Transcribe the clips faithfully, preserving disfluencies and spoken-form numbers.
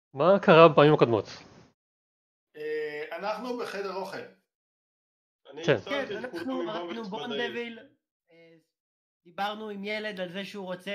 מה קרה בפעמים הקודמות? אנחנו בחדר אוכל. כן. כן, אנחנו הרגנו בון דביל, דיברנו עם ילד על זה שהוא רוצה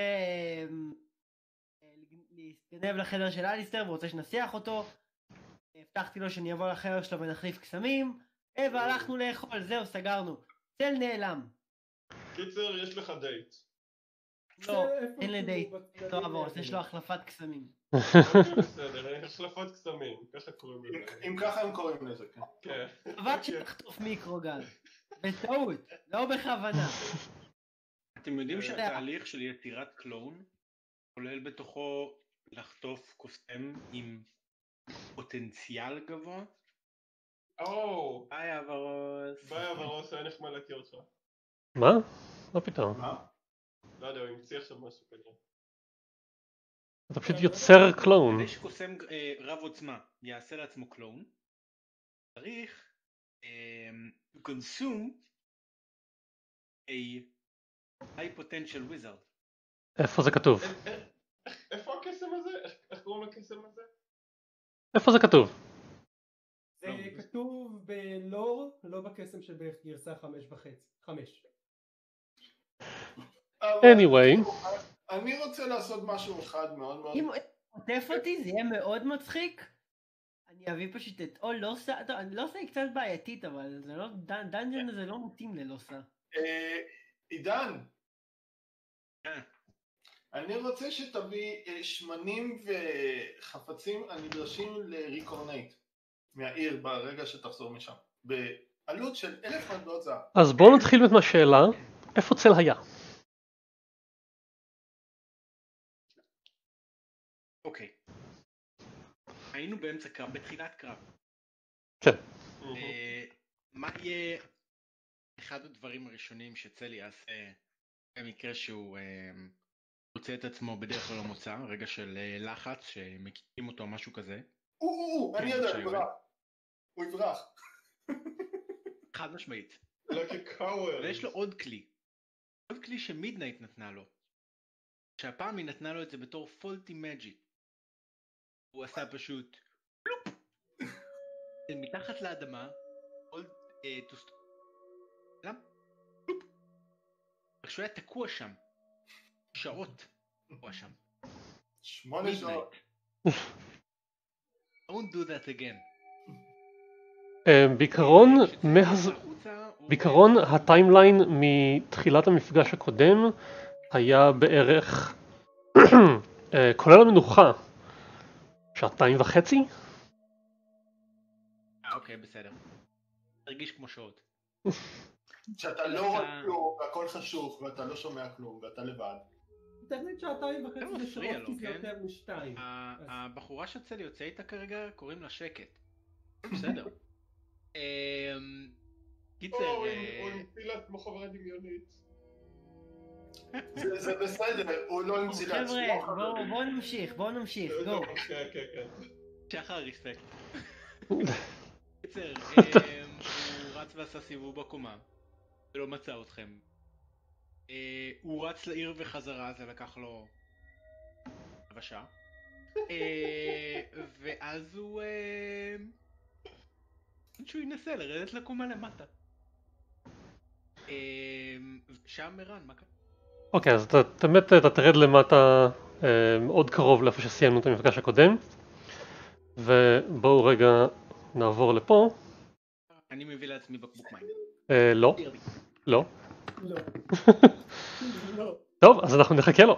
להסתנב לחדר של אליסטר ורוצה שנסיח אותו. הבטחתי לו שאני אבוא לחדר שלו ונחליף קסמים, והלכנו לאכול, זהו, סגרנו. צל נעלם. קיצר, יש לך דייט. לא, אין לי דייט. טוב, אבל יש לו החלפת קסמים. אוקיי, בסדר, החלפת קסמים, ככה קוראים לזה. אם ככה הם קוראים לזה, כן. עבד שתחטוף מיקרוגל. בטעות, לא בכוונה. אתם יודעים שהתהליך של יצירת קלון כולל בתוכו לחטוף קוסם עם פוטנציאל גבוה? או, ביי אברוס. ביי אברוס, היה נחמד להכיר אותך. מה? לא פתאום. מה? לא יודע, הוא המציא עכשיו משהו כזה. אתה פשוט יוצר קלון. כדי שקוסם רב עוצמה יעשה לעצמו קלון, צריך to consume a high potential wizard. איפה זה כתוב? איפה הקסם הזה? איך קוראים לקסם הזה? איפה זה כתוב? זה כתוב בלור, לא בקסם שבגרסה חמש וחצי. חמש. anyway. אני רוצה לעשות משהו אחד מאוד מאוד... אם עוטף אותי זה יהיה מאוד מצחיק. אני אביא פשוט את או לוסה, לוסה היא קצת בעייתית, אבל דנג'ן הזה לא מתאים ללוסה. עידן, אני רוצה שתביא שמנים וחפצים הנדרשים לריקורנייט מהעיר ברגע שתחזור משם, בעלות של אלף מטבעות זהב. אז בואו נתחיל את מהשאלה, איפה צל היה? אוקיי. היינו באמצע קרב, בתחילת קרב. כן. מה יהיה אחד הדברים הראשונים שצל יעשה במקרה שהוא מוצא את עצמו בדרך כלל המוצא, רגע של לחץ שמקימים אותו משהו כזה? או, אני יודע, הוא יברח. הוא יברח. חד משמעית. ויש לו עוד כלי. עוד כלי שמידנייט נתנה לו. שהפעם היא נתנה לו את זה בתור פולטי מג'יק. הוא עשה פשוט פלופ. מתחת לאדמה. עוד טוסט. למה? פלופ. כשהוא היה תקוע שם. שעות. תקוע שם. שמונה שעות. Don't do that again. בעיקרון, בעיקרון הטיימליין מתחילת המפגש הקודם היה בערך, כולל המנוחה, שעתיים וחצי? אוקיי, בסדר. תרגיש כמו שעות. שאתה לא רואה כלום, והכל חשוך, ואתה לא שומע כלום, ואתה לבד. תמיד שעתיים וחצי זה שעות, כי זה יותר משתיים. הבחורה שצל יוצא איתה כרגע קוראים לה שקט. בסדר. קיצר... הוא המציא לעצמו חברה דמיונית. זה בסדר, הוא לא המציא לעצמו. חבר'ה, בואו נמשיך, בואו נמשיך, גו. כן, כן, כן. שחר ריספקט. קיצר, הוא רץ ועשה סיבוב בקומה, ולא מצא אתכם. הוא רץ לעיר וחזרה, זה לקח לו רבע שעה. ואז הוא... שהוא ינסה לרדת לקומה למטה. שם מרן, מה קרה? אוקיי, אז באמת אתה תרד למטה מאוד קרוב לאיפה שסיימנו את המפגש הקודם. ובואו רגע נעבור לפה. אני מביא לעצמי בקבוק מים. לא. לא. לא. טוב, אז אנחנו נחכה לו.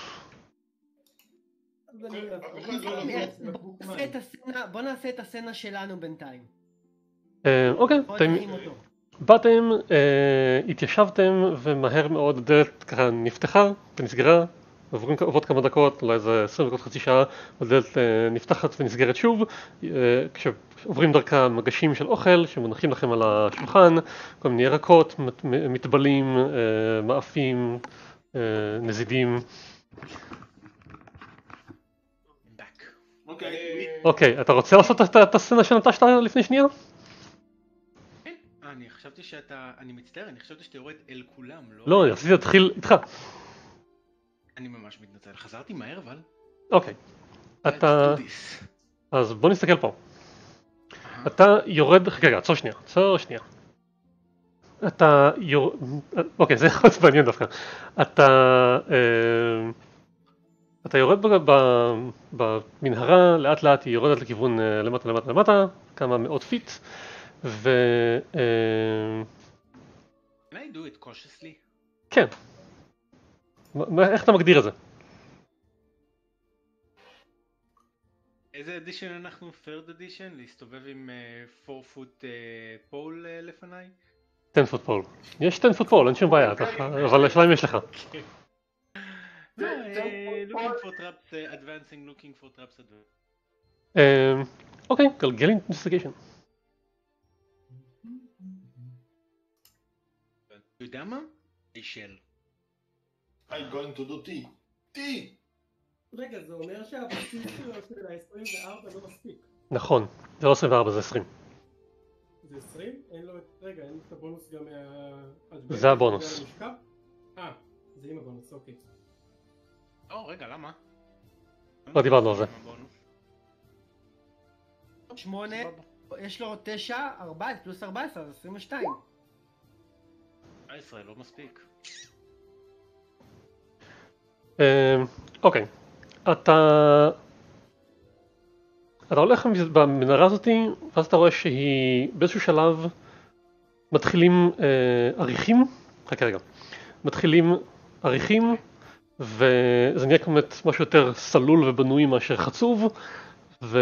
בוא נעשה את הסצנה שלנו בינתיים. אוקיי, באתם, התיישבתם ומהר מאוד הדלת ככה נפתחה ונסגרה, עוברות כמה דקות, אולי איזה עשרים דקות, חצי שעה, הדלת נפתחת ונסגרת שוב, כשעוברים דרכה מגשים של אוכל שמונחים לכם על השולחן, כל מיני ירקות, מטבלים, מאפים, נזידים. אוקיי, אתה רוצה לעשות את הסצנה שנטשת לפני שנייה? אני חשבתי שאתה, אני מצטער, אני חשבתי שאתה יורד אל כולם, לא? לא, אני רציתי להתחיל איתך. אני ממש מתנצל, חזרתי מהר אבל? אוקיי. אתה... אז בוא נסתכל פה. אתה יורד, רגע, עצור שנייה, עצור שנייה. אתה יורד, אוקיי, זה יכול להיות מעניין דווקא. אתה, אה, אתה יורד במנהרה, לאט לאט היא יורדת לכיוון למטה למטה למטה, כמה מאות פיט, ו... Can I do it cautiously? כן. איך אתה מגדיר את זה? איזה אדישן אנחנו? third edition? להסתובב עם four foot פול לפניי? ten foot pole. יש ten foot pole, אין שום בעיה, אבל השאלה אם יש לך. No, looking for traps, advancing, looking for traps, advancing. אוקיי, גלגל investigation. אתה יודע מה? אישל. I'm going to do tea. tea! רגע, זה אומר שהבסיס שלו של ה-עשרים וארבע לא מספיק. נכון, זה לא עשרים וארבע, זה עשרים. זה עשרים? אין לו... רגע, אין את הבונוס גם מה... זה הבונוס. אה, זה עם הבונוס, אוקיי. או, רגע, למה? לא דיברנו על זה. שמונה, יש לו תשע, ארבע, פלוס ארבע עשרה, אז עשרים ושתיים. עשרה, לא מספיק. אוקיי, אתה... אתה הולך במנהרה הזאתי, ואז אתה רואה שהיא באיזשהו שלב מתחילים עריכים, חכה רגע, מתחילים עריכים, וזה נהיה כמובן משהו יותר סלול ובנוי מאשר חצוב, ו...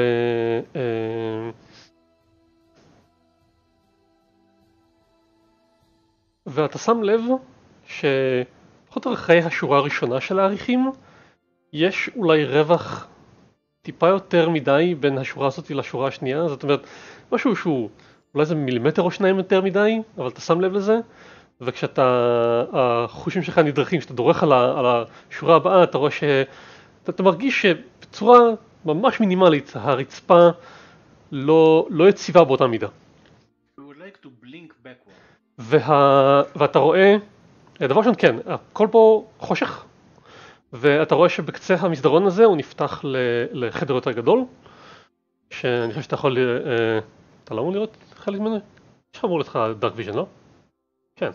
ואתה שם לב שפחות או יותר אחרי השורה הראשונה של העריכים, יש אולי רווח טיפה יותר מדי בין השורה הזאת לשורה השנייה, זאת אומרת, משהו שהוא אולי זה מילימטר או שניים יותר מדי, אבל אתה שם לב לזה, וכשאתה, החושים שלך נדרכים, כשאתה דורך על, ה, על השורה הבאה, אתה רואה שאתה אתה מרגיש שבצורה ממש מינימלית, הרצפה לא, לא יציבה באותה מידה. We would like to blink backward. וה, ואתה רואה, דבר ראשון כן, הכל פה חושך, ואתה רואה שבקצה המסדרון הזה הוא נפתח לחדר יותר גדול, שאני חושב שאתה יכול, אתה לא אמור לראות חלק ממנו? יש לך אמור לך דארק ויז'ן, לא? כן.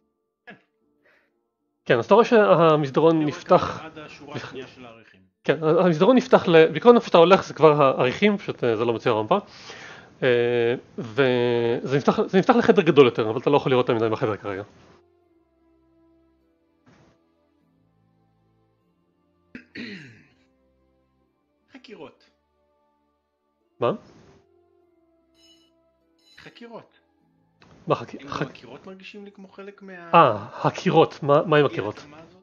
כן, אז אתה רואה שהמסדרון נפתח... עד השורה השנייה של העריכים. כן, המסדרון נפתח, בעיקרון איפה שאתה הולך זה כבר העריכים, פשוט זה לא מצויר רמפה, וזה נפתח, זה נפתח לחדר גדול יותר, אבל אתה לא יכול לראות מדי מהחדר כרגע. חקירות. מה? חקירות. מה חק... אם חק... הקירות מרגישים לי כמו חלק מה... אה, הקירות, מה, מה עם הקירות?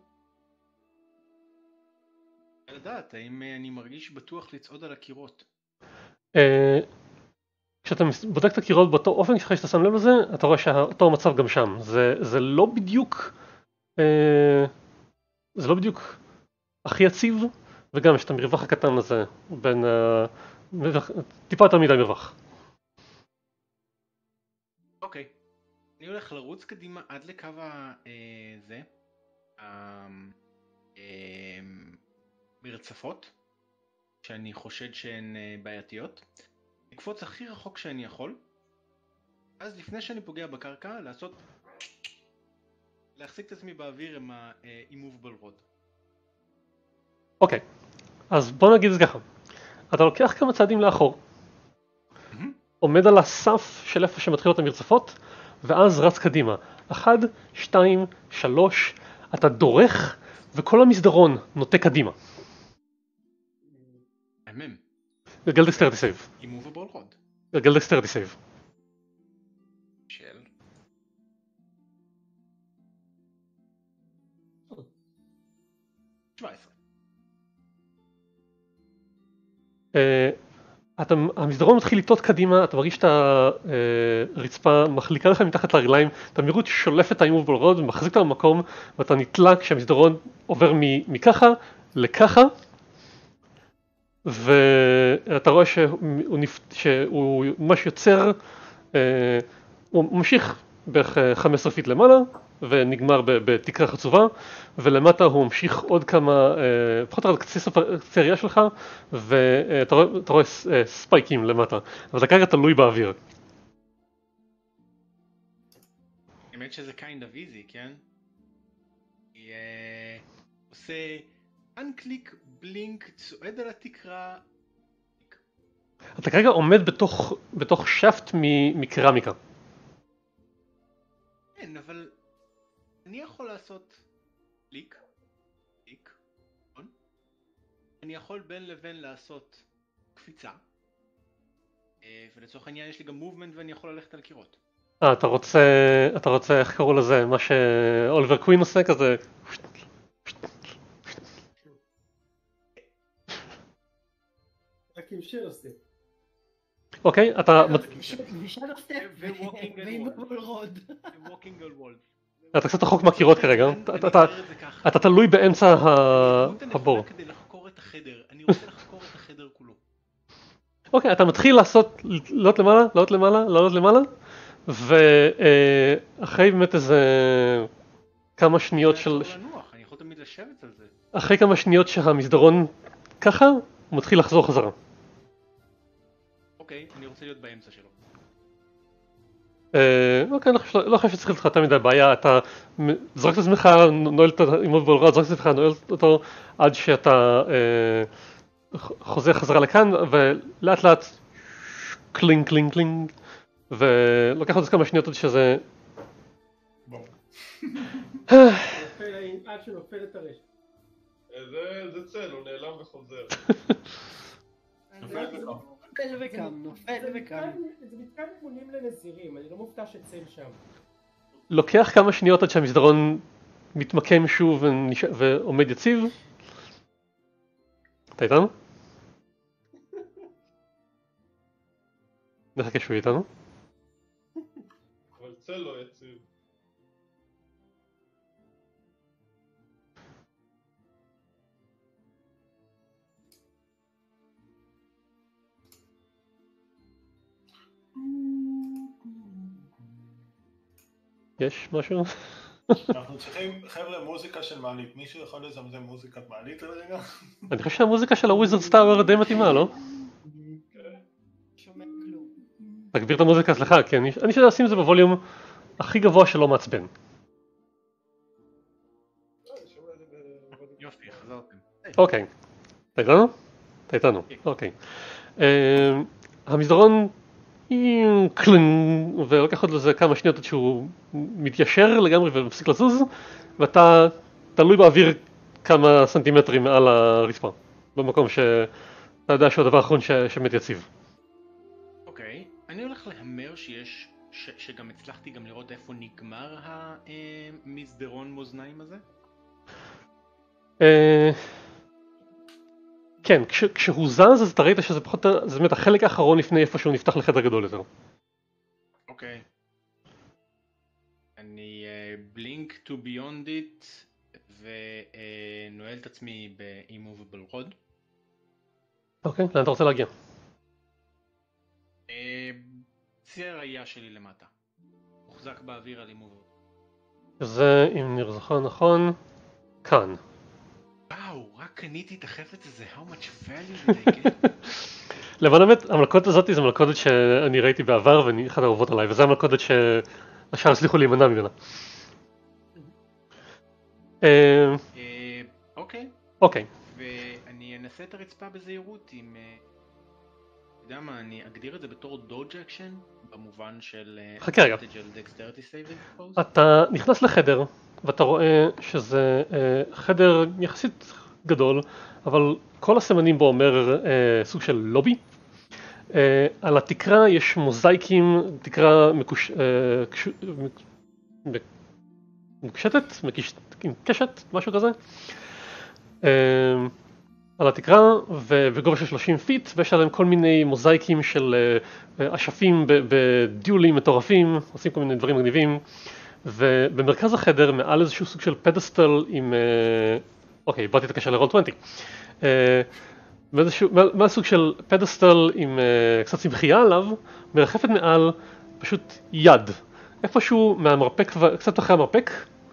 לדעת, האם אני מרגיש בטוח לצעוד על הקירות? אה, כשאתה בודק את הקירות באותו אופן, כשאחרי שאתה שם לב לזה, אתה רואה שאותו המצב גם שם. זה, זה לא בדיוק, אה, זה לא בדיוק הכי יציב, וגם יש את המרווח הקטן הזה, בין, אה, מרווח, טיפה יותר מדי מרווח. אוקיי. אני הולך לרוץ קדימה עד לקו הזה, המרצפות, שאני חושד שהן בעייתיות, לקפוץ הכי רחוק שאני יכול, אז לפני שאני פוגע בקרקע, לעשות, להחזיק את עצמי באוויר עם ה-immovable rod. אוקיי, אז בוא נגיד את זה ככה, אתה לוקח כמה צעדים לאחור, עומד על הסף של איפה שמתחילות המרצפות, ואז רץ קדימה. אחד, שתיים, שלוש, אתה דורך, וכל המסדרון נוטה קדימה. אמם. גלגל דקסטריטי סייב. immovable rod. גלגל דקסטריטי סייב. של. שבע עשרה. אה... אתה, המסדרון מתחיל לטעות קדימה, אתה מרגיש את הרצפה מחליקה לך מתחת לרגליים, אתה מהירות שולף את ה-immovable rod ומחזיק אותה במקום, ואתה נתלה כשהמסדרון עובר מככה לככה, ואתה רואה שהוא, נפ... שהוא ממש יוצר, הוא ממשיך בערך חמש עשרה פיט למעלה, ונגמר בתקרה חצובה, ולמטה הוא ממשיך עוד כמה, פחות או יותר קצה הראייה שלך, ואתה רואה ספייקים למטה, אבל זה כרגע תלוי באוויר. האמת שזה kind of easy, כן? היא עושה אנקליק, בלינק, צועד על התקרה. אתה כרגע עומד בתוך, בתוך שפט מקרמיקה. כן, אבל אני יכול לעשות קליק, קליק, נכון? אני יכול בין לבין לעשות קפיצה, ולצורך העניין יש לי גם מובמנט ואני יכול ללכת על קירות. אה, אתה רוצה, אתה רוצה, איך קראו לזה, מה שאוליבר קווין עושה כזה? רק עם שיר עושה. אוקיי, אתה... ושאדו סטפ ואימובל רוד. ווקינג על וולד. אתה קצת רחוק מהקירות כרגע, אתה תלוי באמצע הבור. כדי לחקור את החדר, אני רוצה לחקור את החדר כולו. אוקיי, אתה מתחיל לעשות, לעלות למעלה, לעלות למעלה, לעלות למעלה, ואחרי באמת איזה כמה שניות של... אני יכול תמיד לשבת על זה. אחרי כמה שניות שהמסדרון ככה, הוא מתחיל לחזור חזרה. אוקיי, אני רוצה להיות באמצע שלו. אוקיי, לא חושב שצריך לך יותר מדי בעיה, אתה זורק את עצמך, נועל את האימובל, זורק את עצמך, נועל אותו עד שאתה חוזר חזרה לכאן, ולאט לאט קלינג קלינג קלינג, ולוקח עוד כמה שניות עד שזה... עד שנופל את הרשת. זה צל, הוא נעלם וחוזר. נופל וקם, נופל וקם. זה מתקן אימונים לנזירים, אני לא מופתע שצל שם. לוקח כמה שניות עד שהמסדרון מתמקם שוב ועומד יציב. אתה איתנו? נחכה שהוא איתנו. אבל צל לא יציב. יש משהו? אנחנו צריכים, חבר'ה, מוזיקה של מעלית. מישהו יכול לזמזם מוזיקת מעלית לרגע? אני חושב שהמוזיקה של הוויזרד טאוור די מתאימה, לא? שומע כלום. תגביר את המוזיקה, סליחה, כי אני חושב לשים את זה בווליום הכי גבוה שלא מעצבן. יופי, חזרתם. אוקיי. אתה איתנו? אתה איתנו, אוקיי. המסדרון קלינג, ולוקח עוד לזה כמה שניות עד שהוא מתיישר לגמרי ומפסיק לזוז, ואתה תלוי באוויר כמה סנטימטרים מעל הרצפה, במקום שאתה יודע שהוא הדבר האחרון שבאמת יציב. אוקיי, אני הולך להמר שיש, שגם הצלחתי גם לראות איפה נגמר המסדרון מאזניים הזה? כן, כשהוא זז אז אתה ראית שזה פחות, זה באמת החלק האחרון לפני איפה שהוא נפתח לחדר גדול יותר. אוקיי. אני blink to beyond it ונועל את עצמי ב-immovable rod. אוקיי, לאן אתה רוצה להגיע? ציר הראייה שלי למטה. מוחזק באוויר על immovable. זה, אם אני זוכר נכון, כאן. וואו, רק קניתי את החפץ הזה, how much value did I get? למען האמת, המלכודת הזאת זה מלכודת שאני ראיתי בעבר ואני אחד האהובות עליי, וזה המלכודת שהשאר הצליחו להימנע ממנה. אוקיי. אוקיי. ואני אנסה את הרצפה בזהירות עם... אתה יודע מה, אני אגדיר את זה בתור דודג' אקשן, במובן של... חכה רגע. אתה נכנס לחדר ואתה רואה שזה חדר יחסית גדול, אבל כל הסמנים בו אומר סוג של לובי. על התקרה יש מוזאיקים, תקרה מקושטת, עם קשת, משהו כזה. על התקרה ובגובה של שלושים פיט, ויש עליהם כל מיני מוזאיקים של אשפים בדיולים מטורפים, עושים כל מיני דברים מגניבים. ובמרכז החדר, מעל איזשהו סוג של פדסטל עם... אוקיי, באתי את הקשר לרול עשרים. מעל סוג של פדסטל עם קצת צמחייה עליו, מרחפת מעל פשוט יד. איפשהו מהמרפק, קצת אחרי המרפק,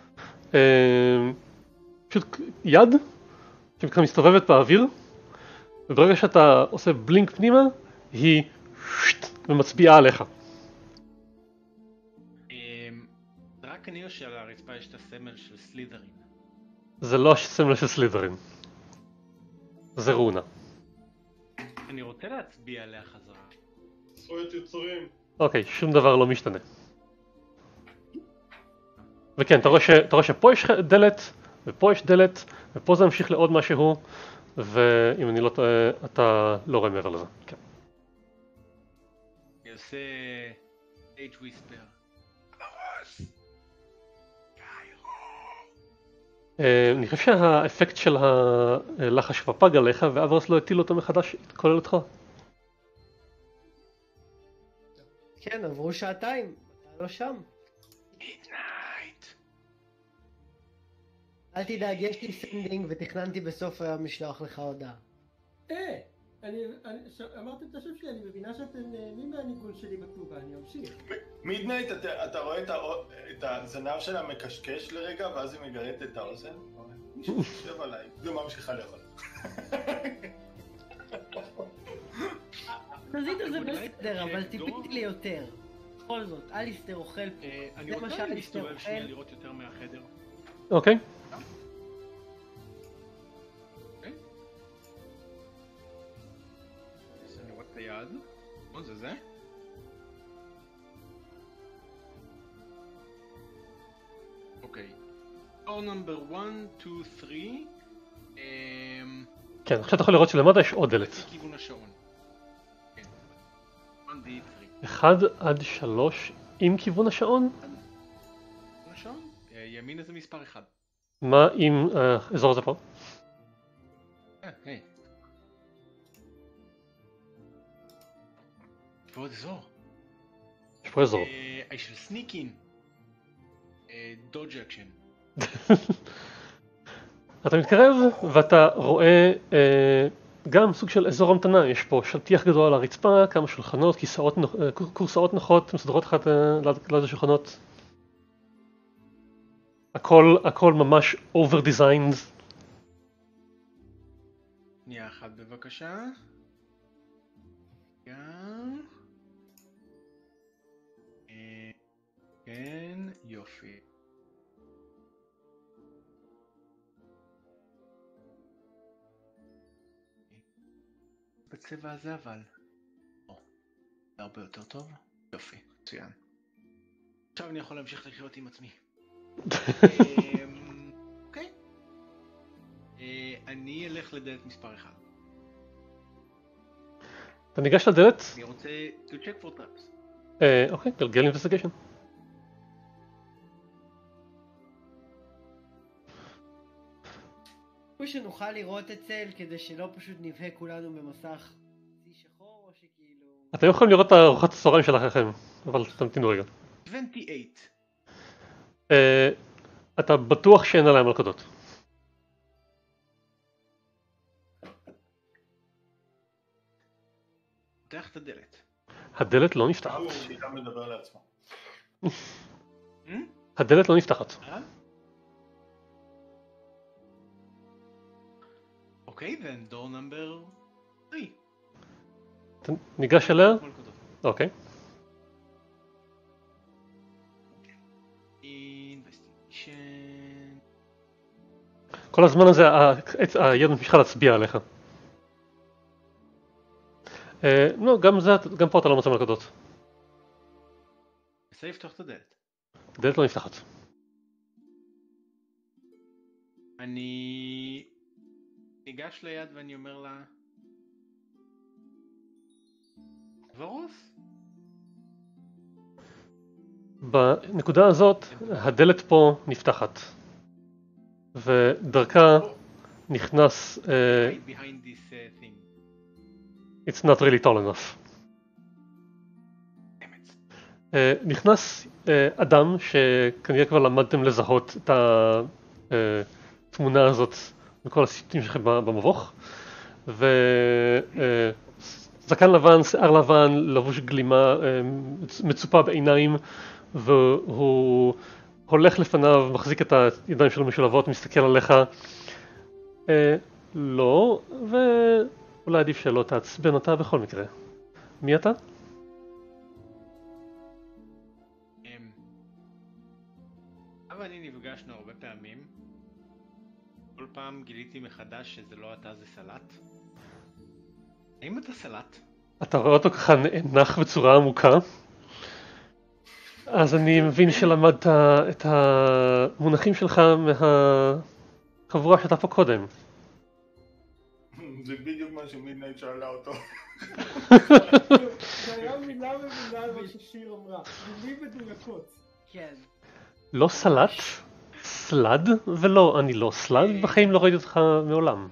פשוט יד שככה מסתובבת באוויר, וברגע שאתה עושה בלינק פנימה, היא ומצביעה עליך. רק אני או שעל הרצפה יש את הסמל של סלידרין? זה לא הסמל של סלידרין. זה רונה. אני רוצה להצביע עליה חזרה. זכויות יוצרים. אוקיי, שום דבר לא משתנה. וכן, אתה רואה, ש... אתה רואה שפה יש דלת, ופה יש דלת, ופה זה ממשיך לעוד משהו, ואם אני לא טועה, אתה לא רואה מעבר לזה. כן. אני עושה Age Whisper. אני חושב שהאפקט של הלחש ופג עליך, ואברס לא הטיל אותו מחדש, כולל אותך. כן, עברו שעתיים, אתה לא שם. מידנייט. אל תדאג, יש לי סנדינג ותכננתי בסוף היום לשלוח לך הודעה. אה, אני, אני, אמרתם את השם שלי, אני מבינה שאתם נהנים מהניגון שלי בכתובה, אני אמשיך. מידנייט, אתה, אתה רואה את, הא, את הזנב שלה מקשקש לרגע, ואז היא מגרדת את האוזן? מישהו חושב עליי, וממשיכה לאכול. נזית זה בסדר, אבל ציפיתי לי יותר. בכל זאת, אליסטר אוכל פה. אני רוצה להסתובב שנייה לראות יותר מהחדר. אוקיי. אני רואה את היד. מה זה זה? אוקיי. door number one, two, three. כן, עכשיו אתה יכול לראות שלמטה יש עוד דלת. כיוון השעון. כן. one d three. אחד עד שלוש עם כיוון השעון? כיוון השעון? ימין איזה מספר אחד. מה עם האזור הזה פה? אה, היי. יש פה עוד אזור. יש פה אזור. אה, של סניקין. דודג' אקשן. אתה מתקרב ואתה רואה אה, גם סוג של אזור המתנה, יש פה שטיח גדול על הרצפה, כמה שולחנות, כיסאות, אה, קורסאות נוחות, מסודרות אחת אה, ליד השולחנות. הכל, הכל ממש over designed. שנייה אחת בבקשה. גם. אה, כן, יופי. בצבע הזה אבל. או, זה הרבה יותר טוב. יופי, מצוין. עכשיו אני יכול להמשיך לחיות עם עצמי. אוקיי. אני אלך לדלת מספר אחד. אתה ניגש לדלת? אני רוצה to check for traps. אוקיי, גלגל investigation. שנוכל לראות את צל כדי שלא פשוט נבהה כולנו במסך צי שחור או שכאילו... אתם יכולים לראות את ארוחת הצהריים שלכם, אבל תמתינו רגע. עשרים ושמונה. Uh, אתה בטוח שאין עליהם מלכודות. פותח את הדלת. הדלת לא נפתחת. היא גם מדבר לעצמה. הדלת לא נפתחת. אוקיי, then door number three. אתה ניגש אליה? אוקיי. כל הזמן הזה היד ממשיכה להצביע עליך. לא, גם פה אתה לא מוצא מלכודות. נסה לפתוח את הדלת. הדלת לא נפתחת. אני ניגש ליד ואני אומר לה ורוס? בנקודה הזאת הדלת פה נפתחת ודרכה נכנס behind this thing. It's not really tall enough. נכנס אדם שכנראה כבר למדתם לזהות את התמונה הזאת בכל הסיטים שלכם במבוך, וזקן לבן, שיער לבן, לבוש גלימה מצופה בעיניים, והוא הולך לפניו, מחזיק את הידיים שלו משולבות, מסתכל עליך. אה, לא, ואולי עדיף שלא תעצבן אותה בכל מקרה. מי אתה? אבל אני נפגשנו הרבה פעמים. כל פעם גיליתי מחדש שזה לא אתה, זה סלט. האם אתה סלט? אתה רואה אותו ככה נאנח בצורה עמוקה. אז אני מבין שלמדת את המונחים שלך מהחבורה שהייתה פה קודם. זה בדיוק מה שמידנייט שאלה אותו. זה היה מילה ומילה על מה ששיר אמרה. מילים מדויקות. כן. לא סלט, סלד, ולא, אני לא סלד, בחיים לא ראיתי אותך מעולם.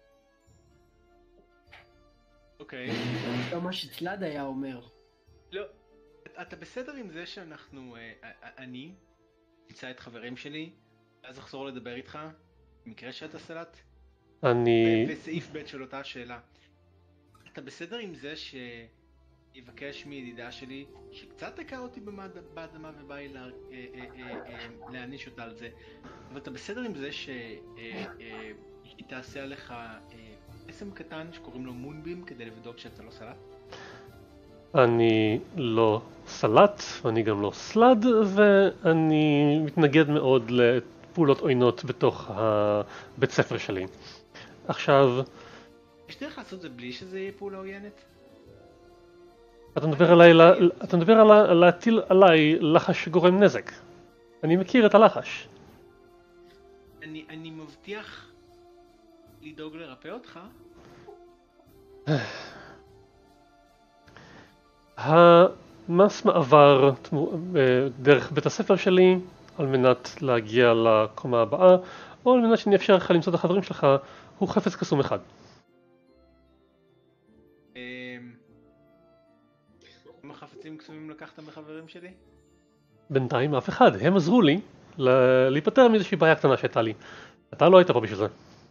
אוקיי. לא מה שצלד היה אומר. לא, אתה בסדר עם זה שאנחנו, אני, נמצא את חברים שלי, ואז אחזור לדבר איתך, במקרה שאתה סלט? אני... בסעיף ב' של אותה שאלה. אתה בסדר עם זה שיבקש מידידה שלי, שקצת תקע אותי באדמה ובא לי להעניש אותה על זה, אבל אתה בסדר עם זה שהיא תעשה עליך קסם קטן שקוראים לו מונבים כדי לבדוק שאתה לא סלט? אני לא סלט, ואני גם לא סלד, ואני מתנגד מאוד לפעולות עוינות בתוך הבית ספר שלי. עכשיו... יש דרך לעשות זה בלי שזה יהיה פעולה עוינת? אתה מדבר עליי, אתה מדבר על להטיל עליי לחש שגורם נזק. אני מכיר את הלחש. אני, אני מבטיח לדאוג לרפא אותך. המס מעבר דרך בית הספר שלי על מנת להגיע לקומה הבאה, או על מנת שאני אפשר לך למצוא את החברים שלך, הוא חפץ קסום אחד. כמה חפצים קסומים לקחת מחברים שלי? בינתיים אף אחד, הם עזרו לי להיפטר מאיזושהי בעיה קטנה שהייתה לי. אתה לא היית פה בשביל זה.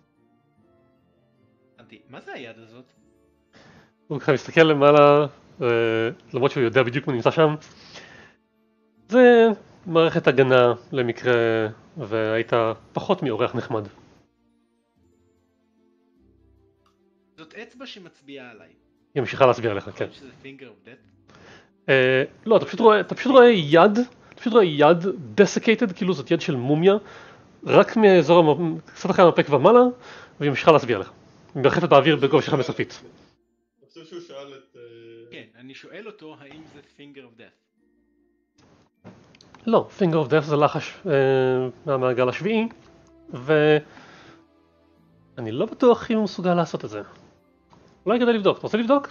מה זה היד הזאת? הוא ככה מסתכל למעלה, למרות שהוא יודע בדיוק מה נמצא שם. זה מערכת הגנה למקרה והיית פחות מאורח נחמד. זאת אצבע שמצביעה עליי. היא ממשיכה להצביע עליך, כן. שזה finger of death? לא, אתה פשוט רואה, אתה פשוט רואה יד, אתה פשוט רואה יד desiccated, כאילו זאת יד של מומיה, רק מאזור, קצת אחרי המרפק ומעלה, והיא ממשיכה להצביע עליך. היא מרחפת באוויר בגובה של חמש עשרה פיט. אני חושב שהוא שאל את... כן, אני שואל אותו האם זה finger of death. לא, finger of death זה לחש מהמעגל השביעי, ואני לא בטוח אם הוא מסוגל לעשות את זה. אולי כדאי לבדוק, אתה רוצה לבדוק?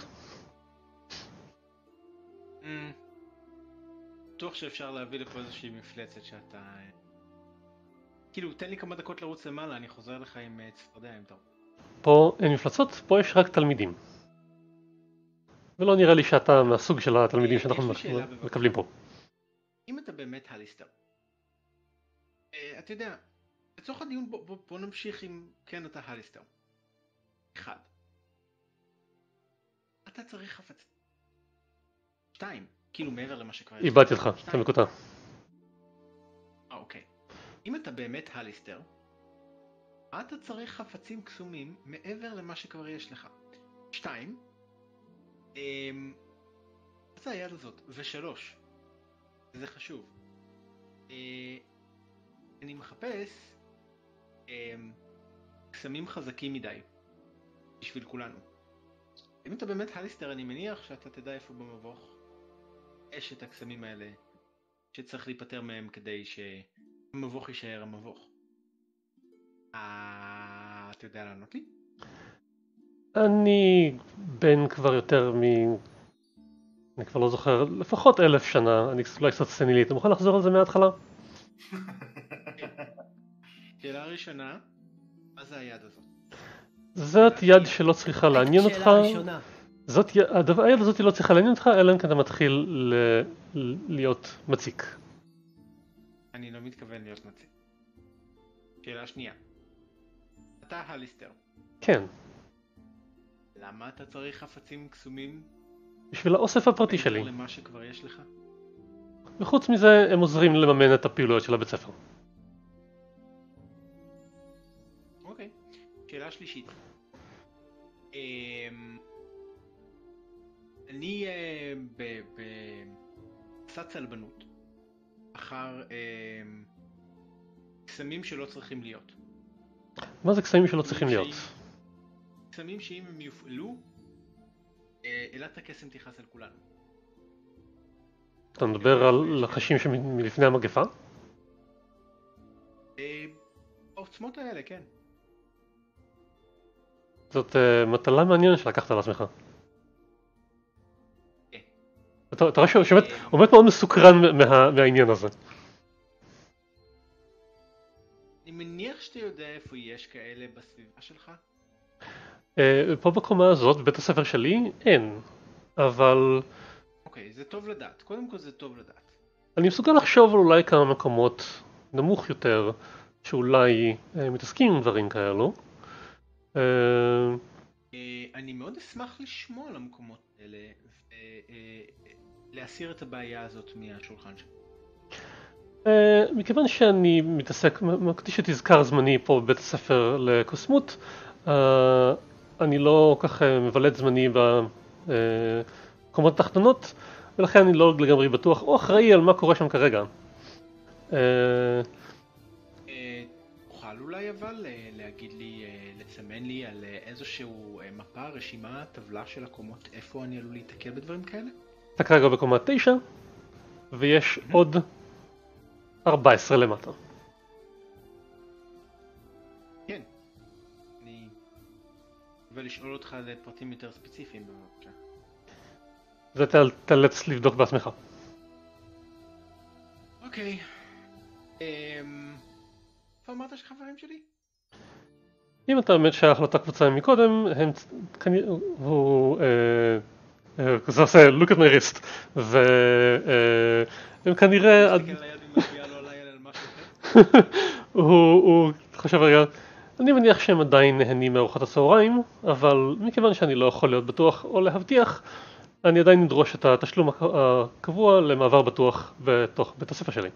בטוח שאפשר להביא לפה איזושהי מפלצת שאתה... כאילו, תן לי כמה דקות לרוץ למעלה, אני חוזר לך עם צפרדע אם טוב. פה אין מפלצות, פה יש רק תלמידים. ולא נראה לי שאתה מהסוג של התלמידים שאנחנו מקבלים פה. אם אתה באמת הליסטר, אתה יודע, לצורך הדיון בוא נמשיך עם כן אתה הליסטר. אחד. אתה צריך חפץ. שתיים. כאילו מעבר למה שכבר יש. איבדתי אותך, אתה מקוטע. אה, אוקיי. אם אתה באמת הליסטר, אתה צריך חפצים קסומים מעבר למה שכבר יש לך. שתיים, אמ... זה היד הזאת. ושלוש, זה חשוב. אה... אני מחפש אמ... קסמים חזקים מדי. בשביל כולנו. אם אתה באמת הליסטר, אני מניח שאתה תדע איפה במבוך. יש את הקסמים האלה שצריך להיפטר מהם כדי שהמבוך יישאר המבוך. אה... אתה יודע לענות לי? אני בן כבר יותר מ... אני כבר לא זוכר, לפחות אלף שנה, אני אולי קצת סנילי, אתה מוכן לחזור על זה מההתחלה? שאלה ראשונה, מה זה היד הזאת? זאת יד שלא צריכה לעניין אותך. שאלה ראשונה. זאת, היד הזאת לא צריכה לעניין אותך, אלא אם כן אתה מתחיל ל... להיות מציק. אני לא מתכוון להיות מציק. שאלה שנייה. אתה הליסטר. כן. למה אתה צריך חפצים קסומים? בשביל האוסף הפרטי שלי. למה שכבר יש לך? וחוץ מזה הם עוזרים לממן את הפעילויות של הבית ספר. אוקיי, שאלה שלישית. אני קצת צלבנות אחר קסמים שלא צריכים להיות. מה זה קסמים שלא צריכים להיות? קסמים שאם הם יופעלו, אלת הקסם תכעס על כולנו. אתה מדבר על לחשים שמלפני המגפה? העוצמות האלה, כן. זאת מטלה מעניינת שלקחת על עצמך. אתה רואה שבאמת עומד מאוד מסוקרן מהעניין הזה. אני מניח שאתה יודע איפה יש כאלה בסביבה שלך? פה בקומה הזאת, בבית הספר שלי, אין. אבל... אוקיי, זה טוב לדעת. קודם כל זה טוב לדעת. אני מסוגל לחשוב על אולי כמה מקומות נמוך יותר, שאולי מתעסקים עם דברים כאלו. אני מאוד אשמח לשמוע על המקומות האלה, ולהסיר את הבעיה הזאת מהשולחן שלי. מכיוון שאני מתעסק, מקדיש שתזכר זמני פה בבית הספר לקוסמות, אני לא כך מבלט זמני במקומות התחתונות, ולכן אני לא לגמרי בטוח או אחראי על מה קורה שם כרגע. תוכל אולי אבל להגיד לי, לסמן לי על איזשהו מפה, רשימה, טבלה של הקומות, איפה אני עלול להתקל בדברים כאלה? אתה כרגע בקומה תשע, ויש עוד ארבע עשרה למטה. כן. אני רוצה לשאול אותך לפרטים יותר ספציפיים בבקשה. זה תאלץ לבדוק בעצמך. אוקיי. איפה אמרת שחברים שלי? אם אתה באמת שייך לאותה קבוצה מקודם, הם כנראה... הוא... זה עושה look at my wrist. והם כנראה... תסתכל על היד ומביאה לו עליי על משהו אחר? הוא חושב רגע, אני מניח שהם עדיין נהנים מארוחת הצהריים, אבל מכיוון שאני לא יכול להיות בטוח או להבטיח, אני עדיין נדרוש את התשלום הקבוע למעבר בטוח בתוך בית הספר שלי.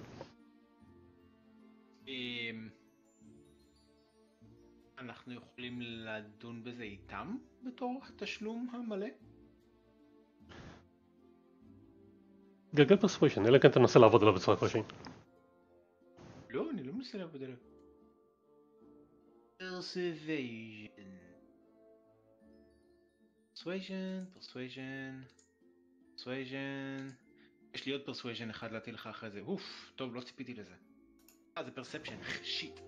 אנחנו יכולים לדון בזה איתם בתור התשלום המלא? גלגל פרספוישן, אלא כן תנסה לעבוד עליו בצורה כלשהי. לא, אני לא מנסה לעבוד עליו. פרסוויז'ן. פרסוויז'ן, פרסוויז'ן, פרסוויז'ן. יש לי עוד פרסוויז'ן אחד להטיל לך אחרי זה. אוף, טוב, לא ציפיתי לזה. אה, זה פרספשן, שיט.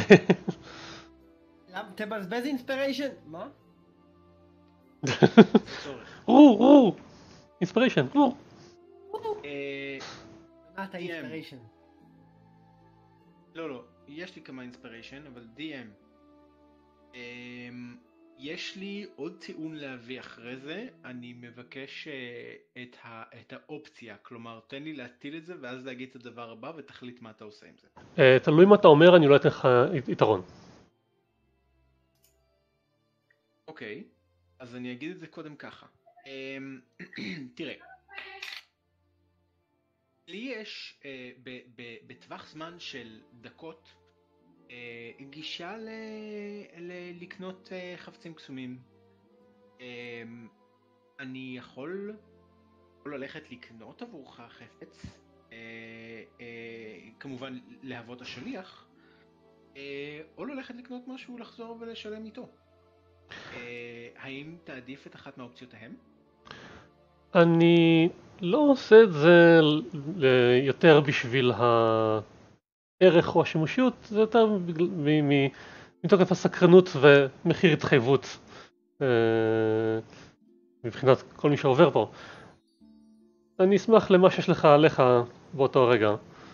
למה? תבזבז אינספיריישן? מה? רו, רו! אינספיריישן, רו! מה אתה אינספיריישן? לא, לא, יש לי כמה אינספיריישן, אבל די אם. יש לי עוד טיעון להביא אחרי זה, אני מבקש את, ה, את האופציה, כלומר תן לי להטיל את זה ואז להגיד את הדבר הבא ותחליט מה אתה עושה עם זה. תלוי מה אתה אומר, אני לא אתן לך יתרון. אוקיי, אז אני אגיד את זה קודם ככה. תראה, לי יש בטווח זמן של דקות גישה לקנות חפצים קסומים. אני יכול ללכת לקנות עבורך חפץ, כמובן להוות השליח, או ללכת לקנות משהו ולחזור ולשלם איתו. האם תעדיף את אחת מהאופציות ההם? אני לא עושה את זה יותר בשביל הערך או השימושיות, זה יותר מתוקף הסקרנות ומחיר התחייבות מבחינת כל מי שעובר פה. אני אשמח למה שיש לך עליך באותו רגע.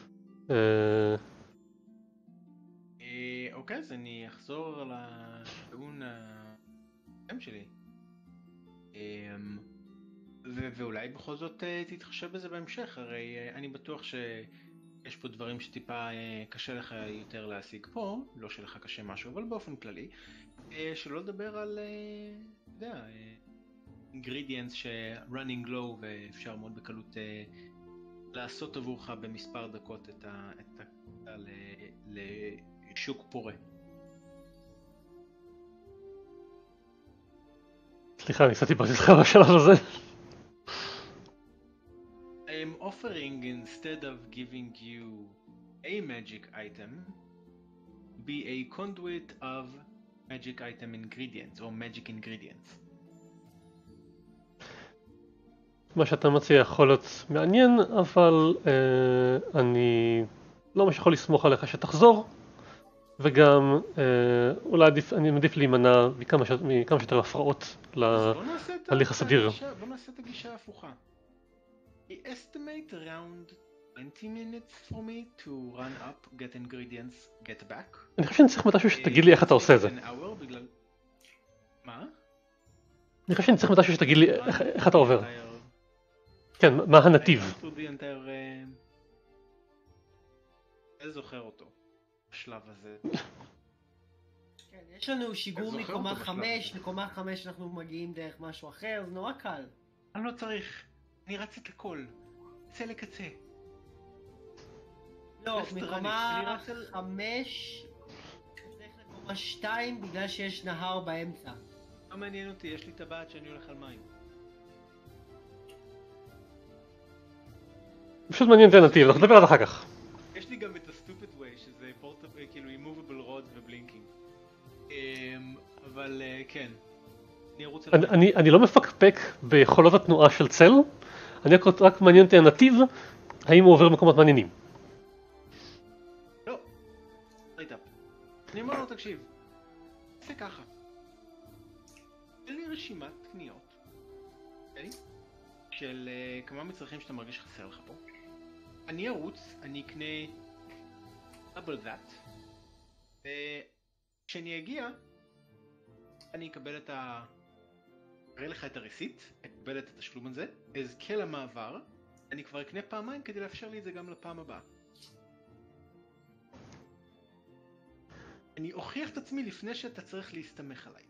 אוקיי, אז אני אחזור על הטיעון הקודם שלי. ואולי בכל זאת תתחשב בזה בהמשך, הרי אני בטוח שיש פה דברים שטיפה קשה לך יותר להשיג פה, לא שלך קשה משהו, אבל באופן כללי, שלא לדבר על, אתה יודע, ingredients ש-running low ואפשר מאוד בקלות לעשות עבורך במספר דקות את ה... את ה... לשוק פורה. סליחה, אני קצת איבדתי אותך בשלב הזה. I am offering instead of giving you a magic item, be a conduit of magic item ingredients or magic ingredients. מה שאתה מציע יכול להיות מעניין, אבל אה, אני לא ממש יכול לסמוך עליך שתחזור, וגם אה, אולי עדיף, אני מעדיף להימנע מכמה, ש... מכמה שיותר הפרעות להליך הסדיר. בוא נעשה את הגישה ההפוכה. I estimate around twenty minutes for me to run up, get ingredients, get back. אני חושב שאני צריך מתישהו שתגיד לי איך אתה עושה את זה. מה? אני חושב שאני צריך מתישהו שתגיד לי איך, איך אתה עובר. כן, מה הנתיב? אני זוכר אותו בשלב הזה. כן, יש לנו שיגור מקומה חמש, לקומה חמש אנחנו מגיעים דרך משהו אחר, זה נורא קל. אני לא צריך, אני רץ את הכל, קצה לקצה. לא, מקומה חמש, צריך לקומה שתיים בגלל שיש נהר באמצע. לא מעניין אותי, יש לי טבעת שאני הולך על מים. פשוט מעניין את הנתיב, אנחנו נדבר עד אחר כך. יש לי גם את ה-stupid way שזה portable, כאילו immovable rod ובלינקינג. אבל כן, אני ארוץ על... אני לא מפקפק ביכולות התנועה של צל, אני רק מעניין אותי הנתיב, האם הוא עובר מקומות מעניינים. לא, ראית. אני אומר לו, תקשיב, זה ככה. אין לי רשימת קניות, אוקיי? של כמה מצרכים שאתה מרגיש חסר לך פה. אני ארוץ, אני אקנה double that, וכשאני אגיע, אני אקבל את ה... אראה לך את הרסיט, אקבל את התשלום הזה, אזכה למעבר, אני כבר אקנה פעמיים כדי לאפשר לי את זה גם לפעם הבאה. אני אוכיח את עצמי לפני שאתה צריך להסתמך עליי.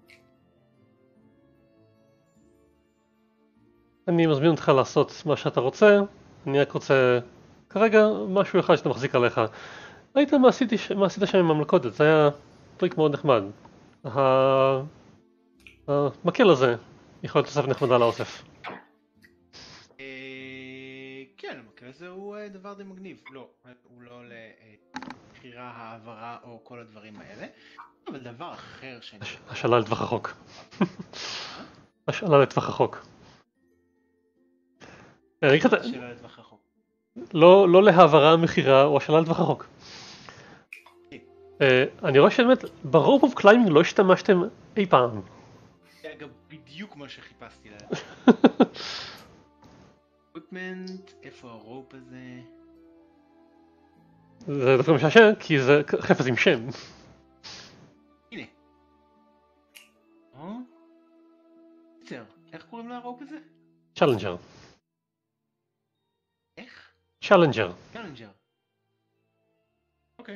אני מזמין אותך לעשות מה שאתה רוצה, אני רק רוצה כרגע משהו אחד שאתה מחזיק עליך. ראית מה עשיתי, מה עשית שם עם המלכודת, זה היה טריק מאוד נחמד. המקל הזה יכול להיות תוסף נחמדה לאוסף. כן, המקל הזה הוא דבר די מגניב. לא, הוא לא לבחירה, העברה או כל הדברים האלה, אבל דבר אחר שאני... השאלה לטווח רחוק. השאלה לטווח רחוק. השאלה לטווח רחוק. לא להעברה, מחירה או השאלה לטווח רחוק. אני רואה שבאמת ברוב אוף קליימינג לא השתמשתם אי פעם. זה אגב בדיוק מה שחיפשתי לה. אקוויפמנט, איפה הרופ הזה? זה דווקא משעשע כי זה חפץ עם שם. הנה. או? בסדר, איך קוראים להרופ הזה? צ'לנג'ר. איך? צ'לנג'ר. צ'לנג'ר. אוקיי.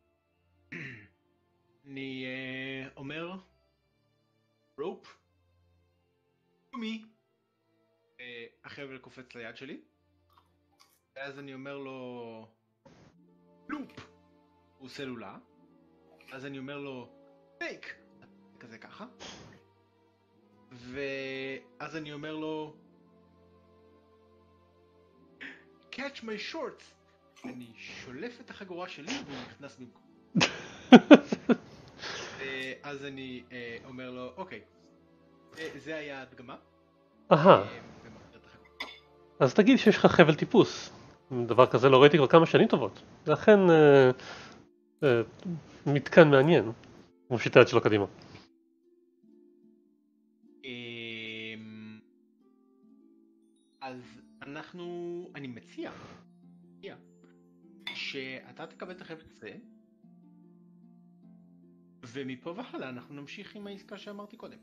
אני אומר רופ מי החבל קופץ ליד שלי ואז אני אומר לו לופ, הוא עושה לולה, אז אני אומר לו טייק, כזה ככה, ואז אני אומר לו catch my shorts, אני שולף את החגורה שלי והוא נכנס במקום. אז אני אומר לו, אוקיי, זה היה הדגמה. אהה. אז תגיד שיש לך חבל טיפוס. דבר כזה לא ראיתי כבר כמה שנים טובות. זה אכן מתקן מעניין. מושיט היד שלו קדימה. אז אנחנו, אני מציע שאתה תקבל את החבל הזה, ומפה והלאה אנחנו נמשיך עם העסקה שאמרתי קודם.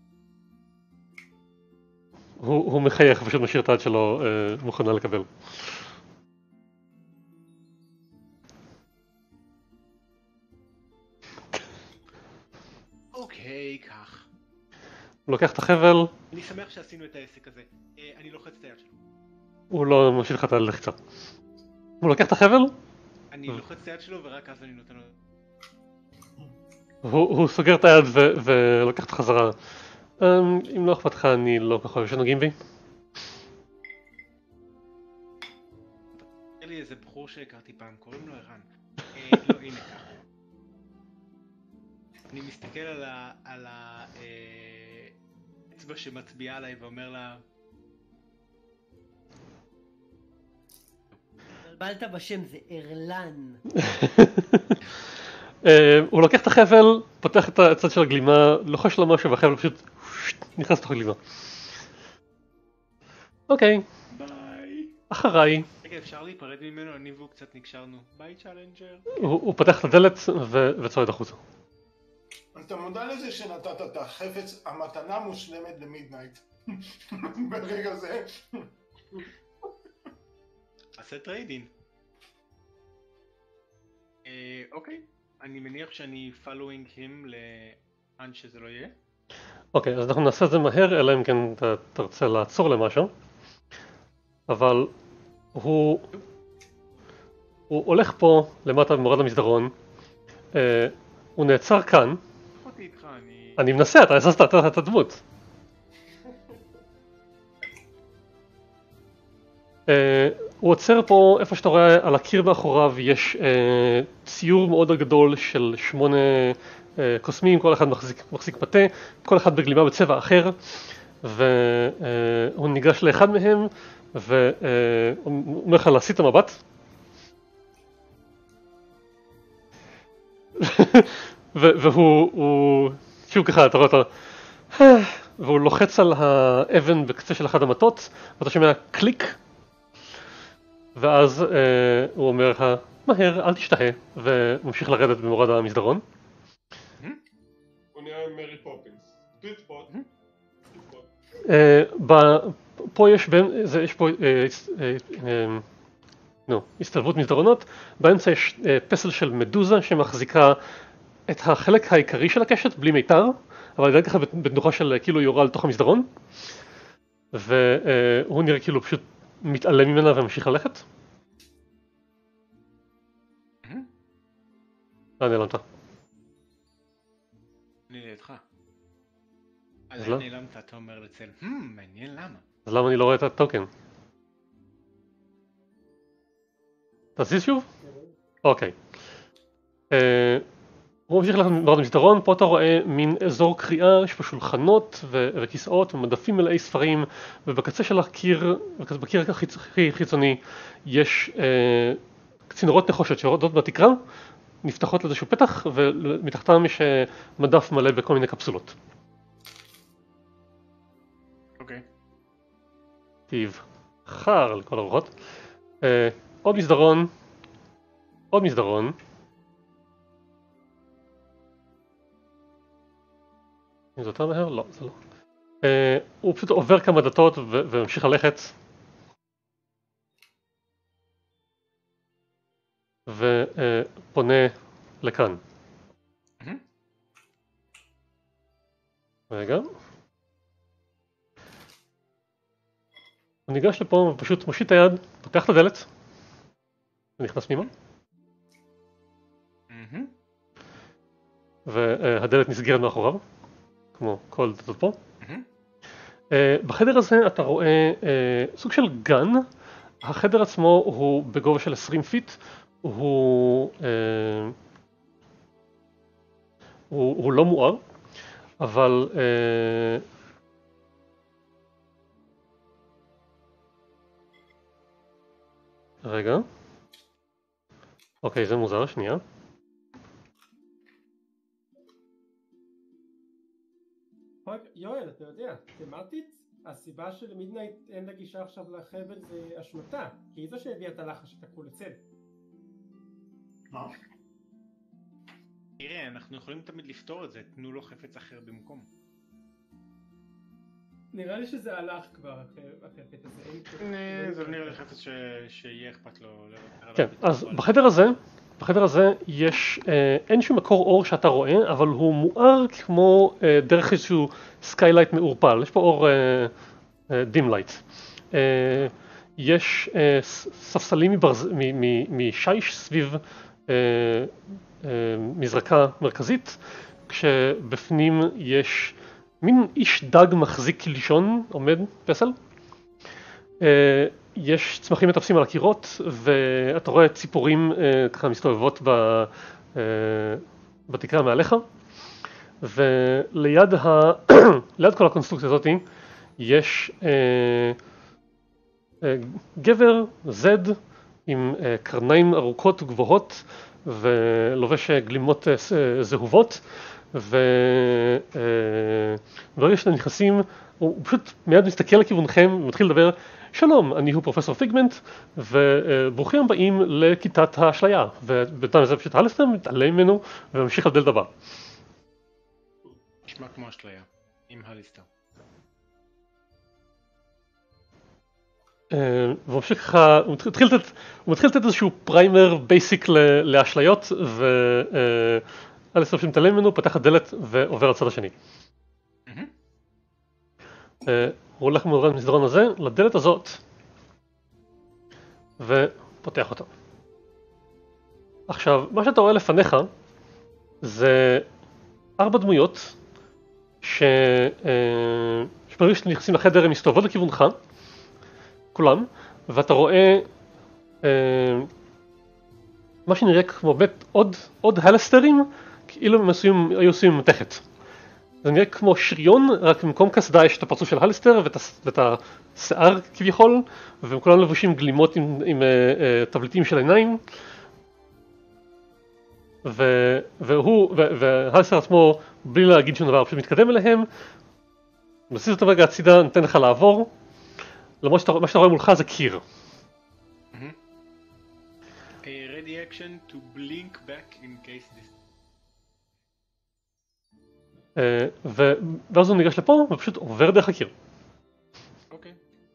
הוא, הוא מחייך ופשוט משאיר את היד שלו אה, מוכנה לקבל. אוקיי, כך. הוא לוקח את החבל. אני שמח שעשינו את העסק הזה. אני לוחץ את היד שלו. הוא לא ממשיך לך את הלחיצה. הוא לוקח את החבל, אני לוחץ את היד שלו ורק אז אני נותן לו... הוא, הוא סוגר את היד ו- ולוקח את החזרה. Um, אם לא אכפת לך, אני לא כל כך אוהב שנוגעים בי. תראה לי איזה בחור שהכרתי פעם, קוראים לו ערן. אה, לא, הנה ככה. אני מסתכל על ה... על ה... אה, אצבע שמצביעה עליי ואומר לה... בלת בשם, זה ארלן. Uh, הוא לוקח את החבל, פותח את הצד של הגלימה, לוחש לו משהו והחבל פשוט נכנס לתוך הגלימה. אוקיי, ביי. אחריי. רגע, אפשר להיפרד ממנו? אני והוא קצת נקשרנו. ביי צ'אלנג'ר. הוא, הוא פתח את הדלת ו- וצועד החוצה. אתה מודע לזה שנתת את החפץ המתנה מושלמת למידנייט. ברגע זה. עשה טריידין. אה, אוקיי. אני מניח שאני following him לאן שזה לא יהיה. אוקיי, אז אנחנו נעשה את זה מהר, אלא אם כן אתה תרצה לעצור למשהו. אבל הוא... הוא הולך פה למטה במורד המסדרון. אה, הוא נעצר כאן. אותי איתך, אני... אני מנסה, אתה הססת את הדמות. אה, הוא עוצר פה, איפה שאתה רואה, על הקיר מאחוריו יש אה, ציור מאוד גדול של שמונה אה, קוסמים, כל אחד מחזיק, מחזיק פתה, כל אחד בגלימה בצבע אחר, והוא ניגש לאחד מהם, והוא אומר לך להסיט את המבט. והוא, הוא, שוב ככה, אתה רואה אותו, והוא לוחץ על האבן בקצה של אחד המטות, ואתה שומע קליק, ואז אה, הוא אומר לך, מהר, אל תשתהה, וממשיך לרדת במורד המסדרון. הוא נראה מרי פופינס. טוויט ספוט. אה, פה יש, זה, יש פה, אה, אה, אה, נו, הסתלבות מסדרונות, באמצע יש אה, פסל של מדוזה שמחזיקה את החלק העיקרי של הקשת, בלי מיתר, אבל עדיין ככה בתנוחה של כאילו יורה לתוך המסדרון, והוא נראה כאילו פשוט מתעלם ממנה וממשיך ללכת. אה, נעלמת. אני לידך. אז אז לא? נעלמת, אתה אומר לצל, hmm, מעניין למה. אז למה אני לא רואה את הטוקן? תזיז שוב? אוקיי. אה, הוא ממשיך ללכת במורד המסדרון, פה אתה רואה מין אזור קריאה, יש פה שולחנות ו- וכיסאות ומדפים מלאי ספרים, ובקצה של הקיר, בקיר הכי חיצוני, יש אה, צינורות נחושת שיורדות בתקרה, נפתחות לאיזשהו פתח, ומתחתם יש אה, מדף מלא בכל מיני קפסולות. אוקיי. תבחר לכל הרוחות. אה, עוד מסדרון, עוד מסדרון. אם זה יותר מהר? לא, זה לא. Uh, הוא פשוט עובר כמה דלתות ו- וממשיך ללכת. ופונה uh, לכאן. Mm-hmm. רגע. הוא ניגש לפה ופשוט מושיט את היד, פותח את הדלת. ונכנס פנימה. Mm-hmm. והדלת נסגרת מאחוריו. כמו כל דלתות פה. Mm-hmm. Uh, בחדר הזה אתה רואה uh, סוג של גן. החדר עצמו הוא בגובה של עשרים פיט. הוא, uh, הוא, הוא לא מואר, אבל uh, רגע. אוקיי, זה מוזר, שנייה. יואל, אתה יודע, תמטית, הסיבה שלמידנייט אין לה גישה עכשיו לחבל זה אשמתה, כי היא זו שהביאה את הלחש שתקעו לצל. מה? תראה, אנחנו יכולים תמיד לפתור את זה, תנו לו חפץ אחר במקום. נראה לי שזה הלך כבר, החפץ הזה. אה, זה לא נראה לי חפץ שיהיה אכפת לו. כן, אז בחדר הזה, בחדר הזה יש, אה, אין שום מקור אור שאתה רואה, אבל הוא מואר כמו אה, דרך איזשהו סקיילייט מעורפל, יש פה אור דים לייט. יש אה, ספסלים מברז... מ- מ- משיש סביב אה, אה, מזרקה מרכזית, כשבפנים יש מין איש דג מחזיק כלישון עומד פסל. אה, יש צמחים מטפסים על הקירות, ואתה רואה ציפורים אה, ככה מסתובבות ב... אה, בתקרה מעליך, וליד ה... ליד כל הקונסטרוקציה הזאת יש אה, אה, גבר זד עם אה, קרניים ארוכות וגבוהות ולובש גלימות אה, זהובות, וברגע שאתם נכנסים הוא פשוט מיד מסתכל לכיוונכם ומתחיל לדבר. שלום, אני הוא פרופסור פיגמנט, וברוכים הבאים לכיתת האשליה. ובינתיים זה פשוט הלסטר מתעלם ממנו וממשיך על דלת הבא. נשמע כמו אשליה, עם הליסטר. והוא ממשיך ככה, הוא מתחיל לתת, הוא מתחיל לתת איזשהו פריימר בייסיק לאשליות, והליסטר שמתעלם ממנו פתח הדלת ועובר לצד השני. הוא הולך מעורר במסדרון הזה לדלת הזאת ופותח אותה. עכשיו, מה שאתה רואה לפניך זה ארבע דמויות ש... שברגע שאתם נכנסים לחדר הם מסתובבות לכיוונך, כולם, ואתה רואה מה שנראה כמו באמת עוד, עוד הלסטרים, כאילו הם עשויים, היו עשויים ממתכת. זה נראה כמו שריון, רק במקום קסדה יש את הפרצוף של הלסטר ואת, ואת השיער כביכול, והם כולם לבושים גלימות עם, עם uh, uh, טבלטים של עיניים. ו, והוא, והלסטר עצמו, בלי להגיד שום דבר, פשוט מתקדם אליהם, מסיס אותו רגע הצידה, נותן לך לעבור, למרות שמה שאתה רואה מולך זה קיר. A ready action to blink back in case this... ואז הוא ניגש לפה ופשוט עובר דרך הקיר. אוקיי.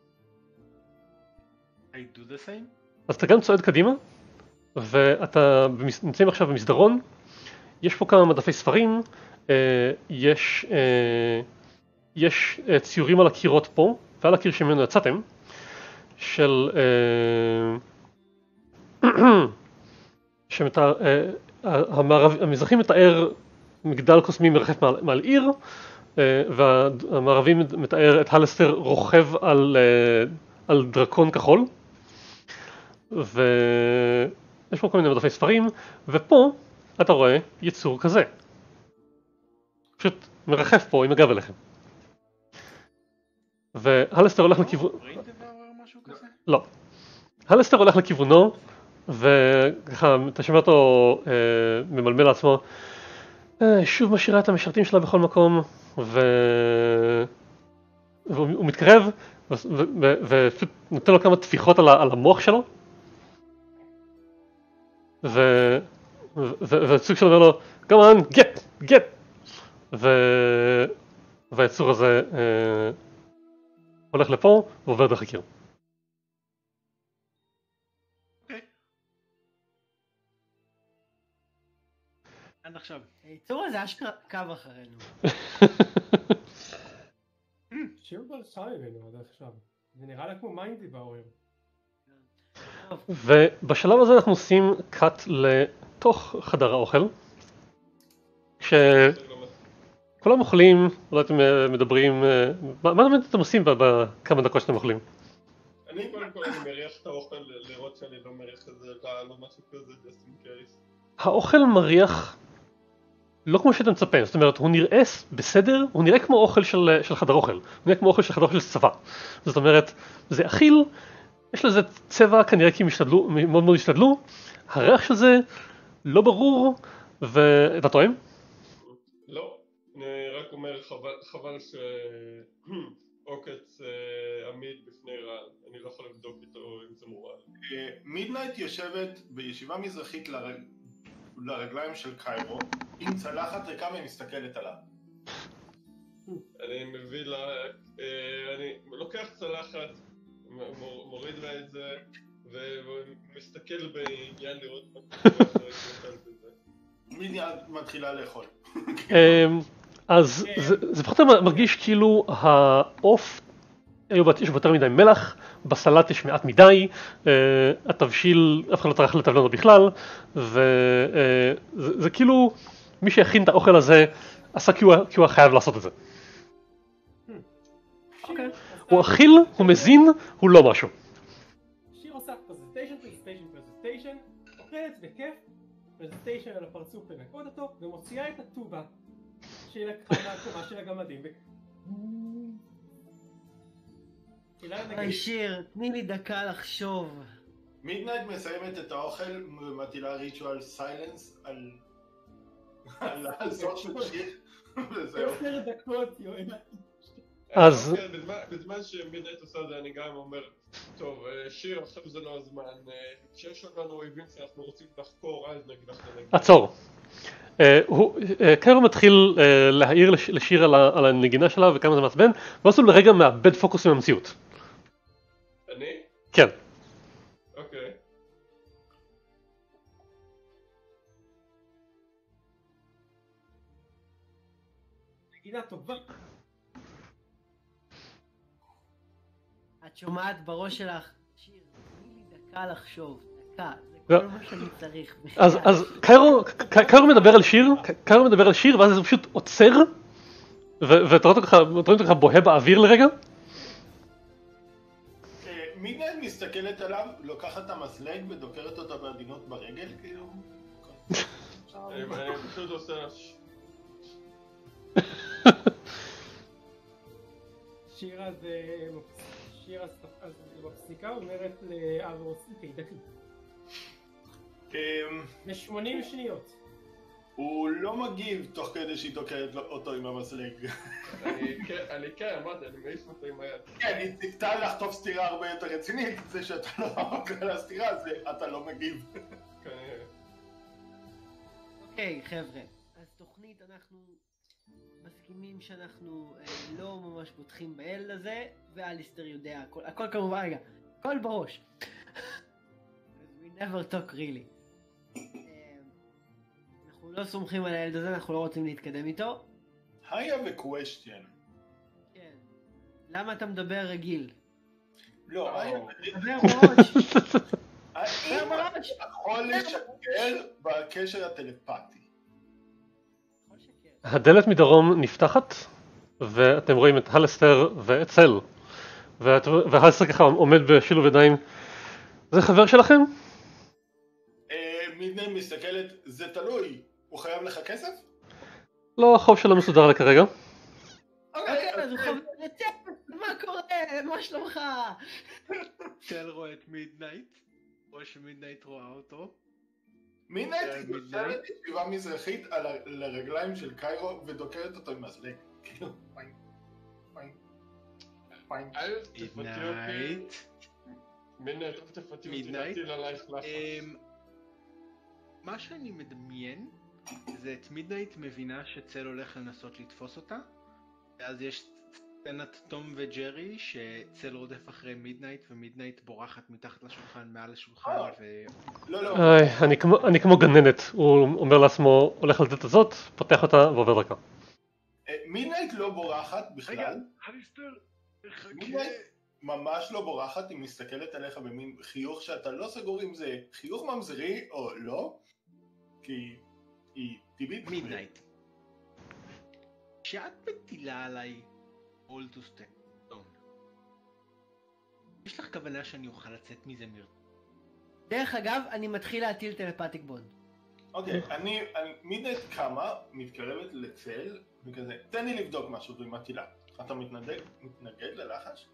I do the same? אז אתה גם צועד קדימה, ואתה נמצאים עכשיו במסדרון, יש פה כמה מדפי ספרים, יש, יש ציורים על הקירות פה, ועל הקיר שממנו יצאתם, של... שמתאר... המזרחי מתאר מגדל קוסמי מרחף מעל, מעל עיר, והמערבי מתאר את הלסטר רוכב על, על דרקון כחול, ויש פה כל מיני מדפי ספרים, ופה אתה רואה יצור כזה, פשוט מרחף פה עם הגב אליכם. והלסטר הולך לכיוון... לא. הלסטר הולך לכיוונו, וככה אתה שומע אותו ממלמל לעצמו, שוב משאירה את המשרתים שלה בכל מקום, ו... והוא מתקרב ופשוט נותן לו כמה טפיחות על המוח שלו, והצוג שלו אומר לו, come on, get, get, והיצור הזה הולך לפה ועובר דרך הקיר. עד עכשיו. היצור הזה אשכרה קו אחרינו. שיעור ברשעה ממנו עד עכשיו. זה נראה לה כמו מיינדי בעורר. ובשלב הזה אנחנו עושים קאט לתוך חדר האוכל. כשכולם אוכלים, אולי אתם מדברים, מה באמת אתם עושים בכמה דקות שאתם אוכלים? אני קודם כל אני מריח את האוכל לראות שאני לא מריח את זה רעל או משהו כזה, just in case. האוכל מריח לא כמו שאתה מצפה, זאת אומרת הוא נראה בסדר, הוא נראה כמו אוכל של, של חדר אוכל, הוא נראה כמו אוכל של חדר אוכל של צבא. זאת אומרת, זה אכיל, יש לזה צבע כנראה כי הם השתדלו, מאוד מאוד השתדלו, הריח של זה לא ברור, ואתה טועם? לא, אני רק אומר חבל, חבל שעוקץ עמיד בפני רעל, אני לא יכול לבדוק איתו אם זה מורעל. מידנייט יושבת בישיבה מזרחית לרג... לרגליים של קיירו, עם צלחת ריקה ומסתכלת עליו. אני מביא לה, אני לוקח צלחת, מוריד לה את זה, ומסתכל בעניין לראות מה קורה בזה. מידנייט מתחילה לאכול. אז זה פחות מרגיש כאילו העוף יש בו יותר מדי מלח, בסלט יש מעט מדי, התבשיל, אף אחד לא צריך לטבל אותו בכלל, וזה כאילו, מי שהכין את האוכל הזה, עשה כי הוא חייב לעשות את זה. הוא אכיל, הוא מזין, הוא לא משהו. שיר עושה פרזנטיישן, פרזנטיישן, פרזנטיישן, אוכלת בכיף, פרזנטיישן על הפרצוף לנקוד אותו, ומוציאה את הטובה שהיא לקחה מהקומה של הגמדים. היי שיר, תני לי דקה לחשוב. מידנייט מסיימת את האוכל ומטילה ריטואל סיילנס על... על הזאת של שיר, וזהו. עשר דקות, יואל. אז... בזמן שמידנייט עושה זה אני גם אומר, טוב, שיר, עכשיו זה לא הזמן, כשיש לנו אויבים שאנחנו רוצים לחקור, אז נגיד לך נגיד. עצור. קיירו מתחיל להעיר לשיר על הנגינה שלה וכמה זה מעצבן, ואז הוא לרגע מאבד פוקוס עם המציאות. אני? כן. אוקיי. נגינה טובה. את שומעת בראש שלך, שיר, תני לי דקה לחשוב, דקה, זה כל מה שאני צריך. אז, אז קיירו, קיירו מדבר על שיר, קיירו מדבר על שיר, ואז זה פשוט עוצר, ואתה רואה אותו ככה בוהה באוויר לרגע. מידנייט מסתכלת עליו, לוקחת את המסלג ודוקרת אותה בעדינות ברגל, כאילו... אני פשוט עושה... שירה זה... שירה מפסיקה אומרת לאברוס, תדקי. ב-שמונים שניות. הוא לא מגיב תוך כדי שהיא דוקרת אותו עם המסלג. אני כן, אמרתי, אני מעיף אותו עם היד. כן, היא ציפתה לחטוף סתירה הרבה יותר רצינית, זה שאתה לא מגיע לסתירה, זה אתה לא מגיב. אוקיי חבר'ה, אז תוכנית אנחנו מסכימים שאנחנו לא ממש בוטחים בילד הזה, ואליסטר יודע הכל, הכל כמובן, רגע, הכל בראש. We never talk really. אנחנו לא סומכים על הילד הזה, אנחנו לא רוצים להתקדם איתו. I have a question. כן. למה אתה מדבר רגיל? לא, מדבר בראש. האם אתה יכול לשקר בקשר הטלפתי? הדלת מדרום נפתחת, ואתם רואים את הלסטר ואת סל. והלסטר ככה עומד בשילוב ידיים. זה חבר שלכם? מידנייט מסתכלת, זה תלוי. הוא חייב לך כסף? לא, החוב שלו מסודר לכרגע. אוקיי, אז הוא חבר לצפת, מה קורה? מה שלומך? סל רואה את מידנייט, או שמידנייט רואה אותו. מידנייט יושבת ישיבה מזרחית על הרגליים של קיירו ודוקרת אותו עם מסלג. כאילו, פיין, פיין, פיין. אל תפתי אותי. מידנייט, אל תפתי אותי להטיל עלייך לחץ. מה שאני מדמיין זה את מידנייט מבינה שצל הולך לנסות לתפוס אותה, ואז יש סצנת תום וג'רי שצל רודף אחרי מידנייט ומידנייט בורחת מתחת לשולחן מעל השולחן ו... לא, לא. אני כמו גננת, הוא אומר לעצמו הולך לדלת הזאת, פותח אותה ועובר דרכה. מידנייט לא בורחת בכלל. רגע, הליסטר, מידנייט ממש לא בורחת, היא מסתכלת עליך במין חיוך שאתה לא סגור אם זה חיוך ממזרי או לא, כי היא טבעית. מידנייט. כשאת מטילה עליי all to step down, יש לך כוונה שאני אוכל לצאת מזה מיר? דרך אגב, אני מתחיל להטיל טלפתיק בונד. אוקיי, אני, מידנייט קמה, מתקרבת לצל, וכזה, תן לי לבדוק משהו ומטילה. אתה מתנגד, מתנגד ללחש?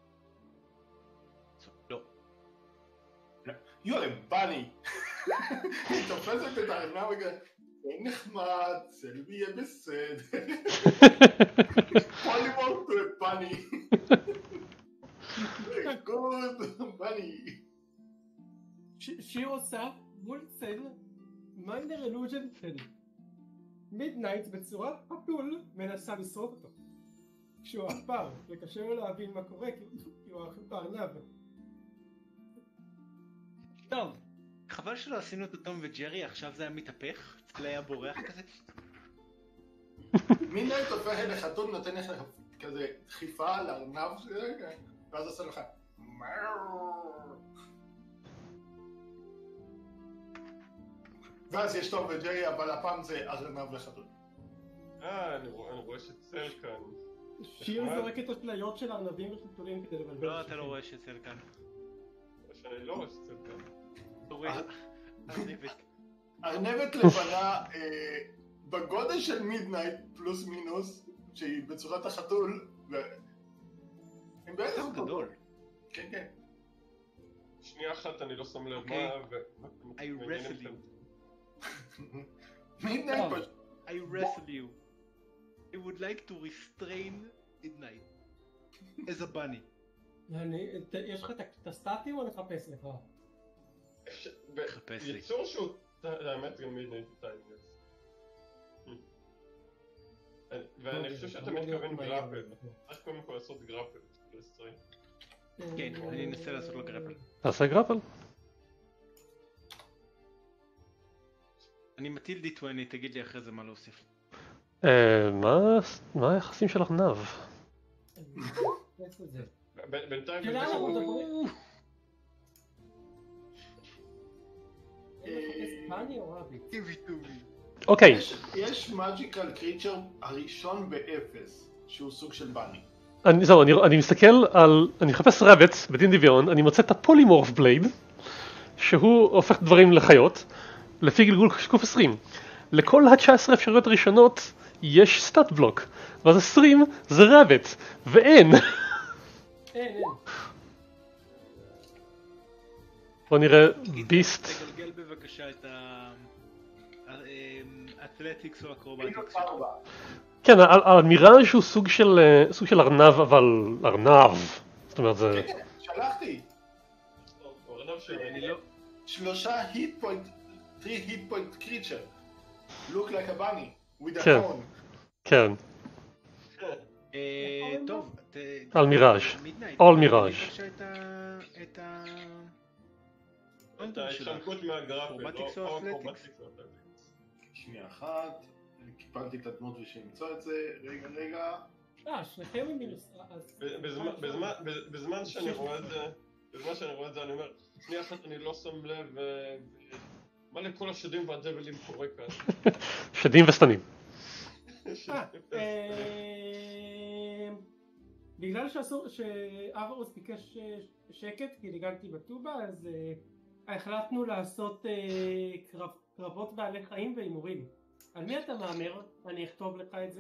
לא. You are a bunny. היא תופסת את הארנב וכזה, זה נחמד, צל ויהיה בסדר. פולימורט to a bunny. Good bunny. שיר עושה מול צל מיינר אלוז'ן של מידנייט בצורה חתול מנסה לשרוף אותו. כשהוא עפר, וקשה לו להבין מה קורה כי הוא אכל בארנב. טוב. חבל שלא עשינו את תום וג'רי, עכשיו זה היה מתהפך, צל היה בורח כזה. מידנייט הופכת לחתול, נותן לך כזה דחיפה על הארנב שלך. ואז עושה לך ואז יש טוב וג'רי, אבל הפעם זה ארנב וחתול. אה, אני רואה שצל כאן. שיר זורק את השליות של ארנבים וחתולים כדי לבלבל. לא, אתה לא רואה שצל כאן. שאני לא רואה שצל כאן. אתה רואה ארנבת. ארנבת לבנה בגודל של מידנייט פלוס מינוס, שהיא בצורת החתול, הם בערך גדול. כן, כן. שנייה אחת אני לא שם לב אוקיי. מה... I wrestle you. מידנייט פשוט. I wrestle you. I would like to restrain midnight. as a bunny. יש לך את הסטטים או נחפש לך? חפש לי. יצור שהוא... האמת גם מידנייט טיימינג. ואני חושב שאתה מתכוון גרפל. איך קודם כל לעשות גרפל? כן, אני אנסה לעשות לו גרפל. תעשה גרפל. אני מטיל די עשרים, תגיד לי אחרי זה מה להוסיף. מה היחסים שלך נב? בינתיים... אוקיי. יש מאג'יקל קריצ'ר הראשון באפס, שהוא סוג של בני. זהו, אני מסתכל על... אני מחפש רבץ בדין דיוויון, אני מוצא את הפולימורף בלייד, שהוא הופך דברים לחיות, לפי גלגול שקוף עשרים. לכל ה-תשע עשרה אפשרויות הראשונות יש סטאט בלוק, ואז עשרים זה רבץ, ואין. אין, אין. בוא נראה ביסט. תגלגל בבקשה את האתלטיקס או אקרובטיקס. כן, המיראז' הוא סוג של סוג של ארנב, אבל ארנב. זאת אומרת זה... כן, כן, שלחתי. ארנב שאני לא... שלושה היט פוינט, three hit point creature. look like a bunny with a כן. horn. כן. טוב. על מיראז'. all מיראז'. את ה... את ההתחמקות מהגרפל, אקרובטיקס לא או אקרובטיקס. שנייה אחת, קיפלתי את הדמות ושאמצוא את זה, רגע רגע. אה, שניכם עם מינוס. בזמן שאני רואה את זה, בזמן שאני רואה את זה אני אומר, שנייה אחת אני לא שם לב, מה לכל השדים והדבלים קורה כאן? שדים וסתנים. בגלל שאברוס ביקש שקט כי ניגנתי בטובה, אז החלטנו לעשות קרבות בעלי חיים והימורים. על מי אתה מאמר? אני אכתוב לך את זה.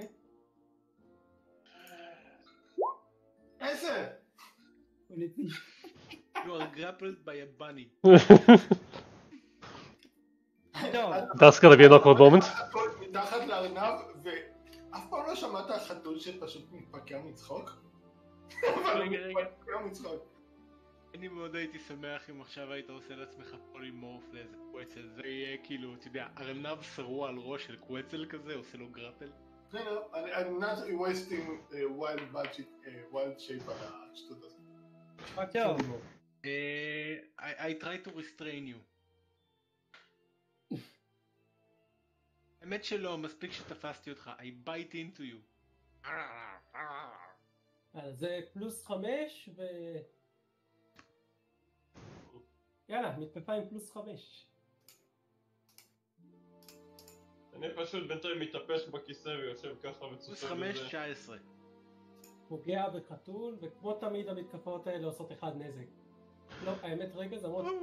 איזה? You are grappled by a bunny. That's gonna be an awkward moment. מתחת לארנב, ואף פעם לא שמעת חתול שפשוט מתפקע מצחוק? רגע, רגע. מתפקע מצחוק. אני מאוד הייתי שמח אם עכשיו היית עושה לעצמך פולימורף לאיזה קווצל, זה יהיה כאילו, אתה יודע, ארנב שרוע על ראש של קווצל כזה, עושה לו גרפל. לא, לא, I'm not wasting wild budget, wild shape על השטות הזאת. טוב. I try to restrain you. האמת שלא, מספיק שתפסתי אותך, I bite into you. זה פלוס חמש ו... יאללה, מתקפה עם פלוס חמש. אני פשוט בינתיים מתאפש בכיסא ויושב ככה וצופה פלוס חמש, תשע עשרה. פוגע בחתול, וכמו תמיד המתקפות האלה עושות אחד נזק. לא, האמת רגע זה מאוד...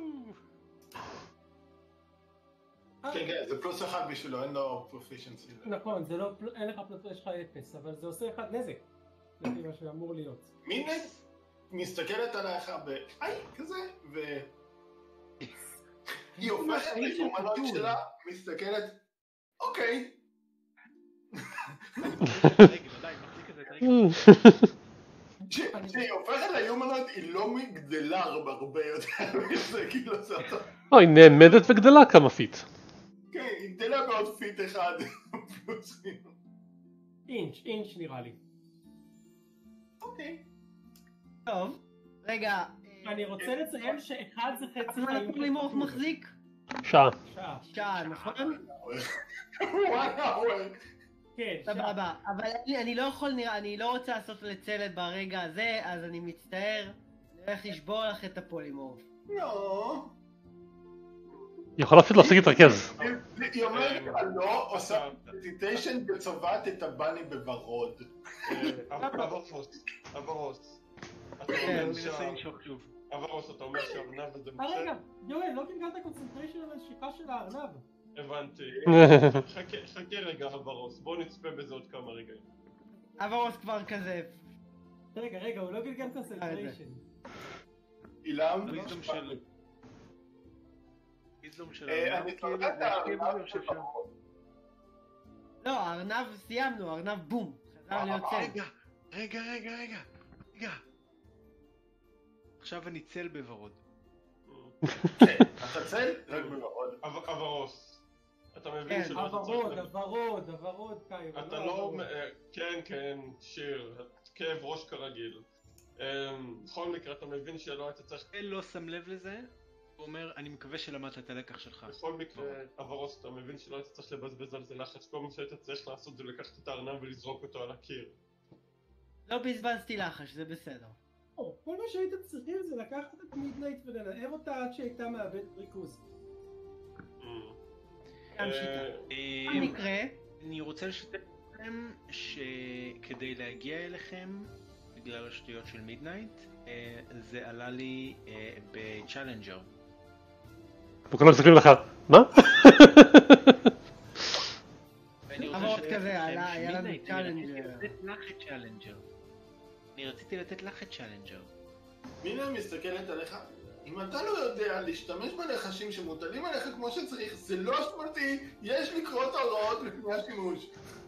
כן, כן, זה פלוס אחד בשבילו, אין לו פרופישנסי. נכון, זה לא, אין לך פלוס, יש לך אפס, אבל זה עושה אחד נזק. לפי מה שאמור להיות. מידנייט מסתכלת עלייך ב-איי כזה, ו... היא הופכת ליומנות שלה, מסתכלת, אוקיי. כשהיא הופכת ליומנות, היא לא מגדלה הרבה יותר מזה, כאילו זה אותו. היא נעמדת וגדלה כמה פיט. כן, היא גדלה בעוד פיט אחד. אינץ', אינץ' נראה לי. אוקיי. טוב, רגע. אני רוצה לציין שאחד זה חצי כמה הפולימורף מחזיק? שעה. שעה. שעה, נכון? וואו. כן, שם. סבבה, אבל אני, אני לא יכול, נראה, אני לא רוצה לעשות לצלת ברגע הזה, אז אני מצטער, אני הולך לשבור לך את הפולימורף. לא. היא יכולה פשוט להפסיק להתרכז. היא אומרת לך לא, עושה מדיטיישן וצובעת את הבני בוורוד. אברוס, אברוס. אתה הוא אומר מנסה שה... למשוך שוב. אברוס, אתה אומר שהארנב הזה אה רגע, מושך? יואל, לא גלגלת קונצנטריישן על הנשיכה של הארנב. הבנתי. חכה- חכה רגע, אברוס, בוא נצפה בזה עוד כמה רגעים. אברוס כבר כזה. רגע, רגע, הוא לא גלגל קונצנטריישן. אילם? ויזדום של... ויזדום של אה, הארנב, אני כאילו, צוחק את להשקיע בזה, הארנב אני חושב שם. לא, הארנב סיימנו, הארנב בום. חזר להיות צל. רגע, רגע, רגע, רגע, רגע. עכשיו אני צל בוורוד. כן, אתה צל? רק בוורוד. אב- אברוס, אתה מבין כן, שלא אתה צריך... הוורוד, ל- הוורוד, הוורוד, קאי. אתה לא... אה, כן, כן, שיר, כאב ראש כרגיל. אה, בכל מקרה, אתה מבין שלא היית צריך... אל לא שם לב לזה, הוא אומר, אני מקווה שלמדת את הלקח שלך. בכל מקרה, אברוס, אתה מבין שלא היית צריך לבזבז על זה לחץ, כל מה שהיית צריך לעשות זה לקחת את הארנב ולזרוק אותו על הקיר. לא בזבזתי לחש, זה בסדר. כל מה שהייתם צריכים זה לקחת את מידנייט ולנער אותה עד שהייתה מאבדת ריכוז. גם שיטה. אה, בכל מקרה, אני רוצה לשתף לכם שכדי להגיע אליכם, בגלל השטויות של מידנייט, אה, זה עלה לי אה, בצ'אלנג'ר. וכולם מסתכלים לך, מה? ואני רוצה אבל עוד לשתף כזה, אתכם עלה- היה לנו שמידנייט, אני רציתי צ'אלנג'ר. לתת לך את צ'אלנג'ר. אני רציתי לתת לך את צ'אלנג'ר. מינה מסתכלת עליך, אם אתה לא יודע להשתמש בלחשים שמוטלים עליך כמו שצריך, זה לא אשמתי, יש לקרוא את ההוראות לפני השימוש.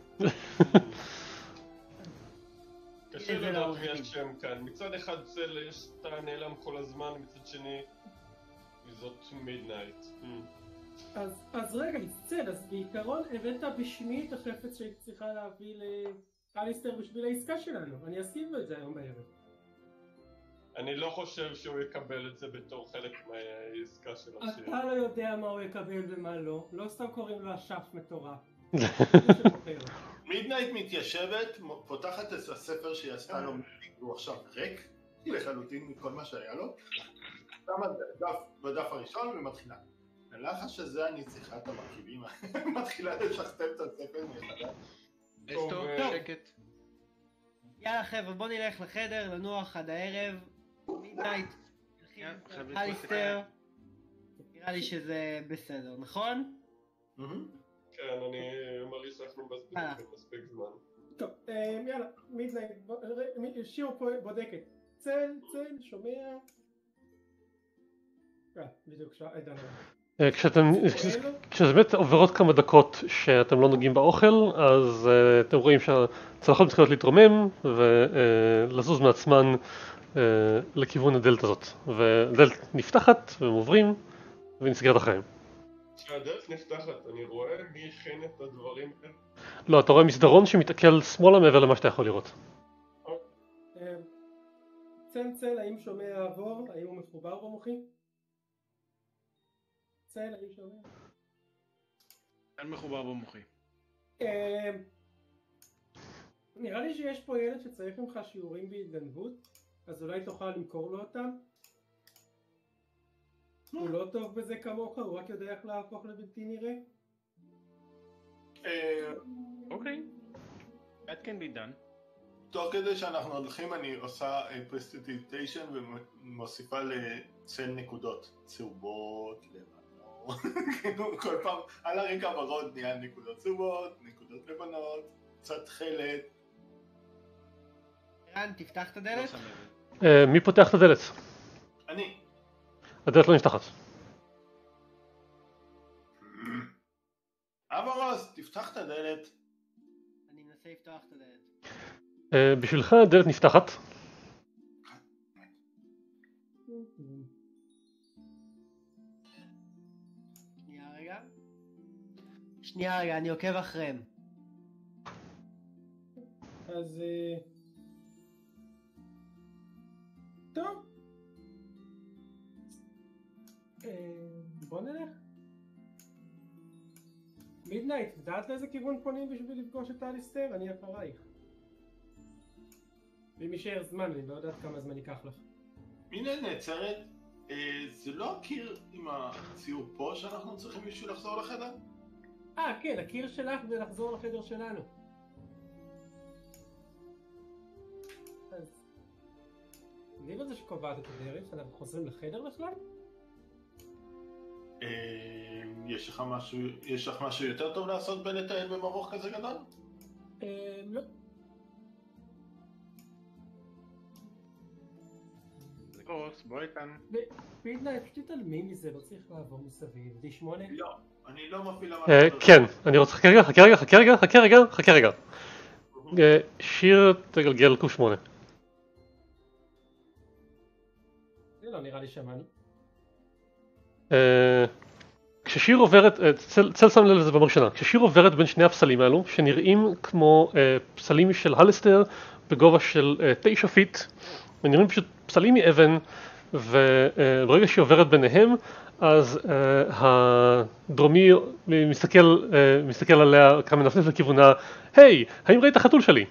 קשה לדעת מי השם כאן. מצד אחד צל יש אתה נעלם כל הזמן, מצד שני זאת מידנייט. אז, אז רגע, צל, אז בעיקרון הבאת בשמי את החפץ שהיית צריכה להביא לאליסטר בשביל העסקה שלנו. אני אשים לו את זה היום בערב. אני לא חושב שהוא יקבל את זה בתור חלק מהעסקה של השיר. אתה לא יודע מה הוא יקבל ומה לא. לא סתם קוראים לו אשף מטורף. מידנייט מתיישבת, פותחת את הספר שהיא עשתה לו, הוא עכשיו ריק לחלוטין מכל מה שהיה לו, שמה דף בדף הראשון ומתחילה. ללחש הזה אני צריכה את המרכיבים, מתחילה לשכתב את הספר מחדש. אסטור, שקט. יאללה חבר'ה, בוא נלך לחדר, לנוח עד הערב. מידנייט, אליסטר. נראה לי שזה בסדר, נכון? כן, אני מרגיש שאנחנו מבזבזים מספיק זמן. טוב, יאללה, מידנייט, שירו פה בודקת. צל, צל, שומע. אה, בדיוק, עידן. כשאתם, כשזה באמת עוברות כמה דקות שאתם לא נוגעים באוכל, אז אתם רואים שהצלחות מתחילות להתרומם ולזוז מעצמן לכיוון הדלת הזאת. ודלת נפתחת והם עוברים ונסגרת אחריהם. כשהדלת נפתחת, אני רואה מי הכין את הדברים האלה? לא, אתה רואה מסדרון שמתעכל שמאלה מעבר למה שאתה יכול לראות. צל, צל, האם שומע עבור? האם הוא מחובר במוחי? צל, האם שומע? אין מחובר במוחי. נראה לי שיש פה ילד שצריך ממך שיעורים בהתגנבות, אז אולי תוכל למכור לו אותם? הוא לא טוב בזה כמוך, הוא רק יודע איך להפוך לבלתי נראה? אוקיי. That can be done. תוך כדי שאנחנו הולכים אני עושה פרסטיטיישן ומוסיפה לצל נקודות צהובות, לבנות, כל פעם על הרקע ורוד נהיה נקודות צהובות, נקודות לבנות, קצת תכלת. ערן, תפתח את הדלת. מי פותח את הדלת? אני. הדלת לא נפתחת. אברוס, תפתח את הדלת. אני מנסה לפתוח את הדלת. בשבילך הדלת נפתחת. שנייה רגע. שנייה רגע, אני עוקב אחריהם. אז... טוב. בוא נלך. מידנייט, יודעת לאיזה כיוון פונים בשביל לפגוש את אליסטר? אני אחרייך. ואם יישאר זמן, אני לא יודעת כמה זמן ייקח לך. הנה נעצרת, זה לא הקיר עם הציור פה שאנחנו צריכים בשביל לחזור לחדר? אה, כן, הקיר שלך ולחזור לחדר שלנו. אז... אני לא זה שקובעת את הדרך, אנחנו חוזרים לחדר בכלל? יש לך משהו, יש לך משהו יותר טוב לעשות בלטייל במבוך כזה גדול? לא. קורס, בוא איתן. מידנייט, פשוט תתעלמי מזה, לא צריך לעבור מסביב. די שמונה? לא, אני לא מפעיל... כן, אני רוצה... חכה רגע, חכה רגע, חכה רגע, חכה רגע, חכה רגע. שיר תגלגל קו שמונה. זה לא נראה לי שמענו. כששיר עוברת, צל שם לב לזה בראשונה, כששיר עוברת בין שני הפסלים האלו, שנראים כמו פסלים של הלסטר בגובה של תשע פיט, ונראים פשוט פסלים מאבן, וברגע שהיא עוברת ביניהם, אז הדרומי מסתכל, מסתכל עליה, כמה מנפנף לכיוונה, היי, האם ראית החתול שלי?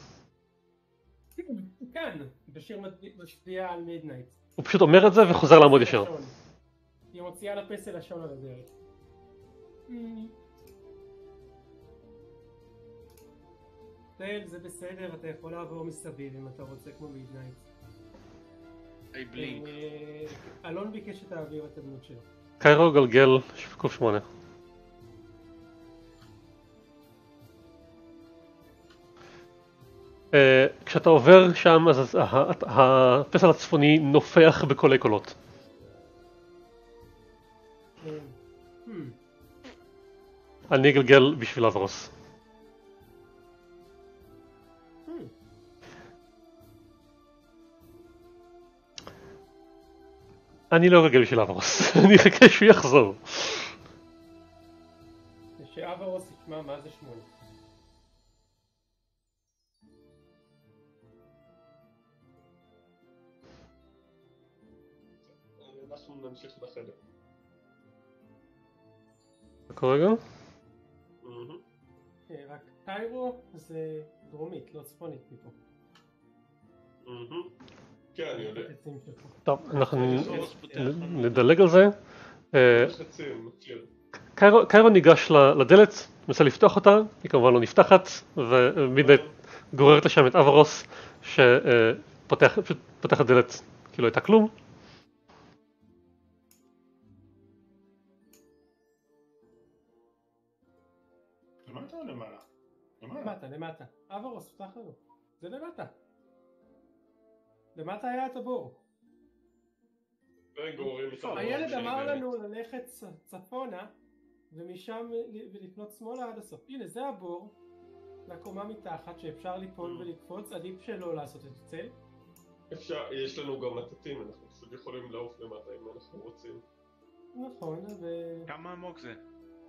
כן, בשיר משפיע על מידנייט. הוא פשוט אומר את זה וחוזר לעמוד ישר. היא מוציאה לפסל לשון על הדרך. טייל, זה בסדר, אתה יכול לעבור מסביב אם אתה רוצה כמו מידנייט. היי בלינק. אלון ביקש שתעביר את הדמות שלו. קיירו גלגל קוף שמונה. כשאתה עובר שם אז הפסל הצפוני נופח בקולי קולות. אני אגלגל בשביל אברוס. אני לא אגלגל בשביל אברוס, אני אחכה שהוא יחזור. שאברוס ישמע מה זה שמונה. אנחנו נמשיך בחדר. כרגע? רק קיירו זה דרומית, לא צפונית מפה. כן, אני יודע. טוב, אנחנו נדלג על זה. קיירו ניגש לדלת, מנסה לפתוח אותה, היא כמובן לא נפתחת, ומידנייט גוררת לשם את אברוס שפותח את הדלת כאילו הייתה כלום. למטה או למעלה? למטה, למטה. אברוס, פתח לנו. זה למטה. למטה היה את הבור. הילד אמר לנו ללכת צפונה ומשם ולפנות שמאלה עד הסוף. הנה זה הבור לקומה מתחת שאפשר ליפול ולקפוץ, עדיף שלא לעשות את הצל. אפשר, יש לנו גם מטטים, אנחנו פשוט יכולים לעוף למטה אם אנחנו רוצים. נכון, ו... כמה עמוק זה?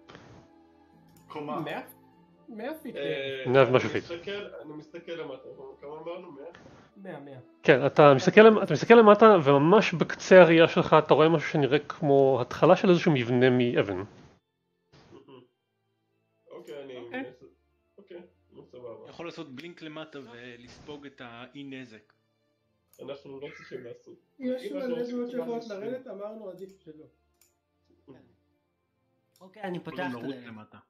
קומה. מאה? מאה פיט. מאה ומשהו פיט. אני מסתכל למטה, כמה אמרנו? מאה? מאה, מאה. כן, אתה מסתכל למטה וממש בקצה הראייה שלך אתה רואה משהו שנראה כמו התחלה של איזשהו מבנה מאבן. אוקיי, אני... אוקיי, סבבה. יכול לעשות בלינק למטה ולספוג את האי נזק. אנחנו לא צריכים לעשות. יש מלא דמות שיכולות לרדת, אמרנו עדיף שלא. אוקיי, אני פותח את הדלת.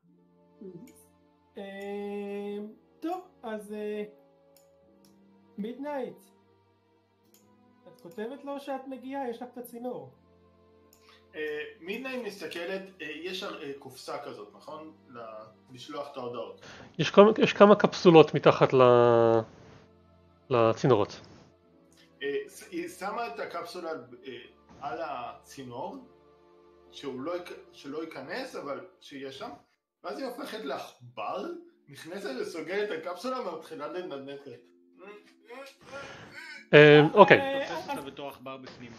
טוב, אז מידנייט, את כותבת לו שאת מגיעה, יש לך את הצינור. מידנייט מסתכלת, יש קופסה כזאת, נכון? לשלוח את ההודעות. יש כמה קפסולות מתחת לצינורות. היא שמה את הקפסולה על הצינור, שלא ייכנס, אבל שיהיה שם, ואז היא הופכת לעכבר, נכנסת וסוגרת את הקפסולה ומתחילה לנדנדת. אוקיי. תופס אותה בתור עכבר בפנים.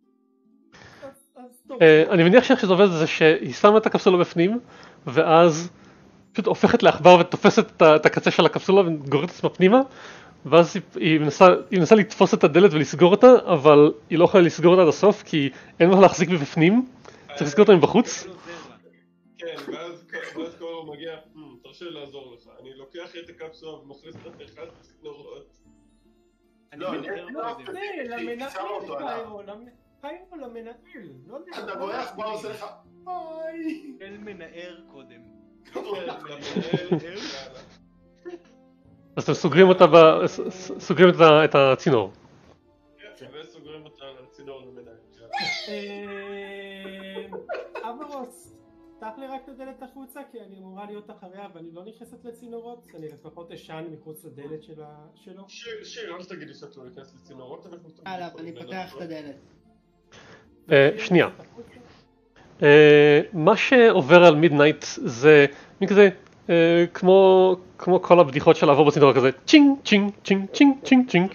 אני מניח שאיך שזה עובד זה שהיא שמה את הקפסולה בפנים, ואז פשוט הופכת לעכבר ותופסת את הקצה של הקפסולה וגוררת עצמה פנימה, ואז היא מנסה לתפוס את הדלת ולסגור אותה, אבל היא לא יכולה לסגור אותה עד הסוף, כי אין מה להחזיק מבפנים, צריך לסגור אותה מבחוץ. כן, ואז כל הוא מגיע, תרשה לעזור לך, אני לוקח את הקפסולה ומכניס את אחד צינורות. לא, מנער קודם. למנהל קיירו, קיירו למנהל, לא יודע. אתה בורח, מה עושה לך? ביי! אל מנער קודם. כן, למנהל, יאללה. אז אתם סוגרים אותה, ב- ס- ס- סוגרים את ה- את הצינור. כן, וסוגרים אותה על הצינור למנהל. אברוס, פתח לי רק את הדלת החוצה כי אני אמורה להיות אחריה ואני לא נכנסת לצינורות, אני לפחות אשן מחוץ לדלת שלו. שיר, שיר, אל תגידי שאת לא נכנסת לצינורות, אנחנו תמיד הלאה, יכולים אני פותח לנסות. את הדלת. אה, שנייה. אה, מה שעובר על מידנייט זה מין כזה אה, כמו כמו כל הבדיחות של לעבור בצינור כזה צ'ינג צ'ינג צ'ינג צ'ינג צ'ינג צ'ינג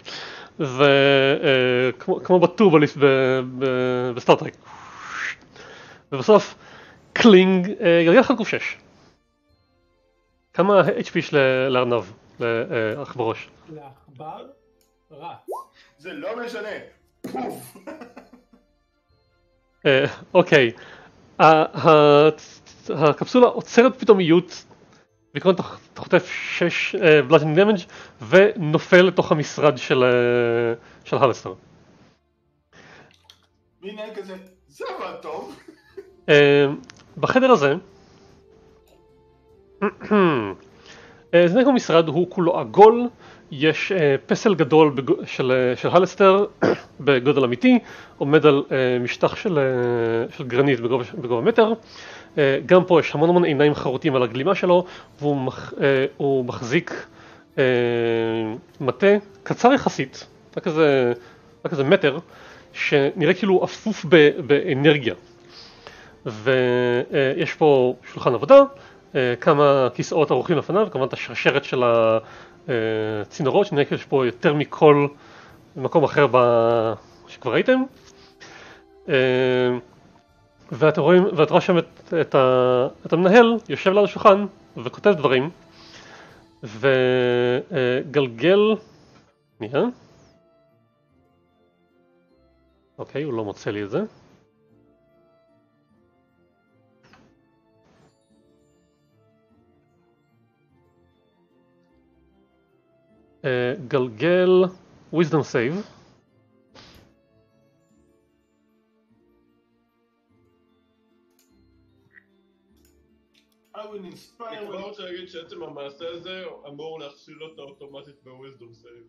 וכמו בטורבוליסט בסטארטרק ובסוף קלינג גלגל אחד קוף שש. כמה אייץ' פי יש לארנב, לאח בראש? לעכבר רץ. זה לא משנה. פוף! אה, אוקיי, ה- ה- הקפסולה עוצרת פתאומיות בעקבות אתה חוטף שש בלאז'ינג דמג' ונופל לתוך המשרד של אה, של הלסטר. מנהל כזה, זה עבד טוב. אה, בחדר הזה אה, זה כמו משרד, הוא כולו עגול, יש אה, פסל גדול בגו- של אה, של הלסטר בגודל אמיתי, עומד על אה, משטח של אה, של גרנית בגובה בגובה מטר. אה, גם פה יש המון המון עיניים חרוטים על הגלימה שלו, והוא מח, אה, הוא מחזיק אה, מטה קצר יחסית, רק איזה, רק איזה מטר, שנראה כאילו הוא אפוף ב- באנרגיה. ויש פה שולחן עבודה, אה, כמה כיסאות ארוכים לפניו, כמובן את השרשרת של הצינורות, שנראה כאילו יש פה יותר מכל מקום אחר ב- שכבר ראיתם. אה, ואתם רואים, ואת רואה שם את, את, ה, את המנהל יושב ליד השולחן וכותב דברים וגלגל, נהיה, אוקיי, הוא לא מוצא לי את זה. אה, גלגל wisdom save. I will inspire אני כבר with... רוצה להגיד שעצם המעשה הזה אמור להכשיל אותה אוטומטית בוויזדום סייב.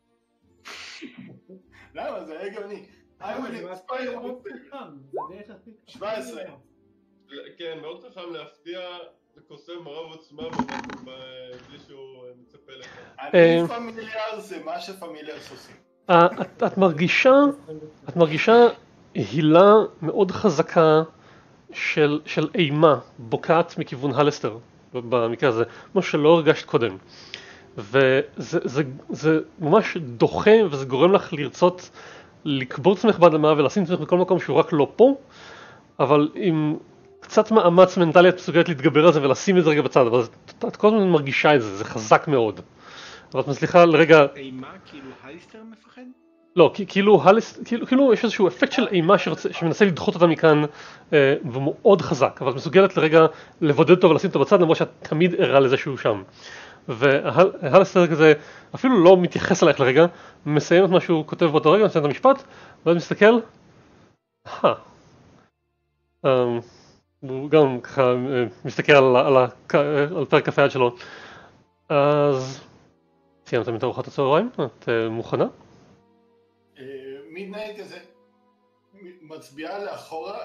למה? זה הגיוני. I אבל will זה inspire מספיק מאוד with... חכם, זה דרך הכי... שבע עשרה. כן, מאוד חכם להפתיע לקוסם רב עוצמה ב- בלי שהוא מצפה לך. אה. אני פמיליאר זה מה שפמיליארס עושים. אה, את, את מרגישה, את מרגישה הילה מאוד חזקה של, של אימה בוקעת מכיוון הלסטר במקרה הזה, מה שלא הרגשת קודם. וזה זה, זה ממש דוחה וזה גורם לך לרצות לקבור את עצמך באדמה ולשים את עצמך בכל מקום שהוא רק לא פה, אבל עם קצת מאמץ מנטלי את מסוגלת להתגבר על זה ולשים את זה רגע בצד, אבל את, את כל הזמן מרגישה את זה, זה חזק מאוד. אבל את מצליחה לרגע... אימה? כאילו הלסטר מפחד? לא, כאילו, הלס, כאילו, כאילו יש איזשהו אפקט של אימה שרוצה, שמנסה לדחות אותה מכאן אה, והוא מאוד חזק, אבל את מסוגלת לרגע לבודד אותו ולשים אותו בצד למרות שאת תמיד ערה לזה שהוא שם. והלסטר כזה אפילו לא מתייחס אלייך לרגע, מסיים את מה שהוא כותב באותו רגע, מסיים את המשפט, ואז מסתכל, אה, um, הוא גם ככה אה, מסתכל על, על, על, על פרק קפה יד שלו. אז סיימתם את ארוחת הצהריים, את אה, מוכנה? מידנייט כזה מצביעה לאחורה,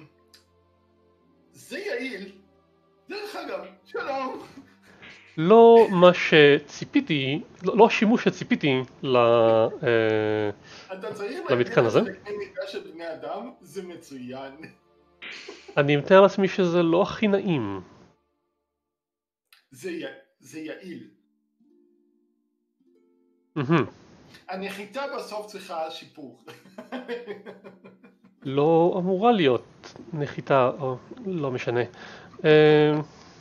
זה יעיל, דרך אגב, שלום. לא מה שציפיתי, לא, לא השימוש שציפיתי ל, אה, אתה צריך למתקן הזה. להגיד את זה לקנה מידה של בני אדם, זה מצוין. אני מתאר לעצמי שזה לא הכי נעים. זה, י... זה יעיל. מהמם. הנחיתה בסוף צריכה שיפור. לא אמורה להיות נחיתה, או לא משנה. אה,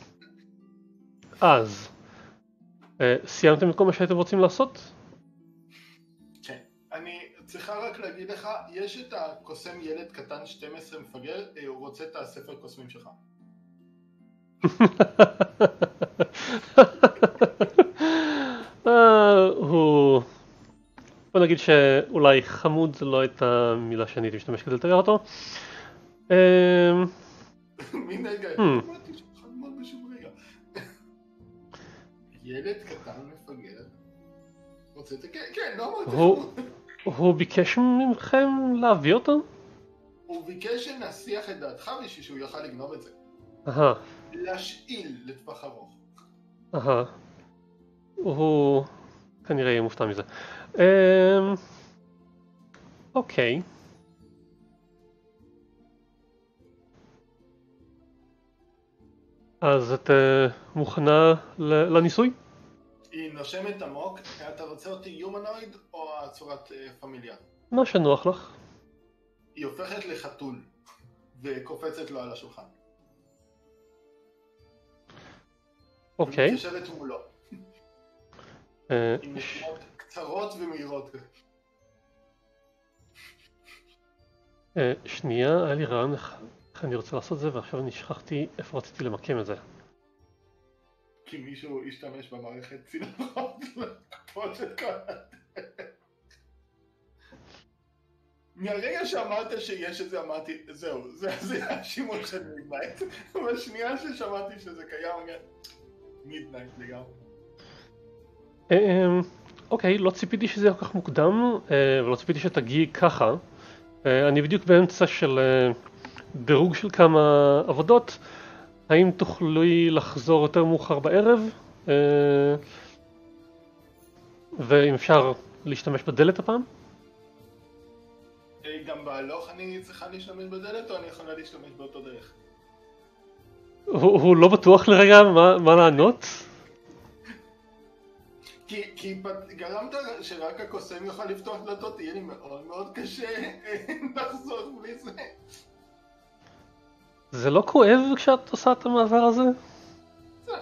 אז, אה, סיימתם את כל מה שהייתם רוצים לעשות? כן. אני צריכה רק להגיד לך, יש את הקוסם ילד קטן שתים עשרה מפגר, הוא רוצה את הספר קוסמים שלך. הוא... בוא נגיד שאולי חמוד זה לא הייתה מילה שאני הייתי משתמש כדי לתאר אותו. מי נגד? אמרתי שחמוד בשום רגע. ילד קטן מפגר. רוצה את זה? כן, כן, לא אמרתי חמוד. הוא ביקש מכם להביא אותו? הוא ביקש שנסיח את דעתך בשביל שהוא יוכל לגנוב את זה. אהה. להשאיל לטווח ארוך. אהה. הוא כנראה יהיה מופתע מזה. אוקיי. אז את מוכנה לניסוי? היא נושמת עמוק. אתה רוצה אותי יומנויד או צורת פמיליה? מה שנוח לך. היא הופכת לחתול וקופצת לו על השולחן. אוקיי. ומתיישבת מולו. עם נשימות קצרות ומהירות. שנייה, היה לי רעיון איך אני רוצה לעשות את זה ועכשיו אני שכחתי איפה רציתי למקם את זה. כי מישהו ישתמש במערכת צינורות לקפוץ את כל הדרך. מהרגע שאמרת שיש את זה אמרתי, זהו, זה היה השימוש של מידנייט. בשנייה ששמעתי שזה קיים, מידנייט לגמרי. אוקיי, לא ציפיתי שזה יהיה כל כך מוקדם ולא ציפיתי שתגיעי ככה. אני בדיוק באמצע של דירוג של כמה עבודות. האם תוכלי לחזור יותר מאוחר בערב? ואם אפשר להשתמש בדלת הפעם? גם בהלוך אני צריכה להשתמש בדלת או אני יכולה להשתמש באותו דרך? הוא לא בטוח לרגע מה לענות? כי גרמת שרק הקוסם יוכל לפתוח דלתות, יהיה לי מאוד מאוד קשה לחזור בלי זה. זה לא כואב כשאת עושה את המעבר הזה? זה.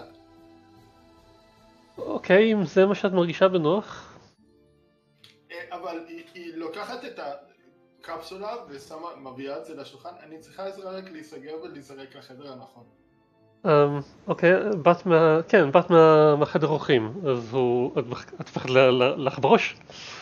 אוקיי, אם זה מה שאת מרגישה בנוח. אבל היא לוקחת את הקפסולה ושמה, מביאה את זה לשולחן, אני צריכה עזרה רק להיסגר ולהיזרק לחדר הנכון. אוקיי, בת מה... כן, בת מהחדר אורחים, אז הוא... את מפחד לך בראש?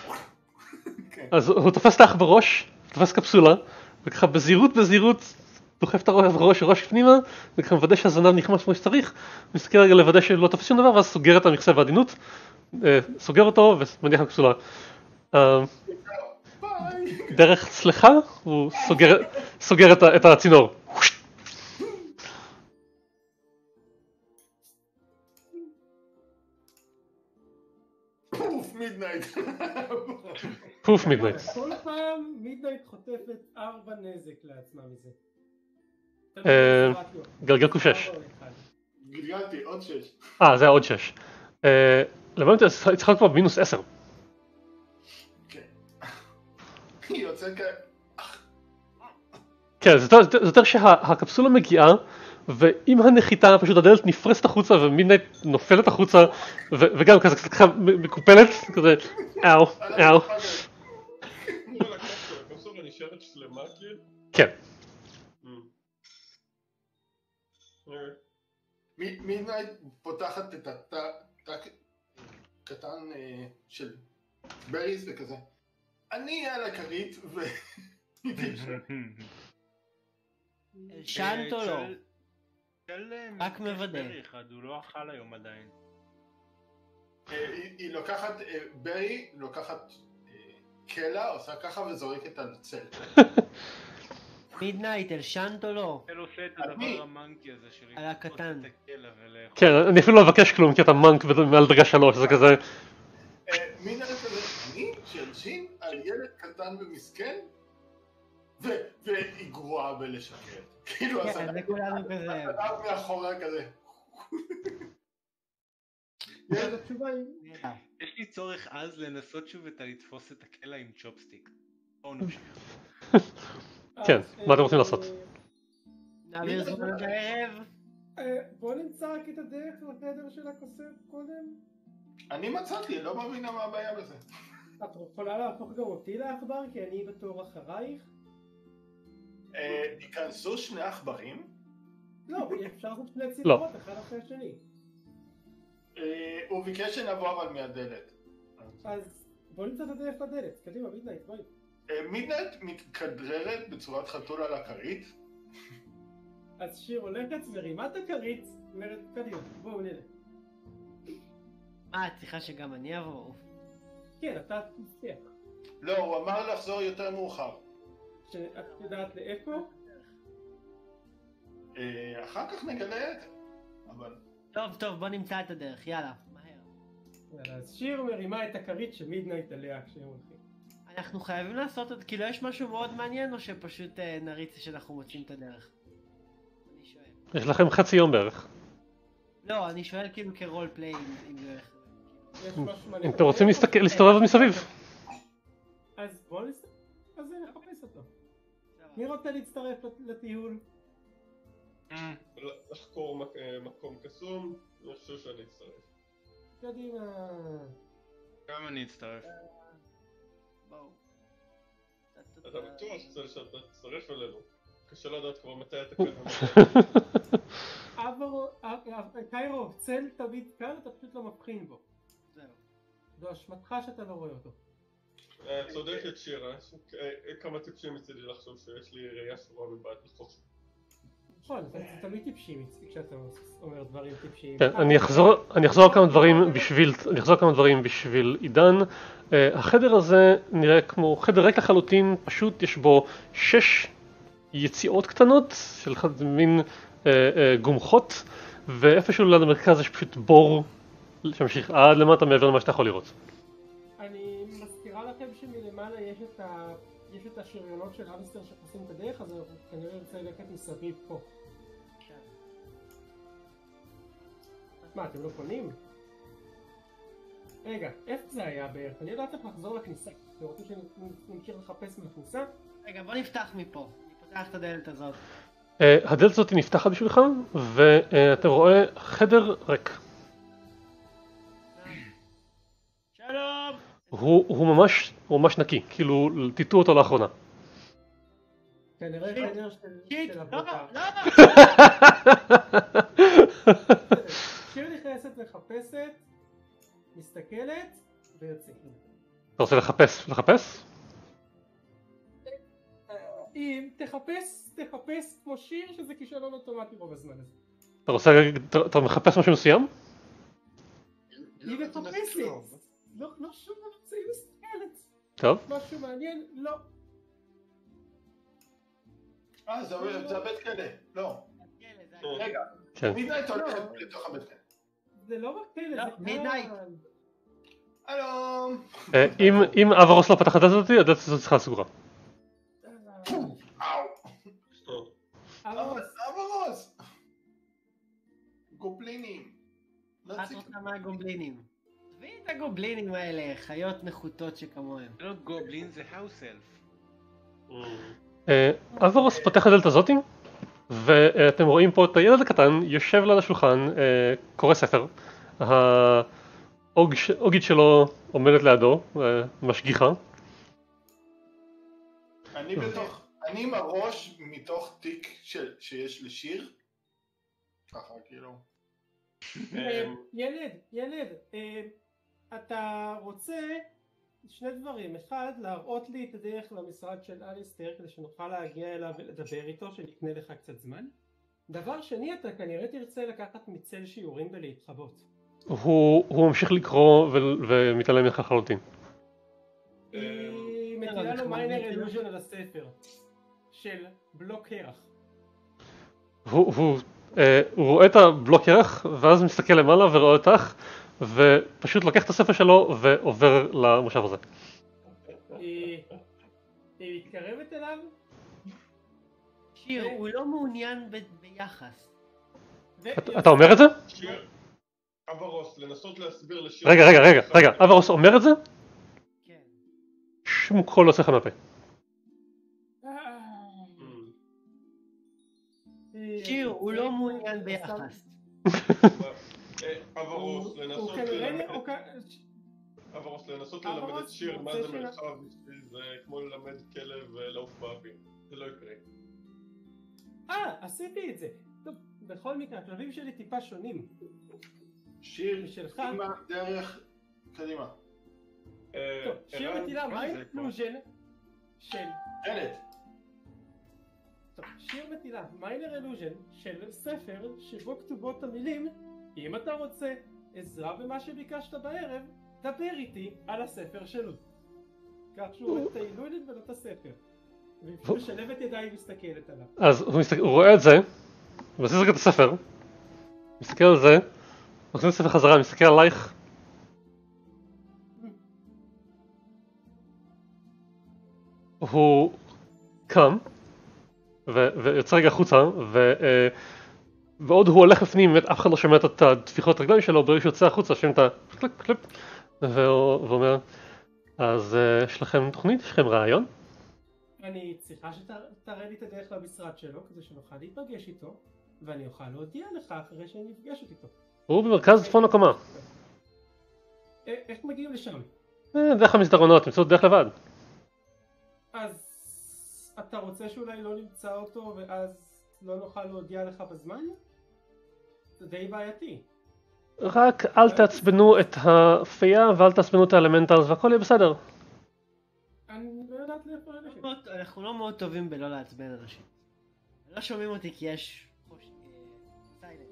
אז הוא תופס אותך בראש, תופס קפסולה, וככה בזהירות בזהירות דוחף את הראש ראש פנימה, וככה מוודא שהזנב נכנס כמו שצריך, מסתכל רגע לוודא שלא תופס שום דבר, ואז סוגר את המכסה בעדינות, סוגר אותו ומניח לקפסולה. דרך צלחה, הוא סוגר את הצינור. פוף מידנייט. פוף מידנייט. כל פעם מידנייט חוטפת ארבע נזק לעצמה מזה. גלגל קושש. גלגלתי עוד שש. אה, זה היה עוד שש. למעט היא צריכה כבר מינוס עשר. כן. היא יוצאת כאלה. כן, זה יותר שהקפסולה מגיעה ועם הנחיתה פשוט הדלת נפרסת החוצה ומידנייט נופלת החוצה וגם כזה ככה מקופלת כזה אאו אאו. הקפסולה נשארת שלמה כאילו? כן. מידנייט פותחת את התק קטן של בריס וכזה אני על הכרית ו... אלשנת או לא? רק מוודא. הוא לא אכל היום עדיין. היא לוקחת ברי, לוקחת קלה, עושה ככה וזורקת על צל. מידנייט, אלשנת או לא? אל עושה את הדבר המנקי הזה שלי. על הקטן. כן, אני אפילו לא אבקש כלום כי אתה מנק מעל דרגה שלוש, זה כזה... מידנייט כזה, אני שהלשין על ילד קטן ומסכן? והיא גרועה בלשקר. כאילו כן, זה כולנו כזה. אף מאחורה כזה. יש לי צורך אז לנסות שוב את לתפוס את הקלע עם צ'ופסטיק. בואו נמשיך. כן, מה אתם רוצים לעשות? נעביר זמן בערב. בוא נמצא רק את הדרך לחדר של הקוסם קודם. אני מצאתי, לא מבינה מה הבעיה בזה. את יכולה להפוך גם אותי לעכבר כי אני בתור אחרייך? ייכנסו שני עכברים לא, אפשר לעשות שני צינורות אחד אחרי השני. הוא ביקש שנבוא אבל מהדלת. אז בוא נמצא את הדרך לדלת, קדימה, מידנייט, בואי. מידנייט מתכדררת בצורת חתול על הכרית. אז שיר הולכת ורימה את הכרית, אומרת קדימה, בואו נלך. אה, את צריכה שגם אני אבוא? כן, אתה תצליח. לא, הוא אמר לחזור יותר מאוחר. שאת יודעת לאיפה? אחר כך נגלה את זה, אבל... טוב, טוב, בוא נמצא את הדרך, יאללה, מהר. יאללה, אז שיר מרימה את הכרית שמידנייט עליה כשהם הולכים. אנחנו חייבים לעשות את... כאילו יש משהו מאוד מעניין או שפשוט אה, נריץ שאנחנו מוצאים את הדרך? אני שואל. יש לכם חצי יום בערך. לא, אני שואל כאילו כרול פליי אם זה... יש משהו מעניין. אם אתם רוצים להסתכל- להסתובב מסביב. אז בואו נסתכל, אז נחפש אותו. מי רוצה להצטרף לטיול? לחקור מקום קסום, אני חושב שאני אצטרף. קדימה. גם אני אצטרף. בואו. אתה בטוח שאתה תצטרף אלינו? קשה לדעת כבר מתי אתה כאן. אברו, קיירו, צל תמיד כאן, אתה פשוט לא מבחין בו. זהו. זו אשמתך שאתה לא רואה אותו. צודקת שירה, כמה טיפשים מצידי לחשוב שיש לי ראייה שרואה מבעד לחושך. נכון, זה תמיד טיפשי כשאתה אומר דברים טיפשיים. כן, אני אחזור, אני אחזור כמה דברים בשביל, אני אחזור כמה דברים בשביל עידן. Uh, החדר הזה נראה כמו חדר ריק לחלוטין, פשוט יש בו שש יציאות קטנות של אחד מין uh, uh, גומחות, ואיפשהו ליד המרכז יש פשוט בור שממשיך עד למטה מעבר למה שאתה יכול לראות. אני מזכירה לכם שמלמעלה יש את ה... יש את השריונות של אליסטר שחוסים את הדרך, אז אנחנו כנראה נרצה ללכת מסביב פה. מה, אתם לא פונים? רגע, איפה זה היה בערך? אני יודעת איך לחזור לכניסה. אתם רוצים שנמשיך לחפש מהכניסה? רגע, בוא נפתח מפה. אני פותח את הדלת הזאת. Uh, הדלת הזאת נפתחת בשבילך, ואתה רואה חדר ריק. שלום! הוא, הוא ממש, הוא ממש נקי, כאילו טיטו אותו לאחרונה. כנראה חדר של שיט, של לא, עבודה. לא! שיר נכנסת מחפשת, מסתכלת ויוצאת. אתה רוצה לחפש? לחפש? אם תחפש, תחפש כמו שיר שזה כישלון אוטומטי רוב הזמן הזה. אתה רוצה, אתה, אתה מחפש משהו מסוים? היא מחפשת. לא, לא שום דבר, היא מסתכלת. טוב. משהו מעניין? לא. אה, זה הבית כלא. לא. רגע. כן. מידנייט הולכת לתוך הבית כלא. זה לא רק כאלה, זה מידנייט. הלו. אם, אם אברוס לא פתח את הדלת הזאת, הדלת הזאת צריכה סגורה. אברוס, אברוס. גובלינים. מה את רוצה מהגובלינים? תביאי את הגובלינים האלה, חיות נחותות שכמוהם. זה לא גובלין, זה האוס אלף. אברוס פותח את הדלת הזאת, ואתם רואים פה את הילד הקטן יושב ליד השולחן, קורא ספר. האוגית שלו עומדת לידו, משגיחה. אני בתוך, אני עם הראש מתוך תיק שיש לשיר. ככה כאילו. ילד, ילד, אתה רוצה שני דברים. אחד, להראות לי את הדרך למשרד של אליסטר כדי שנוכל להגיע אליו ולדבר איתו, שנקנה לך קצת זמן. דבר שני, אתה כנראה תרצה לקחת מצל שיעורים ולהתחבות. הוא, הוא ממשיך לקרוא ו- ומתעלם לך לחלוטין. היא מטילה לו מיינר אילוז'ן על הספר של בלוק קרח. הוא, הוא, אה, הוא רואה את הבלוק ירח ואז מסתכל למעלה ורואה אותך ופשוט לוקח את הספר שלו ועובר למושב הזה. היא היא מתקרבת אליו? שיר, הוא לא מעוניין ב- ביחס. אתה, אתה אומר את זה? שיר, אברוס, לנסות להסביר לשיר... רגע, רגע, רגע, רגע, אברוס אומר את זה? כן. שום קול לא צריך מהפה. שיר, הוא לא מעוניין ביחס. אברוס, לנסות הוא כנראה... ללמד... הוא כ- אברוס, לנסות ללמד את אברוס שיר מה רוצה זה ש- מרחב, זה כמו ללמד כלב לעוף באוויר. זה לא יקרה. אה, עשיתי את זה. טוב, בכל מקרה, הכלבים שלי טיפה שונים. שיר, ושלך? קדימה, דרך, קדימה. טוב, שיר מטילה מיינד אילוז'ן של... ילד. טוב, שיר מטילה מיינר אילוז'ן של ספר שבו כתובות המילים אם אתה רוצה עזרה במה שביקשת בערב, דבר איתי על הספר שלו. כך שהוא רואה את האילוז'ן ולא את הספר. והיא משלבת ידיים ומסתכלת עליו. אז הוא, מסתכל, הוא רואה את זה, מזיז רגע את הספר, מסתכל על זה, מחזיר את הספר חזרה, מסתכל עלייך. הוא קם, ו- ויוצא רגע החוצה, ו- ועוד הוא הולך לפנים, באמת אף אחד לא שומע את הטפיחות רגליים שלו, ברגע שהוא יוצא החוצה, שומעים את הקליפ קליפ, ואומר, אז יש לכם תוכנית? יש לכם רעיון? אני צריכה שתראה לי את הדרך למשרד שלו, כדי שנוכל להיפגש איתו, ואני אוכל להודיע לך אחרי שאני נפגשת איתו. הוא במרכז צפון הקומה. איך מגיעים לשם? דרך המסדרונות, תמצאו דרך לבד. אז אתה רוצה שאולי לא נמצא אותו ואז לא נוכל להודיע לך בזמן? זה די בעייתי. רק אל תעצבנו את הפייה ואל תעצבנו את האלמנטלס והכל יהיה בסדר. אני לא יודעת לאיפה ללכת. אנחנו לא מאוד טובים בלא לעצבן אנשים. לא שומעים אותי כי יש סיילנט.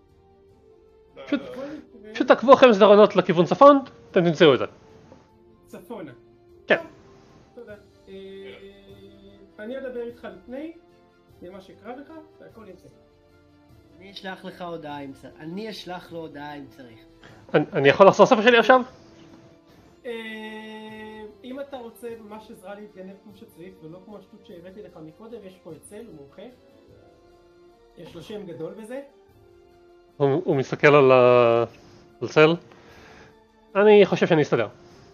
פשוט תעקבו אחרי מסדרונות לכיוון צפון, אתם תמצאו את זה. צפונה. כן. תודה. אני אדבר איתך לפני, למה שקרה לך, והכל יצא. אני אשלח לך הודעה אם צריך. אני אשלח לו הודעה אם צריך. אני יכול לחזור ספר שלי עכשיו? אם אתה רוצה ממש עזרה להתגנב כמו שצריך, ולא כמו השטות שהראיתי לך מקודם, יש פה את צל, הוא מומחה. יש לו שם גדול בזה. הוא מסתכל על צל. אני חושב שאני אסתדר.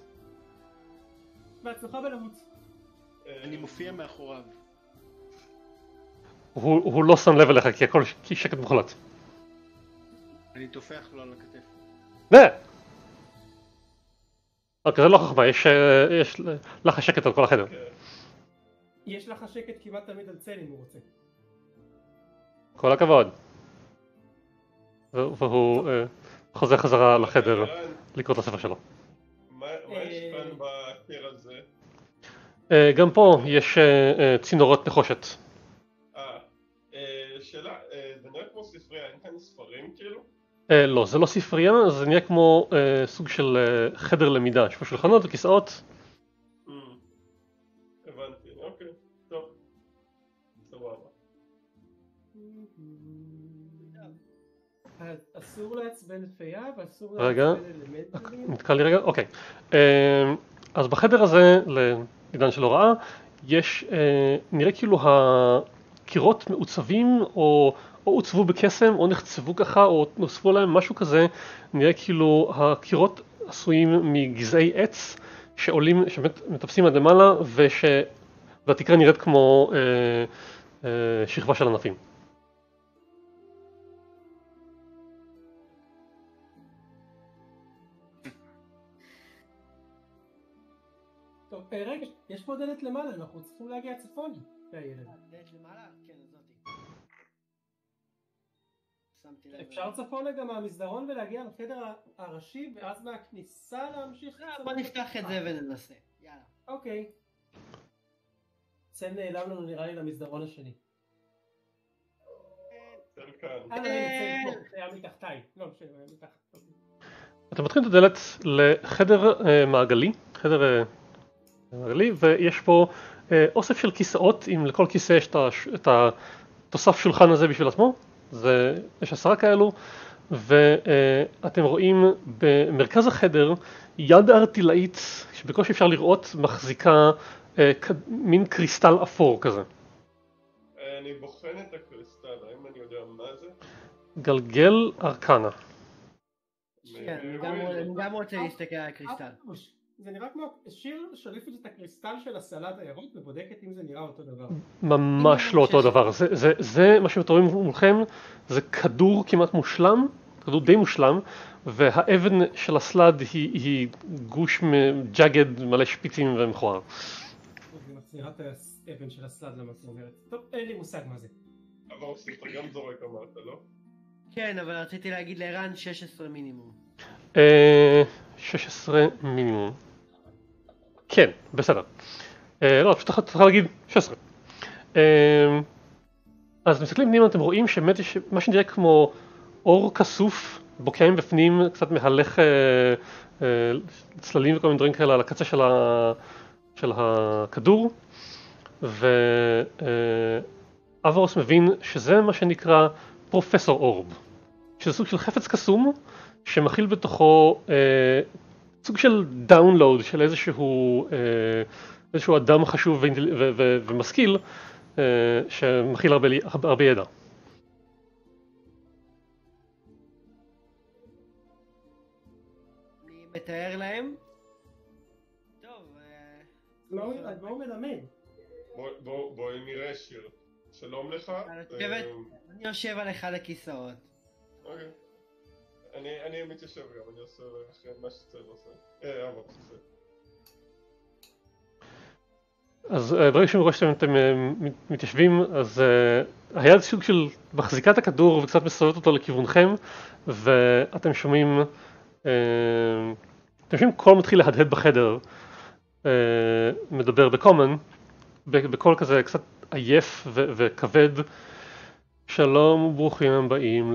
בהצלחה בלרוץ. אני מופיע מאחוריו. הוא לא שם לב אליך כי הכל שקט מוחלט. אני תופח לו על הכתף. נה! אוקיי, זה לא חכמה, יש לך שקט על כל החדר. יש לך שקט כמעט תמיד על צל אם הוא רוצה. כל הכבוד. והוא חוזר חזרה לחדר לקרוא את הספר שלו. מה יש כאן בקיר הזה? גם פה יש צינורות נחושת. אה, שאלה, זה נראה כמו ספרייה, אין כאן ספרים כאילו? לא, זה לא ספרייה, זה נראה כמו סוג של חדר למידה, יש פה שולחנות וכיסאות. הבנתי, אוקיי, טוב, סבבה. אסור לעצבן פייה ואסור רגע, לעצבן אלמנטים. נתקע לי רגע, אוקיי. אז בחדר הזה, לעידן של הוראה, יש, נראה כאילו הקירות מעוצבים או, או עוצבו בקסם או נחצבו ככה או נוספו להם משהו כזה, נראה כאילו הקירות עשויים מגזעי עץ שעולים, שמטפסים עד למעלה וש... והתקרה נראית כמו אה, אה, שכבה של ענפים. טוב, רגע, יש פה דלת למעלה, אנחנו צריכים להגיע צפון. דלת למעלה? כן, זאתי. אפשר צפונה גם מהמסדרון ולהגיע לחדר הראשי ואז מהכניסה להמשיך? בוא נפתח את זה וננסה, יאללה. אוקיי. צל נעלם לנו נראה לי למסדרון השני. צל כאן. אה, אני צל פה, זה היה מתחתיי. לא, זה היה מתחת. אתם פותחים את הדלת לחדר מעגלי, חדר מעגלי, ויש פה אוסף של כיסאות, אם לכל כיסא יש את התוסף שולחן הזה בשביל עצמו. זה, יש עשרה כאלו, ואתם רואים במרכז החדר יד ארטילאית שבקושי אפשר לראות מחזיקה מין קריסטל אפור כזה. אני בוחן את הקריסטל, האם אני יודע מה זה? גלגל ארקנה. כן, אני גם רוצה להסתכל על הקריסטל. זה נראה כמו, שיר שולפת את הקריסטל של הסלט הירוק ובודקת אם זה נראה אותו דבר. ממש לא אותו דבר, זה, זה, זה מה שאתם רואים מולכם, זה כדור כמעט מושלם, כדור די מושלם, והאבן של הסלד היא, היא גוש ג'אגד מלא שפיצים ומכוער. אני מחזירה את האבן של הסלד למה את אומרת. טוב, אין לי מושג מה זה. אבל אתה גם זורק אמרת, לא? כן, אבל רציתי להגיד לערן שש עשרה מינימום. שש עשרה מינימום. כן, בסדר. לא, פשוט צריך להגיד שש עשרה. אז מסתכלים פנימה, אתם רואים שבאמת יש מה שנראה כמו אור כסוף, בוקע בפנים, קצת מהלך צללים וכל מיני דברים כאלה על הקצה של, ה... של הכדור, ואברוס מבין שזה מה שנקרא פרופסור אורב, שזה סוג של חפץ קסום שמכיל בתוכו אה, סוג של דאונלוד של איזשהו, אה, איזשהו אדם חשוב ו... ו... ו... ומשכיל, שמכיל הרבה, הרבה ידע. אני מתאר להם. טוב, לא מלמד. בואי נראה שיר. שלום לך. אני יושב על אחד הכיסאות. אוקיי. אני מתיישב גם, אני עושה מה שצריך לעשות. אה, אבא, עושה. אז ברגע שאני רואה שאתם מתיישבים, אז היד סוג של מחזיקה את הכדור וקצת מסובבת אותו לכיוונכם, ואתם שומעים, אתם שומעים קול מתחיל להדהד בחדר, מדבר בקומן, בקול כזה קצת עייף וכבד. שלום וברוכים הבאים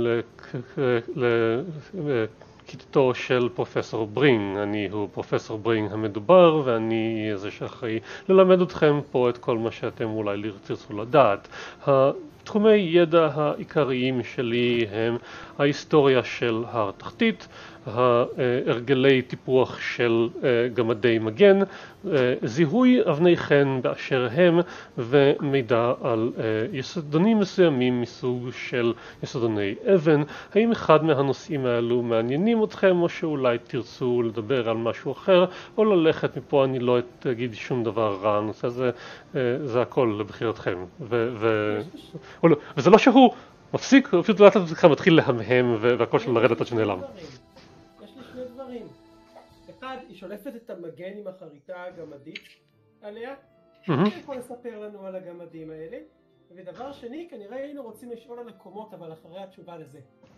לכיתתו של פרופסור ברינג. אני הוא פרופסור ברינג המדובר, ואני זה שאחראי ללמד אתכם פה את כל מה שאתם אולי תרצו לדעת. התחומי ידע העיקריים שלי הם ההיסטוריה של הר תחתית, הרגלי טיפוח של גמדי מגן, זיהוי אבני חן באשר הם, ומידע על יסודונים מסוימים מסוג של יסודוני אבן. האם אחד מהנושאים האלו מעניינים אתכם, או שאולי תרצו לדבר על משהו אחר, או ללכת מפה? אני לא אגיד שום דבר רע, הנושא הזה זה הכל לבחירתכם. ו- ו- וזה לא שהוא מפסיק, הוא פשוט לאט לאט מתחיל להמהם והכל שלו לרדת עד שנעלם. יש לי שני דברים. אחד, היא שולפת את המגן עם החריטה הגמדית עליה, שאני יכול לספר לנו על הגמדים האלה. ודבר שני, כנראה היינו רוצים לשאול על הקומות, אבל אחרי התשובה לזה.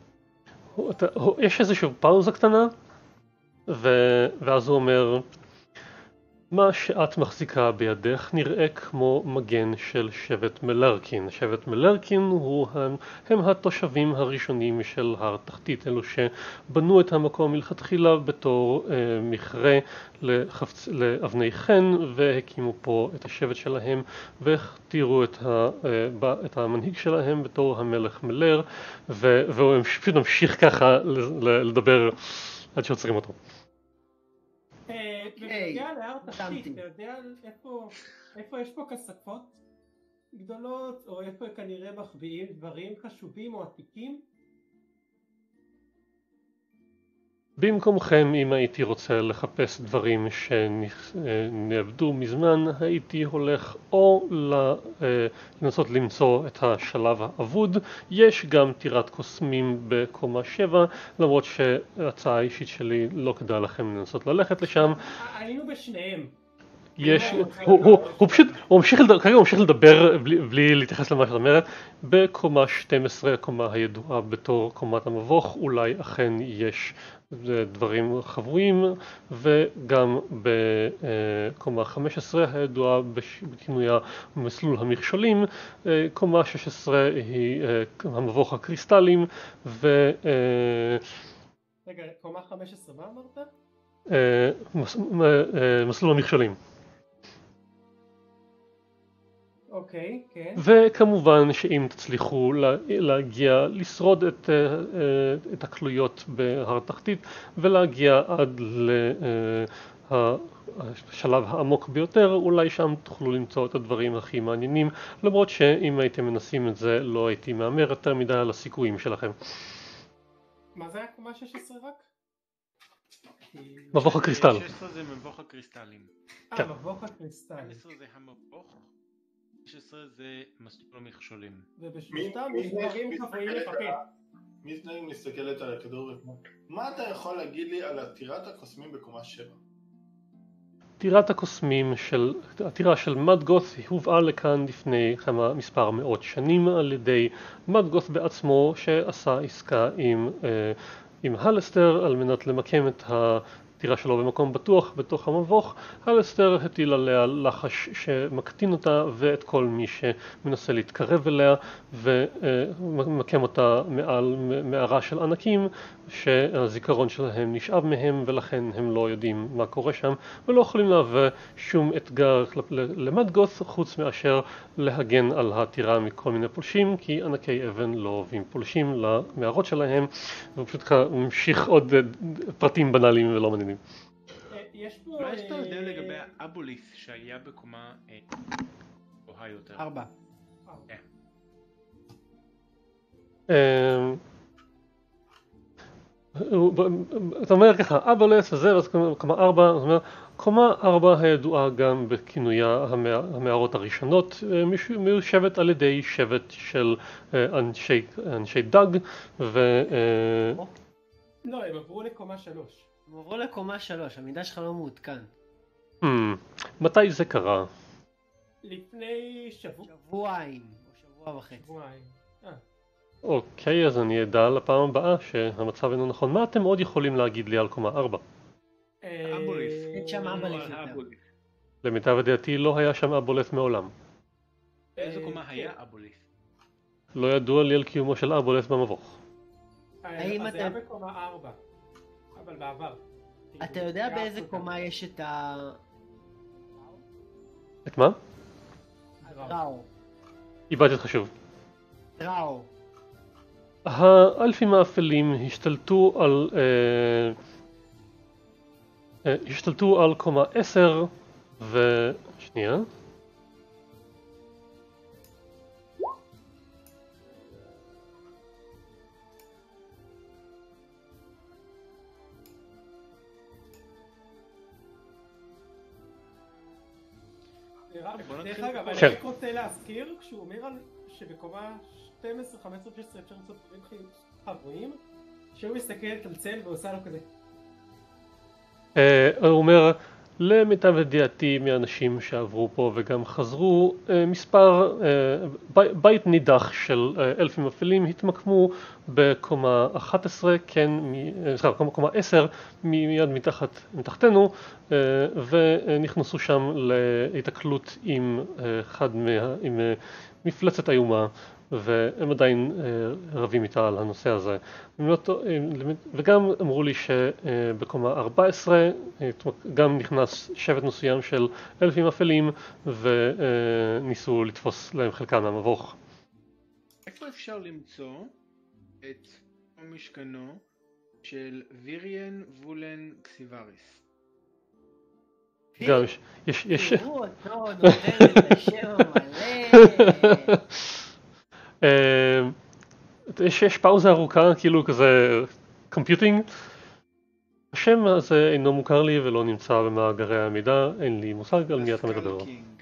יש איזושהי פאוזה קטנה, ואז הוא אומר, מה שאת מחזיקה בידך נראה כמו מגן של שבט מלרקין. שבט מלרקין הוא, הם התושבים הראשונים של הר תחתית, אלו שבנו את המקום מלכתחילה בתור אה, מכרה לחפצ... לאבני חן, והקימו פה את השבט שלהם והכתירו את, ה... אה, את המנהיג שלהם בתור המלך מלר, ו... והוא פשוט ממשיך ככה לדבר עד שעוצרים אותו. בנוגע להר תחתית, אתה יודע איפה יש פה כספות גדולות, או איפה כנראה מחביאים דברים חשובים או עתיקים? במקומכם, אם הייתי רוצה לחפש דברים שנאבדו מזמן, הייתי הולך או לנסות למצוא את השלב האבוד. יש גם טירת קוסמים בקומה שבע, למרות שההצעה האישית שלי לא כדאי לכם לנסות ללכת לשם. היינו בשניהם. יש, הוא פשוט, הוא ממשיך לדבר בלי להתייחס למה שאת אומרת. בקומה שתים עשרה, קומה הידועה בתור קומת המבוך, אולי אכן יש דברים חבויים, וגם בקומה חמש עשרה הידועה בכינויה מסלול המכשולים. קומה שש עשרה היא המבוך הקריסטלים, ו... רגע, קומה חמש עשרה, מה אמרת? מסלול המכשולים. אוקיי, כן. וכמובן שאם תצליחו להגיע, לשרוד את, את הכלויות בהר תחתית ולהגיע עד לשלב העמוק ביותר, אולי שם תוכלו למצוא את הדברים הכי מעניינים, למרות שאם הייתם מנסים את זה לא הייתי מאמר יותר מדי על הסיכויים שלכם. מה זה היה קומה שש עשרה רק? מבוך הקריסטל. שש עשרה זה מבוך הקריסטלים. אה, מבוך הקריסטל. שש עשרה זה המבוך, שש עשרה זה מסלול המכשולים. ובשלושתם יש דברים חבויים לפקד. מי מסתכלת על הכדור? מה אתה יכול להגיד לי על טירת הקוסמים בקומה שבע? טירת הקוסמים של, הטירה של מדגות הובאה לכאן לפני כמה מספר מאות שנים על ידי מדגות בעצמו שעשה עסקה עם, עם הלסטר על מנת למקם את הטירה שלו במקום בטוח בתוך המבוך. הלסטר הטיל עליה לחש שמקטין אותה ואת כל מי שמנסה להתקרב אליה ומקם אותה מעל מערה של ענקים שהזיכרון שלהם נשאב מהם ולכן הם לא יודעים מה קורה שם ולא יכולים להווה שום אתגר למדגות חוץ מאשר להגן על הטירה מכל מיני פולשים כי ענקי אבן לא אוהבים פולשים למערות שלהם ופשוט ממשיך עוד פרטים בנאליים ולא מעניינים. יש פה... מה שאתה יודע לגבי האבוליס שהיה בקומה גבוהה יותר? ארבע. אתה אומר ככה, אבולס וזה, ואז קומה ארבע, זאת אומרת, קומה ארבע הידועה גם בכינויה המערות הראשונות, מיושבת על ידי שבט של אנשי, אנשי דג, ו... לא, הם עברו לקומה שלוש. הם עברו לקומה שלוש, המידע שלך לא מעודכן. מתי זה קרה? לפני שבוע. שבועיים, או שבוע וחצי. שבועיים. אוקיי, אז אני אדע לפעם הבאה שהמצב אינו נכון. מה אתם עוד יכולים להגיד לי על קומה ארבע? אבוליס. אין שם אבוליס יותר. למיטב ידיעתי לא היה שם אבולס מעולם. באיזו קומה היה אבוליס? לא ידוע לי על קיומו של אבולס במבוך. האם אז אתה... היה בקומה ארבע, אבל בעבר. אתה יודע באיזה קומה יש את ה... את מה? דראו. איבדתי אותך שוב. דראו. האלפים האפלים השתלטו על אה, אה, השתלטו על קומה עשר ו... שנייה. דרך אגב, אני כן. רק רוצה להזכיר, כשהוא אומר על שבקומה שתים עשרה, חמש עשרה, שש עשרה אפשר לעשות דברים חבויים, שהוא מסתכלת על צל ועושה לו כזה. אה, הוא אומר, למיטב ידיעתי מאנשים שעברו פה וגם חזרו, אה, מספר, אה, בי, בית נידח של אה, אלפים אפלים התמקמו בקומה אחת עשרה, כן, סליחה, קומה עשר, מיד מתחת, מתחתנו, אה, ונכנסו שם להתקלות עם אה, אחד מה, עם אה, מפלצת איומה. והם עדיין רבים איתה על הנושא הזה. וגם אמרו לי שבקומה ארבע עשרה גם נכנס שבט מסוים של אלפים אפלים וניסו לתפוס להם חלקם מהמבוך. איפה אפשר למצוא את המשכנו של ויריאן וולן קסיבריס? גם יש... יש... יש... תראו אותו, נותן את השם המלא. יש, יש פאוזה ארוכה, כאילו כזה קומפיוטינג. השם הזה אינו מוכר לי ולא נמצא במאגרי המידע, אין לי מושג על מי אתה מדבר.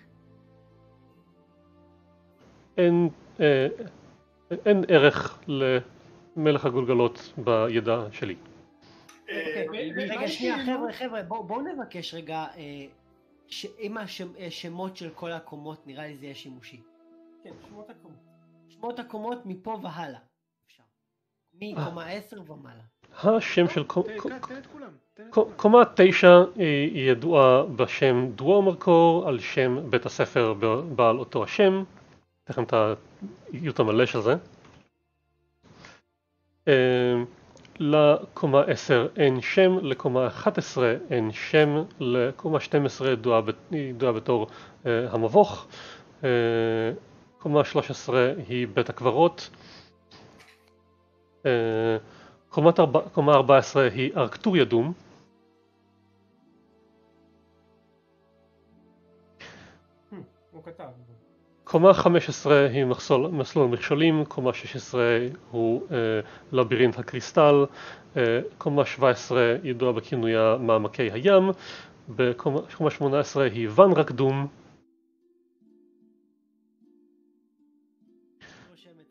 אין, אה, אין ערך למלך הגולגלות בידע שלי. רגע, שנייה, חבר'ה, חבר'ה, בואו נבקש רגע, עם השמות של כל הקומות נראה לי זה יהיה שימושי. כן, שמות הקומות. שמות הקומות מפה והלאה. אפשר. מקומה עשר ומעלה. השם של קומה תשע היא ידועה בשם דוורמרקור על שם בית הספר בעל אותו השם. תכף את האיות המלא של זה. לקומה עשר אין שם, לקומה אחת עשרה אין שם, לקומה שתים עשרה ידועה בתור המבוך. קומה שלוש עשרה היא בית הקברות, קומה ארבע עשרה היא ארקטוריה דום, קומה חמש עשרה היא מסלול מכשולים, קומה שש עשרה הוא לבירינט הקריסטל, קומה שבע עשרה ידועה בכינויה מעמקי הים, בקומה שמונה עשרה היא ונרק דום,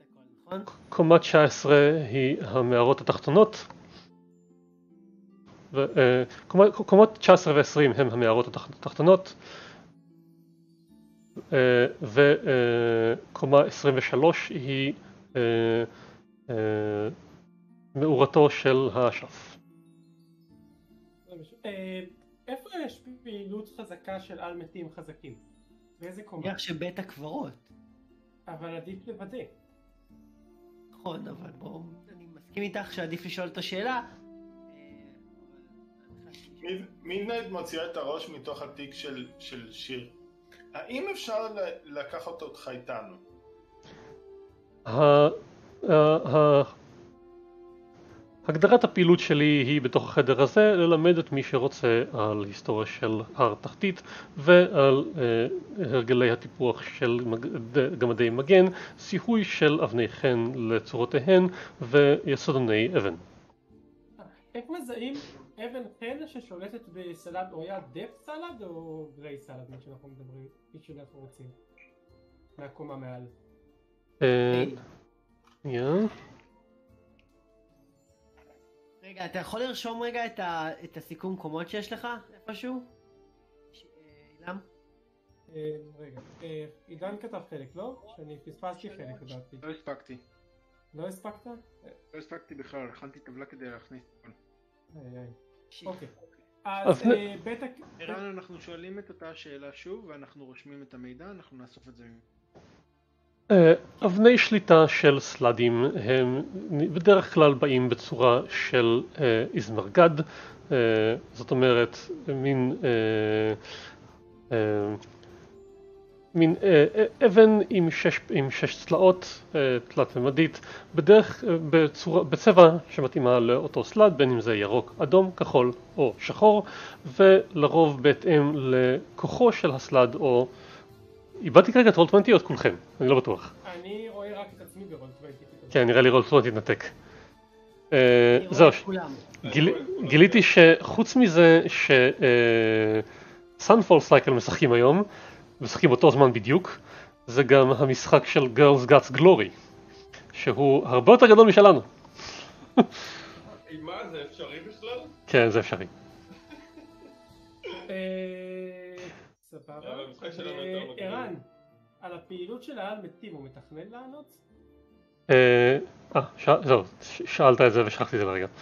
קומה תשע עשרה היא המערות התחתונות, קומות תשע עשרה ו-עשרים הם המערות התחתונות, וקומה עשרים ושלוש היא מאורתו של האשף. איפה יש פעילות חזקה של על מתים חזקים? באיזה קומה? נראה שבית הקברות. אבל עדיף לוודא. נכון, אבל בואו, אני מסכים איתך שעדיף לשאול את השאלה. מידנייט מוציאה את הראש מתוך התיק של, של שיר. האם אפשר לקחת אותך איתנו? הגדרת הפעילות שלי היא בתוך החדר הזה ללמד את מי שרוצה על היסטוריה של הר תחתית ועל הרגלי הטיפוח של גמדי מגן, זיהוי של אבני חן לצורותיהן ויסודני אבן. איך מזהים אבן חן ששולטת בסלד, או היה דף סלד או גריי סלד, מה שאנחנו מדברים, מי שאנחנו רוצים מהקומה מעל? יא רגע, אתה יכול לרשום רגע את, ה, את הסיכום קומות שיש לך איפשהו? אילם? רגע, עידן כתב חלק, לא? שאני פספסתי חלק, לדעתי. לא הספקתי. לא הספקת? לא הספקתי בכלל, הכנתי טבלה כדי להכניס את הכל. איי איי. אוקיי. אז בטח... ערן, אנחנו שואלים את אותה שאלה שוב, ואנחנו רושמים את המידע, אנחנו נאסוף את זה. אבני שליטה של סלאדים הם בדרך כלל באים בצורה של איזמרגד, זאת אומרת מין מין אבן עם שש, עם שש צלעות תלת ממדית, בדרך בצורה, בצבע שמתאימה לאותו סלאד, בין אם זה ירוק, אדום, כחול או שחור, ולרוב בהתאם לכוחו של הסלאד או איבדתי כרגע את רול עשרים או את כולכם, אני לא בטוח. אני רואה רק את עצמי ברול עשרים. כן, נראה לי רול עשרים התנתק. זהו, גיליתי שחוץ מזה שסאנפול סייקל משחקים היום, משחקים אותו זמן בדיוק, זה גם המשחק של Girls Guts Glory, שהוא הרבה יותר גדול משלנו. מה, זה אפשרי בכלל? כן, זה אפשרי. סבבה. ערן, על הפעילות של העל מתים הוא מתכנן לענות? אה, זהו, שאלת את זה ושכחתי את זה לרגע.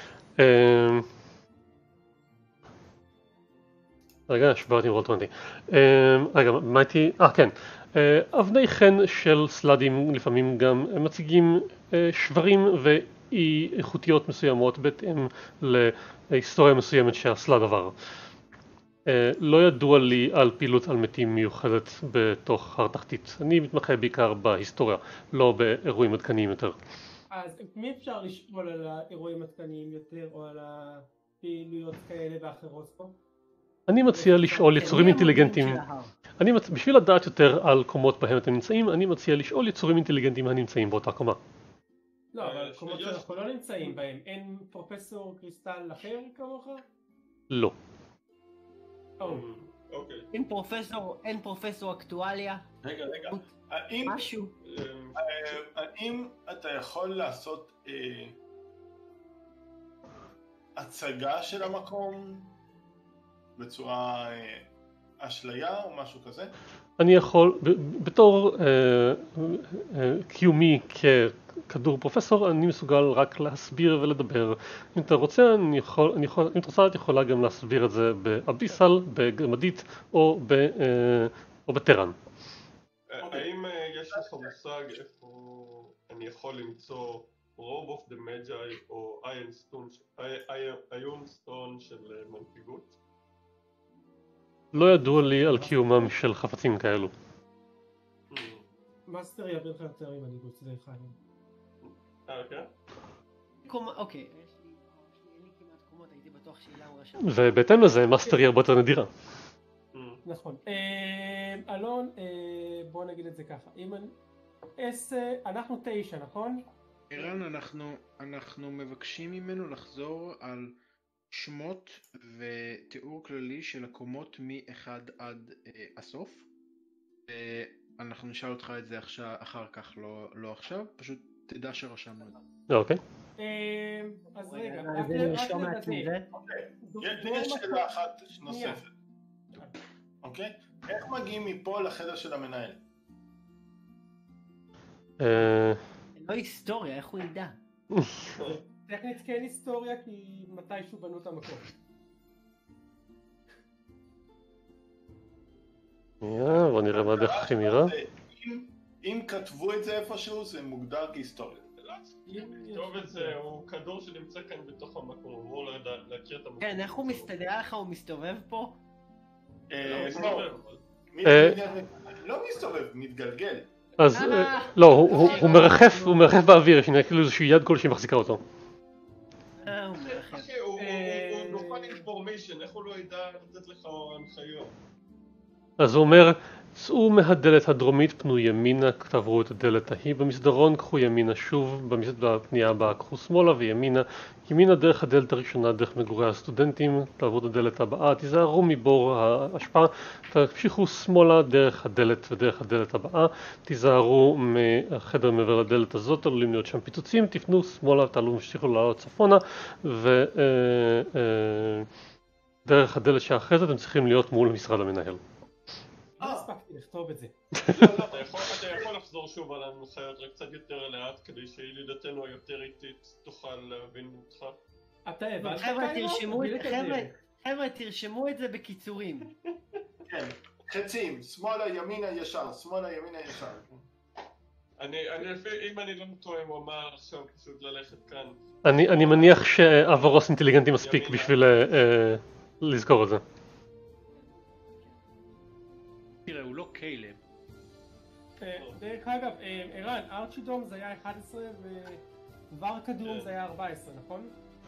רגע, שברתי עם רול עשרים. רגע, מה הייתי? אה, כן. אבני חן של סלאדים לפעמים גם מציגים שברים ואי איכותיות מסוימות בהתאם להיסטוריה מסוימת שהסלאד עבר. לא ידוע לי על פעילות על מתים מיוחדת בתוך הר תחתית. אני מתמחה בעיקר בהיסטוריה, לא באירועים עדכניים יותר. אז מי אפשר לשאול על האירועים עדכניים יותר או על הפעילויות כאלה ואחרות פה? אני מציע לשאול יצורים אינטליגנטים. אני מצ... בשביל לדעת יותר על קומות בהם אתם נמצאים, אני מציע לשאול יצורים אינטליגנטים הנמצאים באותה קומה. לא, אבל קומות שאנחנו לא נמצאים בהם, אין פרופסור קריסטל אחר כמוך? לא. אין פרופסור, אין פרופסור אקטואליה? רגע, רגע. האם... משהו? האם אתה יכול לעשות הצגה של המקום בצורה אשליה או משהו כזה? אני יכול, בתור קיומי ככדור פרופסור, אני מסוגל רק להסביר ולדבר. אם אתה רוצה, אני יכול, אני יכול, אם אתה רוצה, את יכולה גם להסביר את זה באביסל, בגמדית או ב, או בטרן. האם יש לך מושג איפה אני יכול למצוא רוב אוף דה מג'אי או איון סטון של מנהיגות? לא ידוע לי על קיומם של חפצים כאלו. מאסטר יעביר לך יותר עם מנהיגות, זה אחד. אה, כן? אוקיי, יש לי, אין לי כמעט קומות, הייתי בטוח שאילם רשם. ובהתאם לזה, מאסטר היא הרבה יותר נדירה. נכון. אלון, בוא נגיד את זה ככה. אנחנו תשע, נכון? ערן, אנחנו, אנחנו מבקשים ממנו לחזור על שמות ותיאור כללי של הקומות מ-אחד עד אה, הסוף. אה, אנחנו נשאל אותך את זה עכשיו, אחר כך, לא, לא עכשיו. פשוט תדע שרשמנו את זה. אוקיי. אז רגע, רגע, זה נרשום לעצמי זה. יש שאלה אחת נוספת. אוקיי? איך מגיעים מפה לחדר של המנהל? לא היסטוריה, איך הוא ידע? טכנית כן היסטוריה כי מתישהו בנו את המקום. יאה, בוא נראה מה הדרך הכי מהירה. אם כתבו את זה איפשהו זה מוגדר כהיסטוריה. טוב את זה, הוא כדור שנמצא כאן בתוך המקום, הוא אמור להכיר את המקום. כן, איך הוא מסתדר לך? הוא מסתובב פה? לא מסתובב, מתגלגל. אז לא, הוא מרחף, הוא מרחף באוויר, יש כאילו איזושהי יד כלשהי מחזיקה אותו. אה, הוא מרחף. אחי, הוא נופל אינפורמיישן, איך הוא לא ידע לתת לך הנחיות? אז הוא אומר, צאו מהדלת הדרומית, פנו ימינה, תעברו את הדלת ההיא במסדרון, קחו ימינה שוב, בפנייה הבאה קחו שמאלה וימינה, ימינה דרך הדלת הראשונה, דרך מגורי הסטודנטים, תעברו את הדלת הבאה, תיזהרו מבור ההשפעה, תמשיכו שמאלה דרך הדלת ודרך הדלת הבאה, תיזהרו מהחדר מעבר לדלת הזאת, עלולים להיות שם פיצוצים, תפנו שמאלה, תעלו משתיכו לעלות צפונה, ודרך הדלת שאחרי זה אתם צריכים להיות מול משרד המנהל. לא הספקתי לכתוב את זה. אתה יכול לחזור שוב על ההנחיות רק קצת יותר לאט כדי שילידתנו היותר איטית תוכל להבין אותך. אתה הבנת? חבר'ה תרשמו את זה, חבר'ה תרשמו את זה בקיצורים. כן, חצים, שמאלה ימינה ישר, שמאלה ימינה ישר. אם אני לא טועה הוא אמר עכשיו פשוט ללכת כאן. אני מניח שעברוס אינטליגנטי מספיק בשביל לזכור את זה. תראה, הוא לא קיילב. דרך אגב, ערן, ארצ'ידום זה היה אחת עשרה וורקדום זה היה ארבע עשרה, נכון?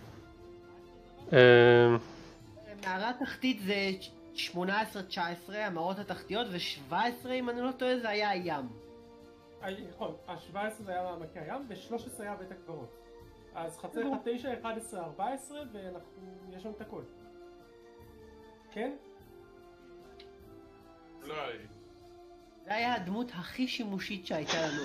מערה תחתית זה שמונה עשרה תשע עשרה, המערות התחתיות, ו-שבע עשרה אם אני לא טועה זה היה הים. נכון, ה-שבע עשרה זה היה מעמקי הים, ו-שלוש עשרה היה בית הקברות. אז חצי לך תשע, אחת עשרה, ארבע עשרה, ואנחנו, יש לנו את הכל. כן? אולי. זה היה הדמות הכי שימושית שהייתה לנו.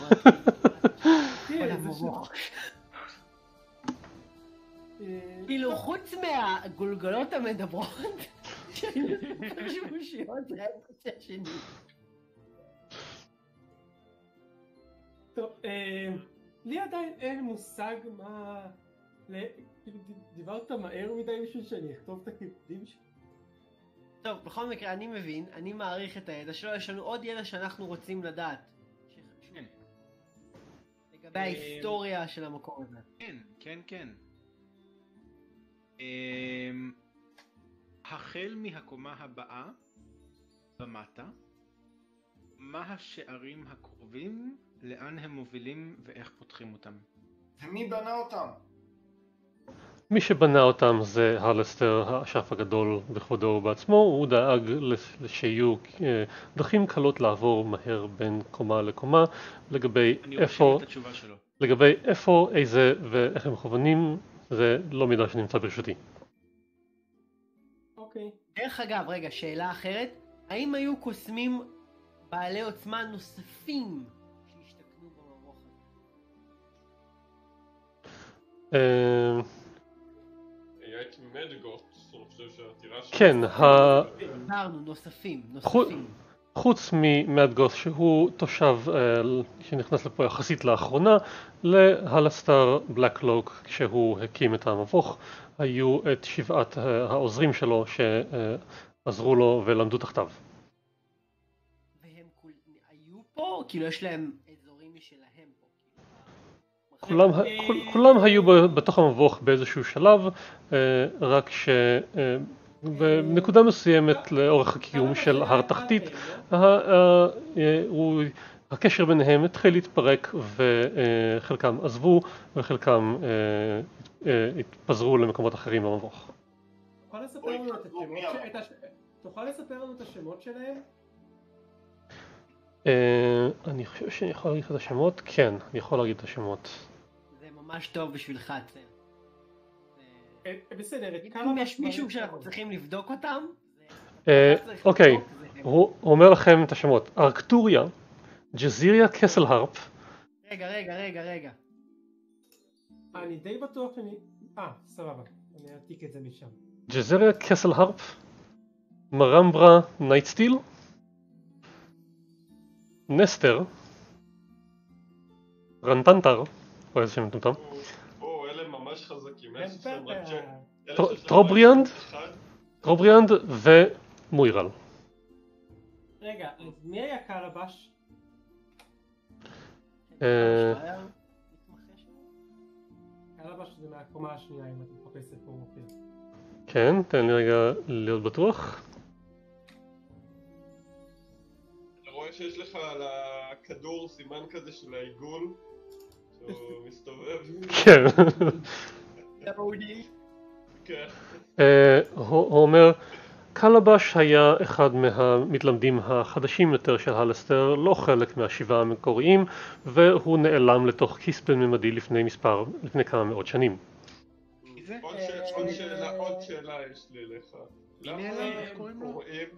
כאילו חוץ מהגולגלות המדברות שהיו שימושיות זה היה בקצה השני. טוב, לי עדיין אין מושג מה... דיברת מהר מדי בשביל שאני אכתוב את הכתיבים שלי. טוב, בכל מקרה אני מבין, אני מעריך את הידע שלו, יש לנו עוד ידע שאנחנו רוצים לדעת. שחשוב. לגבי ההיסטוריה של המקום הזה. כן, כן, כן. החל מהקומה הבאה, במטה, מה השערים הקרובים, לאן הם מובילים ואיך פותחים אותם? ומי בנה אותם? מי שבנה אותם זה הלסטר, האשף הגדול בכבודו בעצמו, הוא דאג שיהיו דרכים קלות לעבור מהר בין קומה לקומה, לגבי איפה, לגבי איפה, איזה ואיך הם מכוונים, זה לא מידע שנמצא ברשותי. אוקיי. דרך אגב, רגע, שאלה אחרת, האם היו קוסמים בעלי עוצמה נוספים שהשתכנו במבוך הזה? היה את מדגות, אני חושב שהעתירה שלו... כן, אמרנו, נוספים, נוספים. חוץ ממדגות שהוא תושב שנכנס לפה יחסית לאחרונה, להלסטר בלקלוק כשהוא הקים את המבוך, היו את שבעת העוזרים שלו שעזרו לו ולמדו תחתיו. והם היו פה? כאילו יש להם אזורים משלהם פה? כולם, כולם היו בתוך המבוך באיזשהו שלב, רק שבנקודה מסוימת לאורך הקיום של הר תחתית, הקשר ביניהם התחיל להתפרק וחלקם עזבו וחלקם התפזרו למקומות אחרים במבוך. תוכל לספר לנו את השמות שלהם? אני חושב שאני יכול להגיד את השמות? כן, אני יכול להגיד את השמות. זה ממש טוב בשבילך, צל. בסדר, אם יש מישהו שאנחנו צריכים לבדוק אותם? אוקיי, הוא אומר לכם את השמות. ארקטוריה, ג'זיריה קסל הרפ. רגע, רגע, רגע, רגע. אני די בטוח שאני... אה, סבבה. אני אעתיק את זה משם. ג'זריה קסל הרפ, מרמברה נייטסטיל, נסטר, רנטנטר, או איזה שם מטומטם, או, אלה ממש חזקים. טרובריאנד, טרובריאנד ומוירל. רגע, אז מי היה קלבש? קלבש זה מהקומה השנייה אם אתה מחפש סיפור מופיע. כן, תן לי רגע להיות בטוח. אתה רואה שיש לך על הכדור סימן כזה של העיגול שהוא מסתובב? כן. כן. הוא אומר, קלבש היה אחד מהמתלמדים החדשים יותר של הלסטר, לא חלק מהשבעה המקוריים, והוא נעלם לתוך כיס בין-ממדי לפני מספר, לפני כמה מאות שנים. עוד שאלה, עוד שאלה יש לי לך. למה קוראים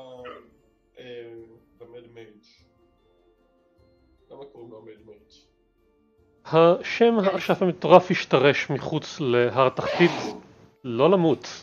למד מייג'? למה קוראים לו מד מייג'? השם האשף המטורף השתרש מחוץ להר תחתית, לא למות.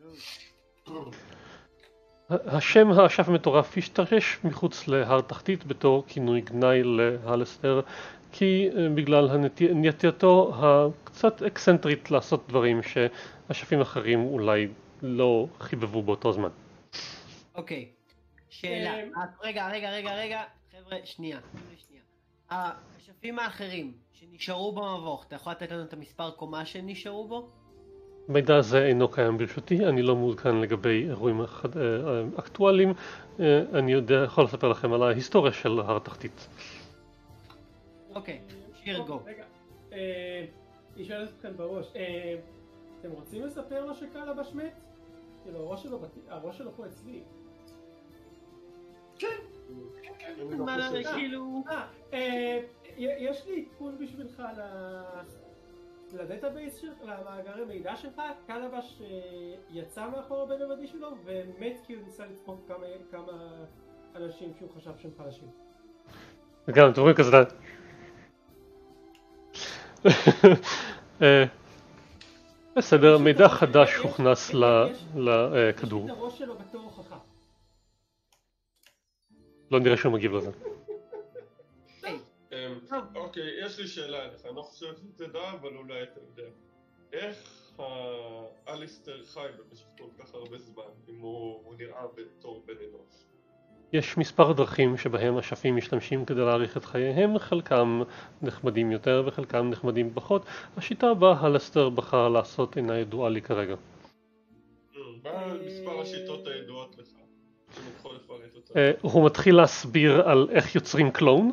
השם האשף המטורף השתרש מחוץ להר תחתית בתור כינוי גנאי להלסטר, כי בגלל נטייתו הקצת אקסנטרית לעשות דברים שאשפים אחרים אולי לא חיבבו באותו זמן. אוקיי, שאלה. רגע, רגע, רגע, רגע, חבר'ה, שנייה, שנייה. האשפים האחרים שנשארו במבוך, אתה יכול לתת לנו את המספר קומה שנשארו בו? מידע הזה אינו קיים ברשותי, אני לא מעודכן לגבי אירועים אקטואליים, אני יודע, יכול לספר לכם על ההיסטוריה של הר תחתית. אוקיי, שיר גו. רגע, היא שואלת אתכם בראש, אתם רוצים לספר לו שקלבש מת? כאילו, הראש שלו פה אצלי. כן. מה למה כאילו... יש לי עדכון בשבילך לדאטאבייס שלך, למאגרי מידע שלך. קלבש יצא מאחור בין-ממדי שלו ומת כי הוא ניסה לצפות כמה אנשים שהוא חשב שהם חלשים. וגם, אתם רואים כזה דעת. בסדר, מידע חדש הוכנס לכדור. יש את הראש שלו בתור הוכחה. לא נראה שהוא מגיב לזה. אוקיי, יש לי שאלה אליך, אני לא חושב שתדע, אבל אולי אתה יודע. איך אליסטר חי במשך כל כך הרבה זמן, אם הוא נראה בתור בן אנוש? יש מספר דרכים שבהם אשפים משתמשים כדי להאריך את חייהם, חלקם נחמדים יותר וחלקם נחמדים פחות. השיטה בה הלסטר בחר לעשות אינה ידועה לי כרגע. מה מספר השיטות הידועות לך? אם יכול לפרט אותה. הוא מתחיל להסביר על איך יוצרים קלון.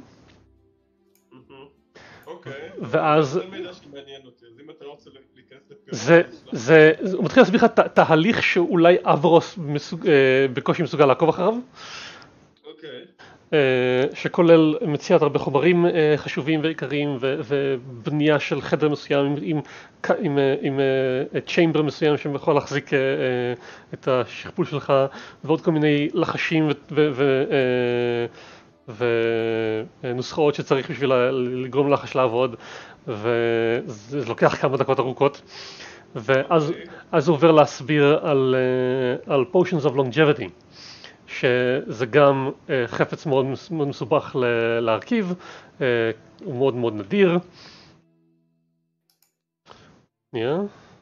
אוקיי. ואז... זה מידע שמעניין אותי, אז אם אתה לא רוצה להיכנס לפגר... זה... הוא מתחיל להסביר לך תהליך שאולי אברוס בקושי מסוגל לעקוב אחריו. אוקיי. שכולל מציאת הרבה חומרים חשובים ועיקריים ובנייה של חדר מסוים עם צ'יימבר מסוים שיכול להחזיק את השכפול שלך ועוד כל מיני לחשים ונוסחאות שצריך בשביל לגרום לחש לעבוד, וזה לוקח כמה דקות ארוכות. ואז הוא עובר להסביר על, על potions of longevity, שזה גם חפץ מאוד מסובך להרכיב, הוא מאוד מאוד נדיר. נהיה?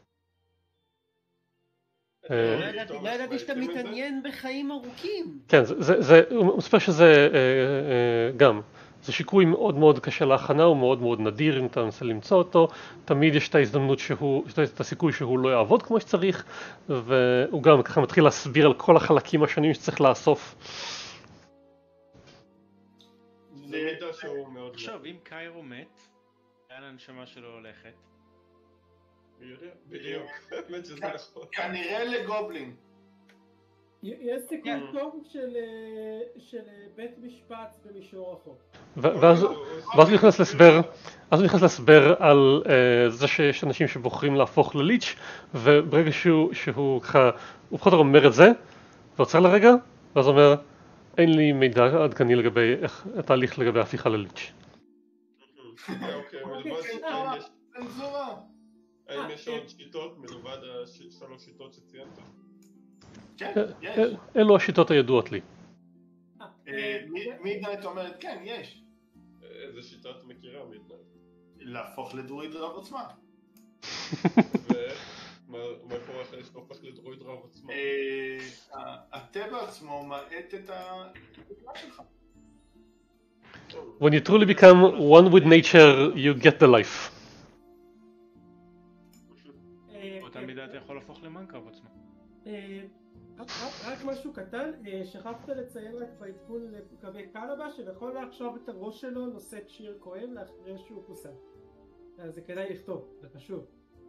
לא ידעתי שאתה מתעניין בחיים ארוכים. כן, הוא מספר שזה גם, זה שיקוי מאוד מאוד קשה להכנה, הוא מאוד מאוד נדיר אם אתה מנסה למצוא אותו, תמיד יש את ההזדמנות שהוא, יש את הסיכוי שהוא לא יעבוד כמו שצריך, והוא גם ככה מתחיל להסביר על כל החלקים השונים שצריך לאסוף. זה מידע שהוא מאוד... עכשיו, אם קיירו מת, לאן הנשמה שלו הולכת? בדיוק, באמת שזה נכון. כנראה לגובלין. יש סיכוי טוב של בית משפט במישור החוק. ואז הוא נכנס להסבר, אז הוא נכנס להסבר על זה שיש אנשים שבוחרים להפוך לליץ', וברגע שהוא ככה, הוא פחות אומר את זה, ועוצר לרגע, ואז הוא אומר, אין לי מידע עדכני לגבי איך התהליך לגבי ההפיכה לליץ'. אוקיי, מלבד האם יש... האם יש עוד שיטות מלבד השלוש שיטות שציינת? כן, יש. אלו השיטות הידועות לי. מידנייט אומרת כן, יש. איזה שיטה את מכירה מידנייט? להפוך לדרויד רב עוצמה. מה קורה אחרי שאתה הופך לדרויד רב עוצמה? הטבע עצמו מאט את התקווה שלך. When you truly become one with nature, you get the life. באותה מידה אתה יכול להפוך למנקה בעצמו. רק משהו קטן, שכחת לציין רק בעדכון לגבי קלבה שנכון לעכשיו את הראש שלו נושאת שיר כואב לאחרי שהוא חוסן. אז זה כדאי לכתוב, זה חשוב.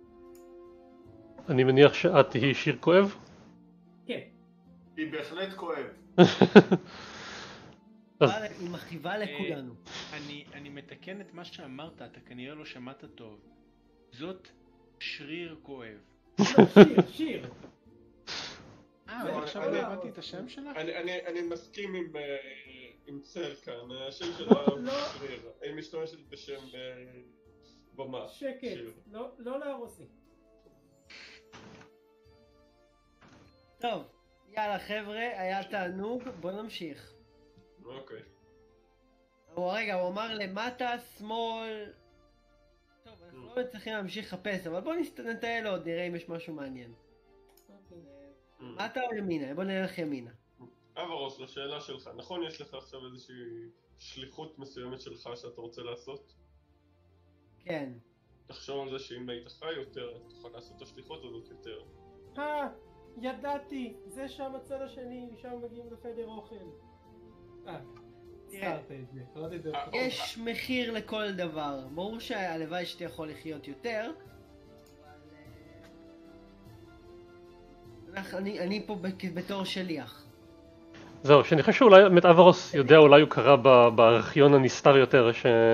אני מניח שאת תהי שיר כואב? כן. היא בהחלט כואב. היא מכאיבה לכולנו. אני מתקן את מה שאמרת, אתה כנראה לא שמעת טוב. זאת שריר כואב. שיר, שיר. אה, עכשיו אני הבנתי את השם שלך? אני מסכים עם צל כאן, השם שלה שריר. היא משתמשת בשם במה. שקט, לא להרוס לי. טוב, יאללה חבר'ה, היה תענוג, בוא נמשיך. אוקיי. הוא רגע, הוא אמר למטה, שמאל... טוב, אנחנו לא צריכים להמשיך לחפש, אבל בוא נטייל עוד, נראה אם יש משהו מעניין. מטה או ימינה? בוא נלך ימינה. אברוס, לשאלה שלך, נכון יש לך עכשיו איזושהי שליחות מסוימת שלך שאתה רוצה לעשות? כן. תחשוב על זה שאם היית חי יותר, אתה תוכל לעשות את השליחות הזאת יותר. אה, ידעתי, זה שם הצד השני, משם מגיעים לפדר אוכל. אה, הזכרת את זה, לא תדעו. יש מחיר לכל דבר, ברור שהלוואי שאתה יכול לחיות יותר, אבל אני פה בתור שליח. זהו, שאני חושב שאולי באמת אברוס יודע, אולי הוא קרא בארכיון הנסתר יותר,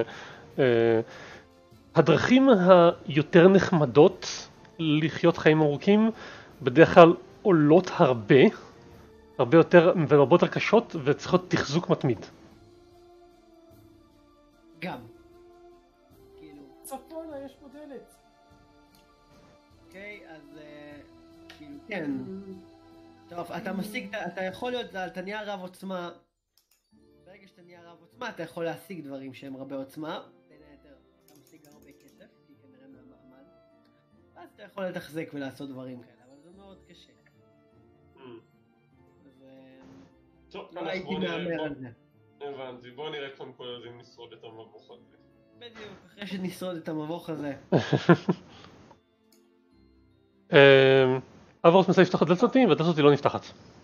שהדרכים היותר נחמדות לחיות חיים ארוכים בדרך כלל עולות הרבה, הרבה יותר והרבה יותר קשות וצריכות תחזוק מתמיד. גם. צפונה, יש פה דלת. אוקיי, אז כאילו כן. טוב, אתה משיג, אתה יכול להיות, אתה נהיה רב עוצמה. ברגע שאתה נהיה רב עוצמה, אתה יכול להשיג דברים שהם רבי עוצמה. בין היתר, אתה משיג הרבה כסף, כי כנראה מהמעמד. אז אתה יכול לתחזק ולעשות דברים כאלה, אבל זה מאוד קשה. טוב, לא הייתי מאמר על זה. הבנתי, בואו נראה קודם כל אז אם נשרוד את המבוך הזה. בדיוק, אחרי שנשרוד את המבוך הזה. אברוס מנסה לפתח את דלתותי והדלתותי לא נפתחת.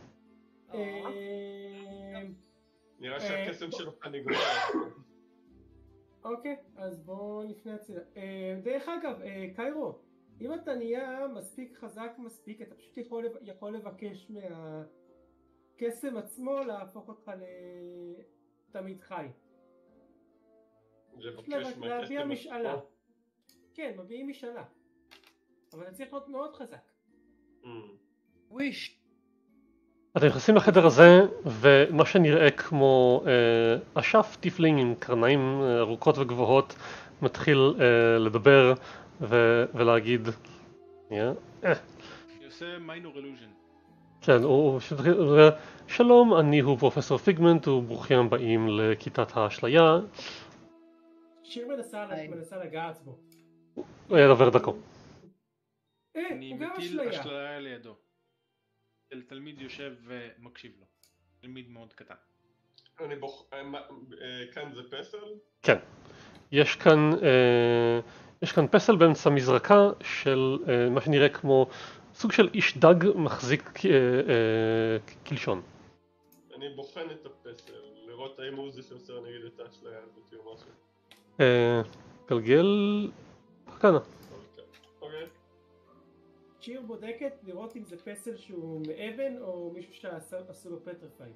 נראה שהקסם שלך נגמר. אוקיי, אז בואו נפנה הצידה. דרך אגב, קיירו, אם אתה נהיה מספיק חזק מספיק, אתה פשוט יכול לבקש מהקסם עצמו להפוך אותך לתמיד חי. לבקש להביע משאלה. עצמו? כן, מביאים משאלה. אבל אתה צריך להיות מאוד חזק. וויש. אתם נכנסים לחדר הזה ומה שנראה כמו אה, אשף טיפלינג עם קרניים ארוכות וגבוהות מתחיל אה, לדבר ו- ולהגיד yeah. אה. הוא עושה מיינור אלוז'ן. כן, הוא מתחיל, שלום, אני הוא פרופסור פיגמנט וברוכים הבאים לכיתת האשליה. שיר מנסה, מנסה לגעת בו. הוא היה עובר דקו. אה, אני הוא גם מטיל אשליה. אשליה לידו. תלמיד יושב ומקשיב לו. תלמיד מאוד קטן. אני בוח... כאן זה פסל? כן. יש כאן, אה, יש כאן פסל באמצע מזרקה של אה, מה שנראה כמו סוג של איש דג מחזיק אה, אה, קלשון. אני בוחן את הפסל, לראות האם הוא זה שעושה נגיד את האשליה הזאת או משהו. אה, גלגל... כאנה. אוקיי. שיר בודקת לראות אם זה פסל שהוא מאבן או מישהו שעשו לו פטריפיי.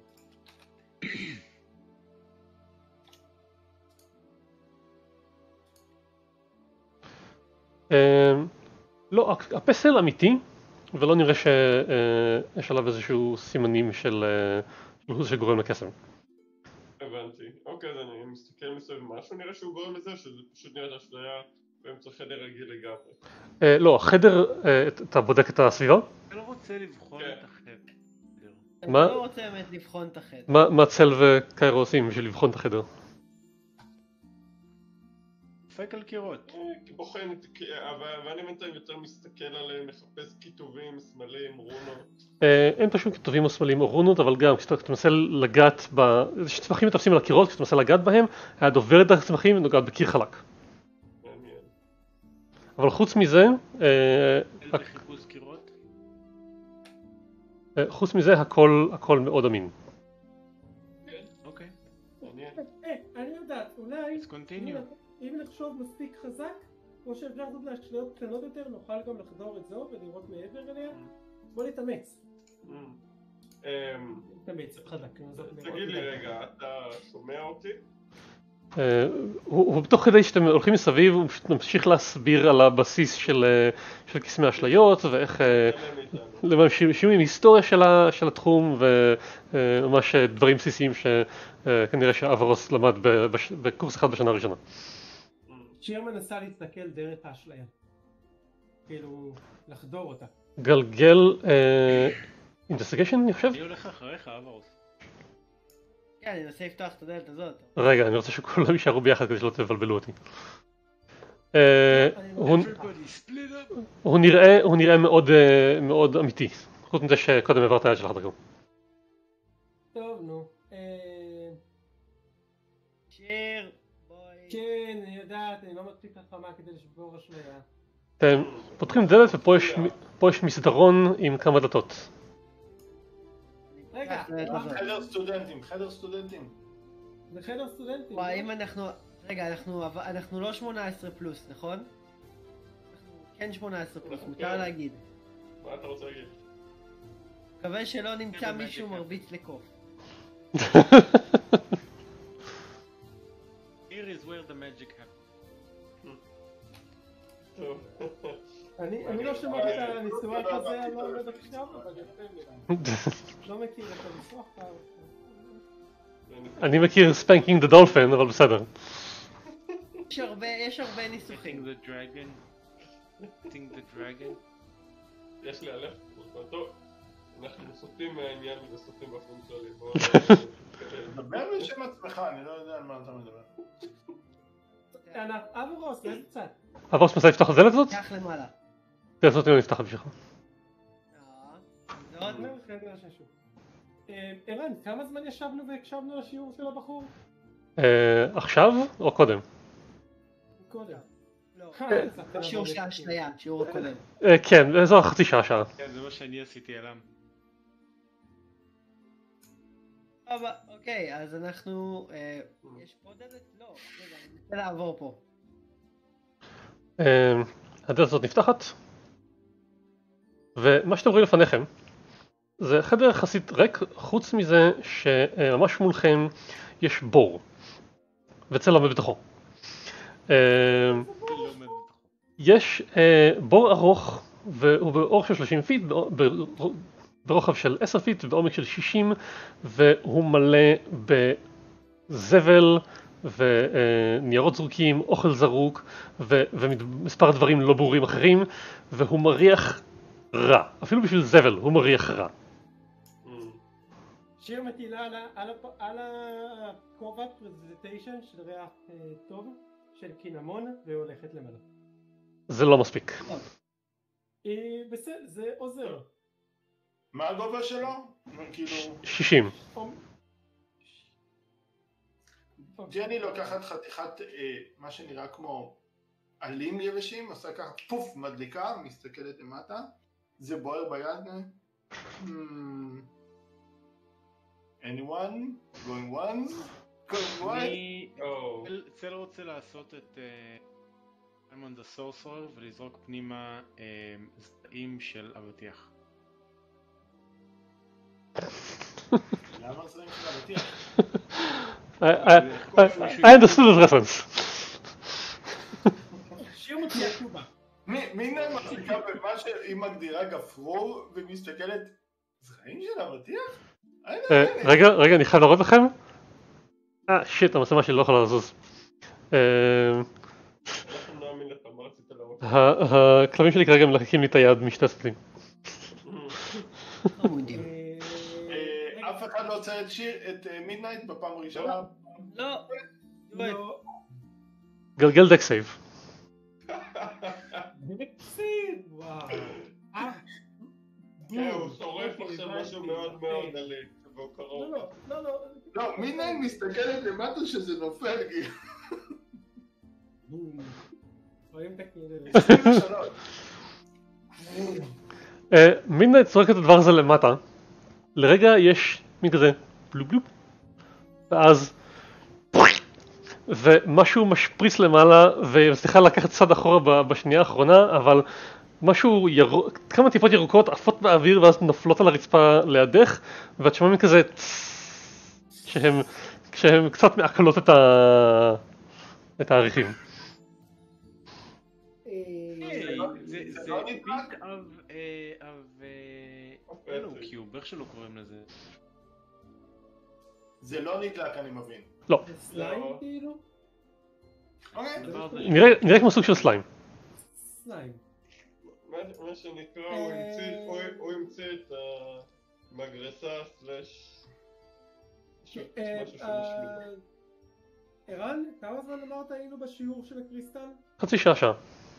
לא, הפסל אמיתי ולא נראה שיש עליו איזשהו סימנים של שגורם לקסם. הבנתי. אוקיי, אז אני מסתכל מסביב, משהו נראה שהוא גורם לזה, שזה פשוט נראה אשליה באמצע חדר רגיל לגמרי. לא, החדר, אתה בודק את הסביבה? אני לא רוצה לבחון את החדר. אני לא רוצה באמת לבחון את החדר. מה צל וקיירו עושים בשביל לבחון את החדר? דופק על קירות. בוחן, ואני בינתיים יותר מסתכל עליהם, מחפש כיתובים, סמלים, רונות. אין פשוט כיתובים או סמלים או רונות, אבל גם כשאתה מנסה לגעת ב... יש צמחים מטפסים על הקירות, כשאתה מנסה לגעת בהם, היד עוברת את הצמחים ונוגעת בקיר חלק. מעניין. אבל חוץ מזה... איזה חיפוש קירות? חוץ מזה הכל, הכל מאוד אמין. כן. אוקיי. מעניין. אני יודעת, אולי... Let's continue. אם נחשוב מספיק חזק, כמו שאפשר לעשות להשליות קטנות יותר, נוכל גם לחדור את זו ולראות מעבר אליה. בוא נתאמץ. נתאמץ, חזק. תגיד לי רגע, אתה שומע אותי? הוא בתוך כדי שאתם הולכים מסביב, הוא פשוט ממשיך להסביר על הבסיס של קסמי האשליות ואיך שיהיו עם היסטוריה של התחום וממש דברים בסיסיים שכנראה שאברוס למד בקורס אחד בשנה הראשונה. שיר מנסה להסתכל דרך האשליה, כאילו לחדור אותה. גלגל אינבסטיגיישן אני חושב? אני הולך אחריך אברוס. כן, אני אנסה לפתוח את הדלת הזאת. רגע, אני רוצה שכולם יישארו ביחד כדי שלא תבלבלו אותי. הוא נראה מאוד אמיתי, חוץ מזה שקודם עברת היד שלך דרכו. טוב, נו. שיר, בואי. כן, אני יודעת, אני לא מספיק חכמה כדי לשבור אשליה. אתם פותחים דלת ופה יש מסדרון עם כמה דלתות. רגע, חדר סטודנטים, חדר סטודנטים. זה חדר סטודנטים. וואי, אם אנחנו... רגע, אנחנו לא שמונה עשרה פלוס, נכון? אנחנו כן שמונה עשרה פלוס, מותר להגיד. מה אתה רוצה להגיד? מקווה שלא נמצא מישהו מרביץ לקוף. Here is where the magic happens. טוב. אני לא שמעתי את הניסוח הזה, אני לא עובד עכשיו, אבל יפה נראה. לא מכיר את הניסוח. אני מכיר ספנקינג דה דולפין, אבל בסדר. יש הרבה, יש הרבה ניסוחים. the dragon. Think the dragon. יש לי הלב, טוב. אנחנו סוטים מהעניין וסוטים באופן כללי. דבר בשם עצמך, אני לא יודע על מה אתה מדבר. אברוס, לאיזה צד? אברוס מנסה לפתוח את הדלת הזאת? קח למעלה. דלת הזאת לא נפתחת בשבילך. זה עוד... ערן, כמה זמן ישבנו והקשבנו לשיעור של הבחור? עכשיו או קודם? קודם. לא, שיעור של האשליה, שיעור הקודם. כן, זו חצי שעה שעה. כן, זה מה שאני עשיתי אלם. אוקיי, אז אנחנו... יש פה דלת? לא, רגע, אני רוצה לעבור פה. הדלת הזאת נפתחת, ומה שאתם רואים לפניכם זה חדר יחסית ריק, חוץ מזה שממש מולכם יש בור, וצל עומד בתוכו. יש בור ארוך, והוא באורך של שלושים פיט, ברוחב של עשר פיט ובעומק של שישים, והוא מלא בזבל וניירות זרוקים, אוכל זרוק ומספר דברים לא ברורים אחרים, והוא מריח רע, אפילו בשביל זבל הוא מריח רע. שיר מטילה על הכובע פרזנטיישן של ריח טוב של קינמון והולכת למעלה. זה לא מספיק. בסדר, זה עוזר. מה הגובה שלו? שישים. ג'ני לוקחת חתיכת מה שנראה כמו עלים יבשים, עושה ככה פוף מדליקה, מסתכלת למטה, זה בוער ביד. anyone? going once? going once? צל רוצה לעשות את אלמונד הסורסרר ולזרוק פנימה זרעים של אבטיח. למה זרעים של אבטיח? I understood the reference. שיר מציע קובה. מי מחזיקה במה שהיא מגדירה גפרור ומסתכלת זרעים של אבטיח? רגע, רגע, אני חייב להראות לכם. אה, שיט, המצלמה שלי לא יכולה לזוז. אנחנו נאמין לך, מה רצית להראות? הכלבים שלי כרגע מלחקים לי את היד משתי הצדדים. חמודים. אה, אף אחד לא רוצה את שיר, את מידנייט בפעם הראשונה? לא. לא. גלגל דק סייב. מקסים! וואו. אה. כן, הוא שורף עכשיו משהו מאוד מאוד עלי, והוא קרוב. לא, לא, לא. לא, מידנייט מסתכלת למטה שזה נופל, כאילו. רואים את הכאילו. עשרים ושלוש. מידנייט צורק את הדבר הזה למטה. לרגע יש מין כזה בלופ בלופ. ואז ומשהו משפריץ למעלה ומצליחה לקחת צד אחורה בשנייה האחרונה, אבל משהו ירוק, כמה טיפות ירוקות עפות באוויר ואז נופלות על הרצפה לידך, ואת שומעים כזה כשהם, כשהם קצת מעקלות את, ה... את העריכים. זה פיק of אלו קיוב, איך שלא קוראים לזה? זה לא נדלק, אני מבין. לא. סליים כאילו? אוקיי. נראה כמו סוג של סליים. סליים. מה שנקרא, הוא המציא את המגרסה סלש משהו שמשמיד. ערן, כמה זמן אמרת היינו בשיעור של הקריסטל? חצי שעה שעה.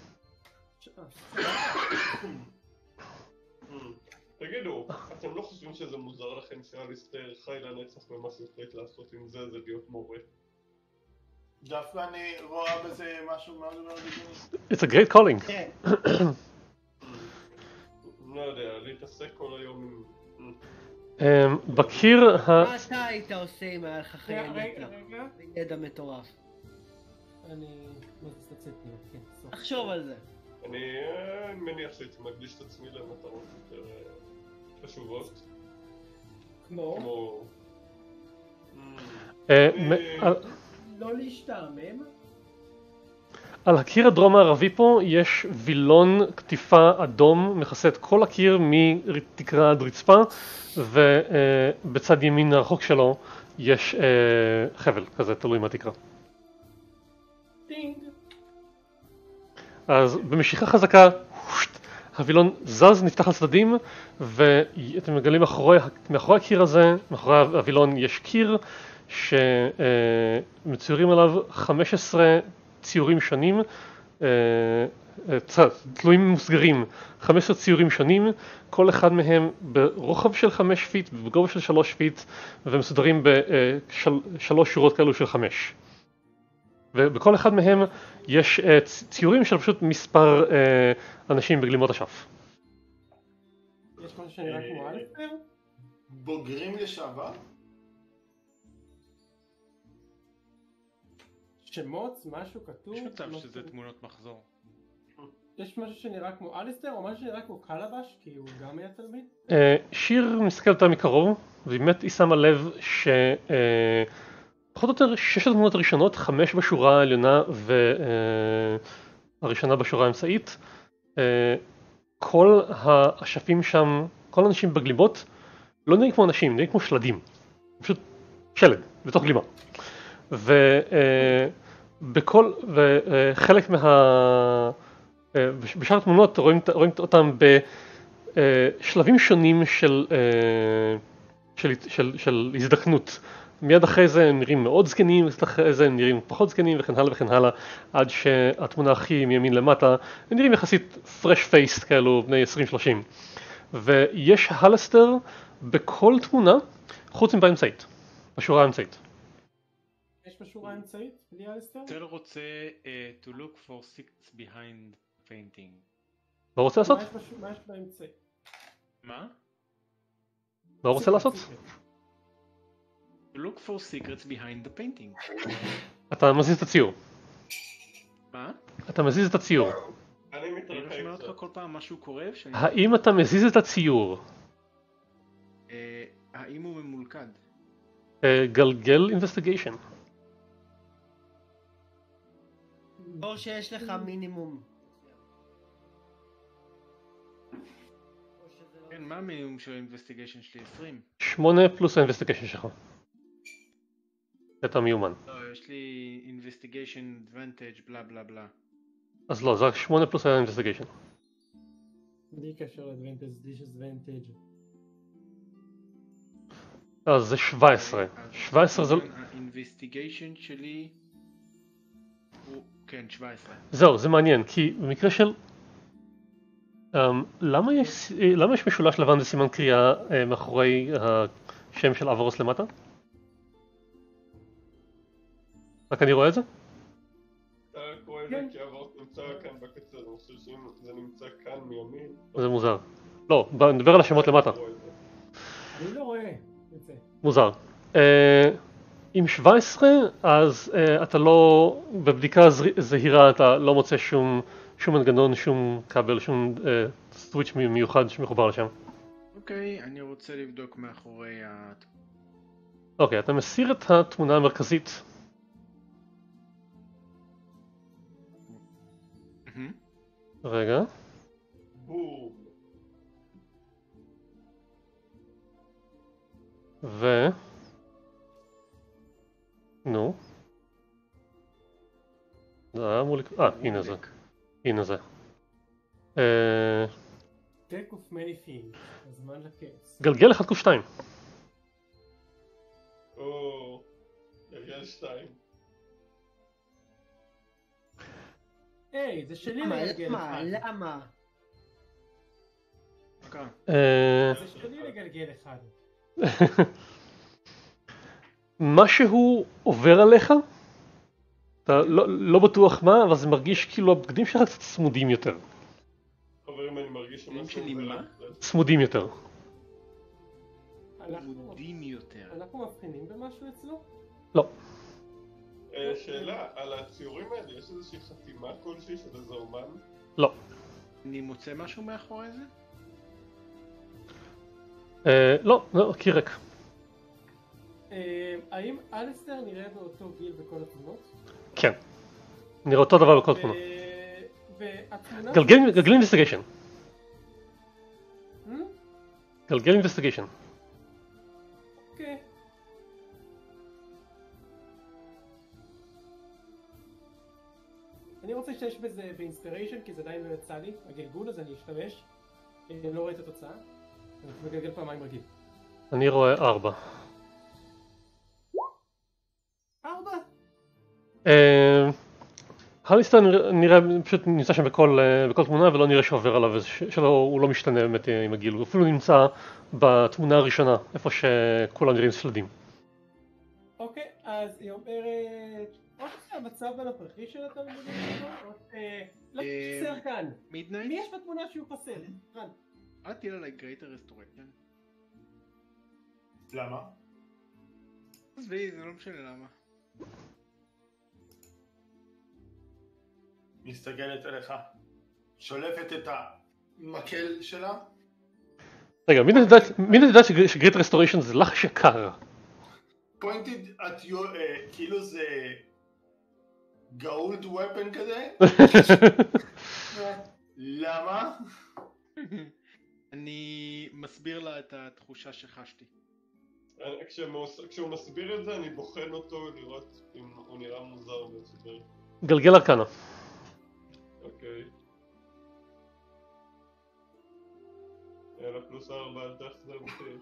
תגידו, אתם לא חושבים שזה מוזר לכם שאליסטר חי לנצח ומה שהוא החליט לעשות עם זה זה להיות מורה? דווקא אני רואה בזה משהו מאוד מאוד הגיוני. It's a great calling. לא יודע, להתעסק כל היום עם... בקיר ה... מה אתה היית עושה אם היה לך חיי נצח? ידע מטורף. אני... מצטצת לי, כן, סוף. תחשוב על זה. אני מניח שהייתי מקדיש את עצמי למטרות יותר חשובות. כמו? כמו... לא להשתעמם? על הקיר הדרום הערבי פה יש וילון קטיפה אדום, מכסה את כל הקיר מתקרה עד רצפה, ובצד ימין הרחוק שלו יש חבל כזה, תלוי מהתקרה. טינג. אז במשיכה חזקה, הווילון זז, נפתח על צדדים, ואתם מגלים מאחורי, מאחורי הקיר הזה, מאחורי הווילון יש קיר שמצוירים עליו חמישה עשר ציורים שונים, תלויים מוסגרים, חמישה עשר ציורים שונים, כל אחד מהם ברוחב של חמש פיט ובגובה של שלוש פיט, ומסודרים בשלוש שורות כאלו של חמש. ובכל אחד מהם יש ציורים של פשוט מספר אנשים בגלימות אשף. יש משהו שנראה כמו אלפר? בוגרים לשעבר? שמות, משהו כתוב? יש מצב שזה תמונות מחזור. יש משהו שנראה כמו אליסטר או משהו שנראה כמו קלבש כי הוא גם היה תלמיד? שיר מסתכל יותר מקרוב ובאמת היא שמה לב ש... פחות או יותר שש התמונות הראשונות, חמש בשורה העליונה והראשונה בשורה האמצעית, כל האשפים שם, כל האנשים בגלימות לא נראים כמו אנשים, נראים כמו שלדים, פשוט שלד בתוך גלימה. ובכל, וחלק מה... בשאר התמונות רואים, רואים אותם בשלבים שונים של, של, של, של הזדקנות. מיד אחרי זה הם נראים מאוד זקנים, מיד אחרי זה הם נראים פחות זקנים וכן הלאה וכן הלאה, עד שהתמונה הכי מימין למטה, הם נראים יחסית fresh faced כאלו, בני עשרים שלושים. ויש הלסטר בכל תמונה, חוץ מבאמצעית, בשורה האמצעית. יש בשורה האמצעית, בלי הלסטר? תל רוצה uh, to look for secrets behind painting. מה רוצה לעשות? מה יש באמצעית? מה? מה רוצה לעשות? To look for secrets behind the painting. אתה מזיז את הציור. מה? אתה מזיז את הציור. אני אני מתרחק לא שומע קצת. אותך כל פעם משהו קורה? שאני- האם אתה מזיז את הציור? אה, האם הוא ממולכד? אה, גלגל investigation. או שיש לך מינימום. כן, מה המינימום של ה-investigation שלי? עשרים. שמונה פלוס ה-investigation שלך. את המיומן. לא, יש לי investigation advantage בלה בלה בלה. אז לא, זה רק שמונה פלוס היה investigation. בלי קשר לאדוונטג' דיסאדוונטג'. אז זה שבע עשרה. שבע עשרה זה... ה-investigation שלי הוא, כן, שבע עשרה. זהו, זה מעניין, כי במקרה של... Um, למה יש, למה יש משולש לבן וסימן קריאה uh, מאחורי השם של אברוס למטה? רק אני רואה את זה? אתה קורא את זה כי אברוס נמצא כאן בקצה, אני חושב שאם זה נמצא כאן מימין... זה מוזר. לא, נדבר על השמות למטה. אני לא רואה את זה. מוזר. Uh, עם שבע עשרה אז uh, אתה לא, בבדיקה זהירה אתה לא מוצא שום, שום מנגנון, שום כבל, שום uh, סוויץ' מיוחד שמחובר לשם. אוקיי, אני רוצה לבדוק מאחורי ה... אוקיי, אתה מסיר את התמונה המרכזית. רגע. בום. ו... נו. זה היה אמור לקרוא... אה, הנה זה. הנה זה. אה... Deck of many things. הזמן לכס. גלגל אחד קוף שתיים. או... גלגל שתיים. היי, זה שלי למה? לגלגל למה? אחד. למה? אה... זה שלי לגלגל אחד. משהו עובר עליך? אתה לא, לא בטוח מה, אבל זה מרגיש כאילו הבגדים שלך קצת צמודים יותר. חברים, אני מרגיש שמשהו שלי מה? צמודים יותר. אנחנו- מודים יותר. אנחנו מבחינים במשהו אצלו? לא. אה, שאלה, על הציורים האלה יש איזושהי חתימה כלשהי של איזה אומן? לא. אני מוצא משהו מאחורי זה? אה, לא, לא, כי ריק. אה, האם אליסטר נראה באותו גיל בכל התמונות? כן. נראה אותו דבר בכל תמונה. ו- והתמונה... גלגל, גלגל investigation. Hmm? גלגל investigation. אוקיי. אני רוצה להשתמש בזה באינספיריישן כי זה עדיין לא יצא לי, הגלגול, אז אני אשתמש. אני לא רואה את התוצאה. אני מגלגל פעמיים רגיל. אני רואה ארבע. ארבע! אה... הליסטר נראה, נראה, פשוט נמצא שם בכל, אה, בכל תמונה ולא נראה שעובר עליו, ש- שלא, הוא לא משתנה באמת אה, עם הגיל, הוא אפילו נמצא בתמונה הראשונה, איפה שכולם נראים סלדים. אוקיי, אז היא אומרת... או שזה המצב הנוכחי של התלמידים שלו, או... אה, לא, חסר כאן. מידנייט? מי יש בתמונה שהוא חסר? רן. אל תהיה עליי greater restoration. למה? עזבי, זה לא משנה למה. מסתכלת עליך, שולפת את המקל שלה. רגע, מי יודעת, מי יודעת שגריט רסטוריישן זה לחש יקר? pointed at your, uh, כאילו זה gold weapon כזה? למה? אני מסביר לה את התחושה שחשתי. אני- כשמוס- כשהוא מסביר את זה אני בוחן אותו לראות אם הוא נראה מוזר בהסבר. גלגל ארקנה. אוקיי. יאללה, פלוס ארבע, אל תאכזב אותי.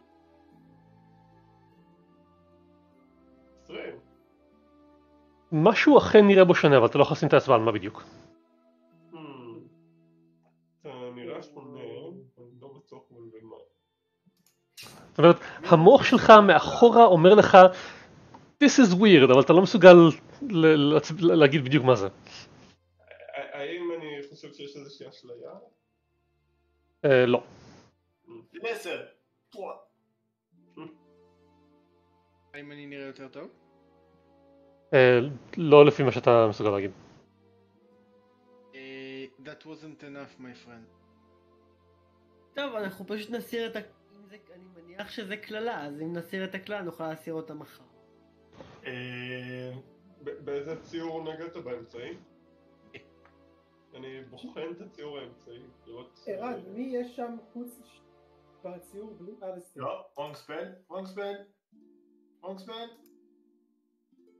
עשרים. משהו אכן נראה בו שונה, אבל אתה לא יכול לשים את האצבע על מה בדיוק. Hmm. אתה נראה שונה, אני לא בטוח מול במה. זאת אומרת, המוח שלך מאחורה אומר לך This is weird, אבל אתה לא מסוגל ל- להצ- להגיד בדיוק מה זה. ה- האם אני חושב שיש איזושהי אשליה? אה, לא. עשר. טרואה. האם אני נראה יותר טוב? אה, לא לפי מה שאתה מסוגל להגיד. אה, That wasn't enough, my friend. טוב, אנחנו פשוט נסיר את ה... אם זה... אני מניח שזה כללה, אז אם נסיר את הכלל נוכל להסיר אותה מחר. אה, ב- באיזה ציור נגעת באמצעי? אני בוחן את הציור האמצעי, לראות... ערן, מי יש שם חוץ בציור בלי אליסטר? לא, wrong spell, wrong spell, wrong spell.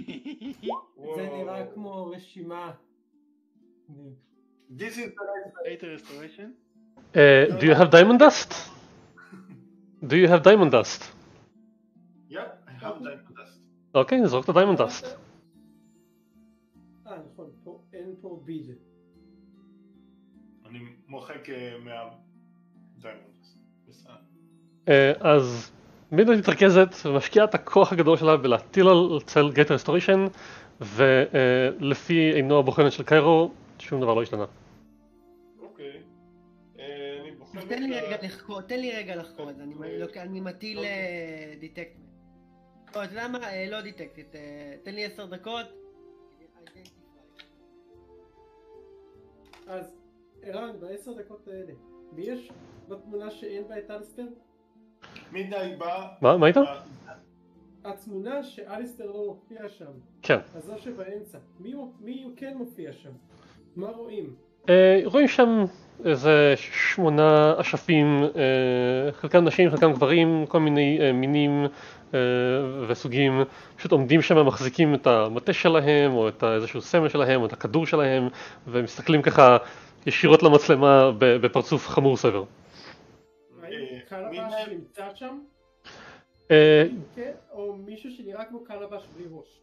זה נראה כמו רשימה. This is Data restoration? Uh, do you have diamond dust? Do you have diamond dust? Yep, I have diamond dust. אוקיי, נזרוק את הדימונד דאסט. אה, נכון, פה, אין פה ביד. אני מוחק מהדיימונד דאסט. בסדר. אז מידנייט מתרכזת ומשקיעה את הכוח הגדול שלה בלהטיל על צל גייט רסטוריישן, ולפי עינו הבוחנת של קיירו, שום דבר לא השתנה. אוקיי. אני בוחן את ה... תן לי רגע לחקור, תן לי רגע לחקור את זה, אני מטיל דיטקט. לא, אתה יודע מה? לא דיטקט, תן לי עשר דקות. אז, ערן, בעשר דקות האלה, מי יש בתמונה שאין בה את אליסטר? מידנייט בא... מה? מה איתה? התמונה שאליסטר לא מופיע שם. כן. אז זו שבאמצע. מי, מי כן מופיע שם? מה רואים? אה, רואים שם איזה שמונה אשפים, אה, חלקם נשים, חלקם גברים, כל מיני אה, מינים אה, וסוגים, פשוט עומדים שם ומחזיקים את המטה שלהם, או את איזשהו סמל שלהם, או את הכדור שלהם, ומסתכלים ככה ישירות למצלמה בפרצוף חמור סבר. האם קלבש נמצא שם? אה, כן, או מישהו שנראה כמו קלבש בלי ראש?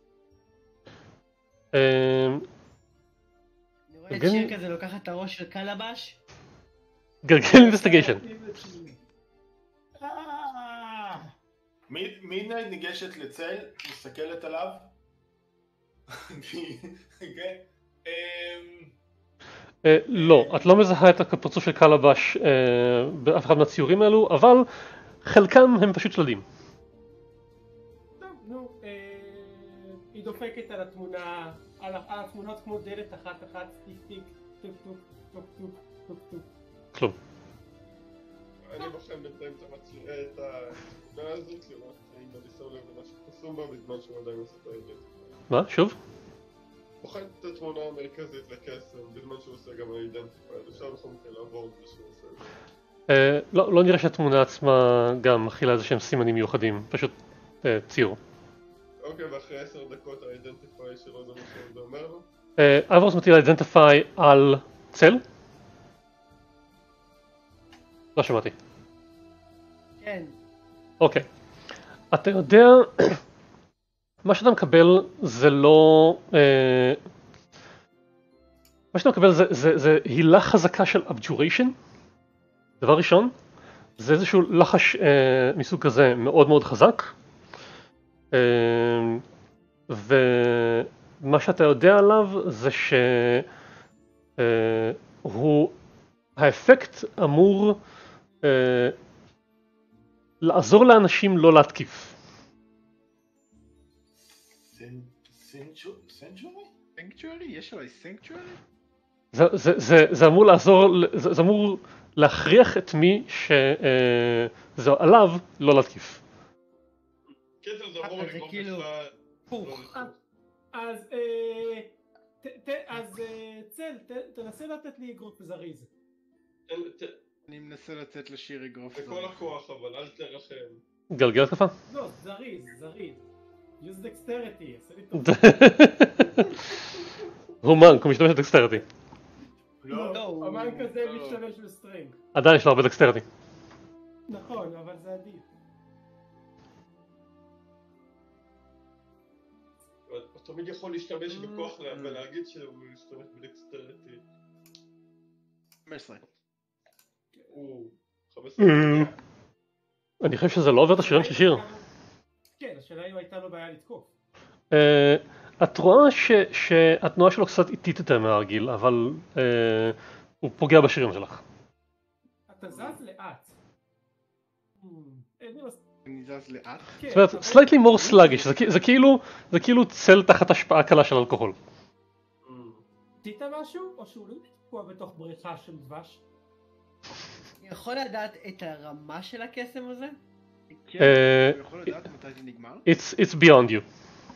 אה, אני רואה את שיר כזה לוקח את הראש של קלבש. גלגל אינבסטיגיישן. מידנייט ניגשת לצל, מסתכלת עליו. לא, את לא מזהה את הפרצוף של קלבש באף אחד מהציורים האלו, אבל חלקם הם פשוט שלדים. טוב, נו, היא דופקת על התמונה, על התמונות כמו דלת אחת אחת, טיק טיק, טוק טוק, טוק טוק, טוק טוק. כלום. אני בוחן בינתיים את התמונה הזאת, לראות אם אני שם לב למה שחסום בה בזמן שהוא עדיין עושה את האידנטיפיי. מה? שוב? בוחן את התמונה המרכזית לקסם בזמן שהוא עושה גם האידנטיפיי, אפשר בכל מקרה לעבור את זה שהוא עושה את זה. לא, לא נראה שהתמונה עצמה גם מכילה איזה שהם סימנים מיוחדים, פשוט ציור. אוקיי, ואחרי עשר דקות האידנטיפיי שלו זה מה שזה אומר לו? אברוס מטיל אידנטיפיי על צל? לא שמעתי. כן. אוקיי. אתה יודע, מה שאתה מקבל זה לא... מה שאתה מקבל זה, זה, זה הילה חזקה של אבג'וריישן. דבר ראשון, זה איזשהו לחש אה, מסוג כזה מאוד מאוד חזק. אה, ומה שאתה יודע עליו זה שהוא, האפקט אמור אה, לעזור לאנשים לא להתקיף. סנצ'ורי? סנקצ'וארי? יש עליי סנקצ'וארי? זה, זה, זה, זה אמור לעזור, זה, זה אמור להכריח את מי שזה עליו לא להתקיף. כן, זה אמור לגרום לך... אז אז צל, תנסה לתת לי אגרוף זריז. אני מנסה לצאת לשיר אגרוף זריז. בכל הכוח אבל, אל תרחם. גלגל התקפה? לא, זריז, זריז. use dexterity, עשה לי טוב. הוא מנק, הוא משתמש בדקסטריטי. לא, המנק הזה משתמש בסטרינג. עדיין יש לו הרבה דקסטריטי. נכון, אבל זה עדיף. הוא תמיד יכול להשתמש בכוח ולהגיד שהוא משתמש בדקסטריטי. חמש עשרה. הוא... חמש עשרה. אני חושב שזה לא עובר את השירים של שיר. כן, השאלה אם הייתה לו בעיה לתקוף. את רואה שהתנועה שלו קצת איטית יותר מהרגיל, אבל הוא פוגע בשירים שלך. אתה זז לאט. אני זז לאט? זאת אומרת, slightly more sluggish, זה כאילו צל תחת השפעה קלה של אלכוהול. עשית משהו, או שהוא לא תקוע בתוך בריכה של דבש? אני יכול לדעת את הרמה של הקסם הזה? כן, אני יכול לדעת מתי זה נגמר? It's beyond you.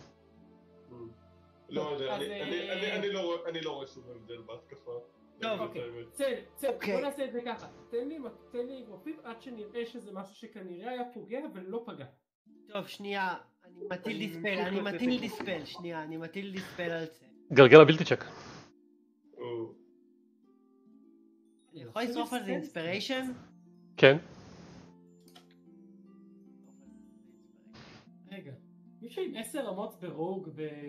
לא, אני לא רואה שום הבדל בהתקפה. טוב, אוקיי. צל, צל, בוא נעשה את זה ככה. תן לי אגרופים עד שנראה שזה משהו שכנראה היה פוגע ולא פגע. טוב, שנייה. אני מטיל דיספל, אני מטיל דיספל, שנייה, אני מטיל דיספל על זה. גלגל הבלתי צ'ק. אני יכול לשרוף על זה אינספיריישן? כן. רגע, מישהו עם עשר רמות ברוג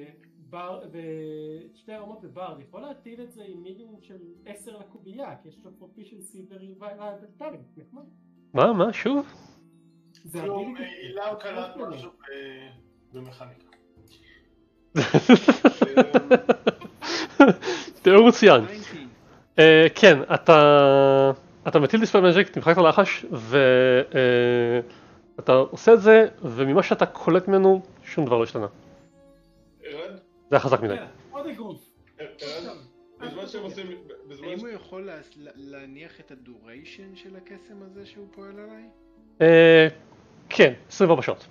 ושתי רמות בברד, יכול להטיל את זה עם מינימום של עשר לקובייה, כי יש לו פרופישנסי וריבלטרים, נחמד. מה? מה? שוב? זה כלום, הילה הוא קלט משהו במכניקה. תיאור מצוין. כן, אתה מטיל דיספל מג'יק, תמחק את הלחש, ואתה עושה את זה, וממה שאתה קולט ממנו, שום דבר לא השתנה. ערן? זה היה חזק מדי. עוד אגרוף. ערן? בזמן שהם עושים... האם הוא יכול להניח את הדוריישן של הקסם הזה שהוא פועל עליי? כן, עשרים וארבע שעות.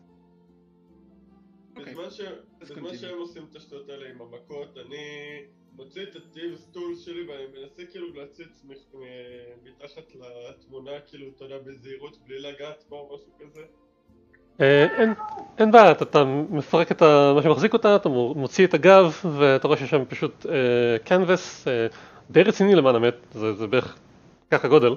בזמן שהם עושים את השטות האלה עם המכות, אני מוציא את הטיב סטול שלי ואני מנסה כאילו להציץ מתחת לתמונה, כאילו, אתה יודע, בזהירות, בלי לגעת בו או משהו כזה. אין בעיה, אתה מפרק את מה שמחזיק אותה, אתה מוציא את הגב ואתה רואה ששם פשוט קנבס די רציני למען האמת, זה בערך ככה גודל.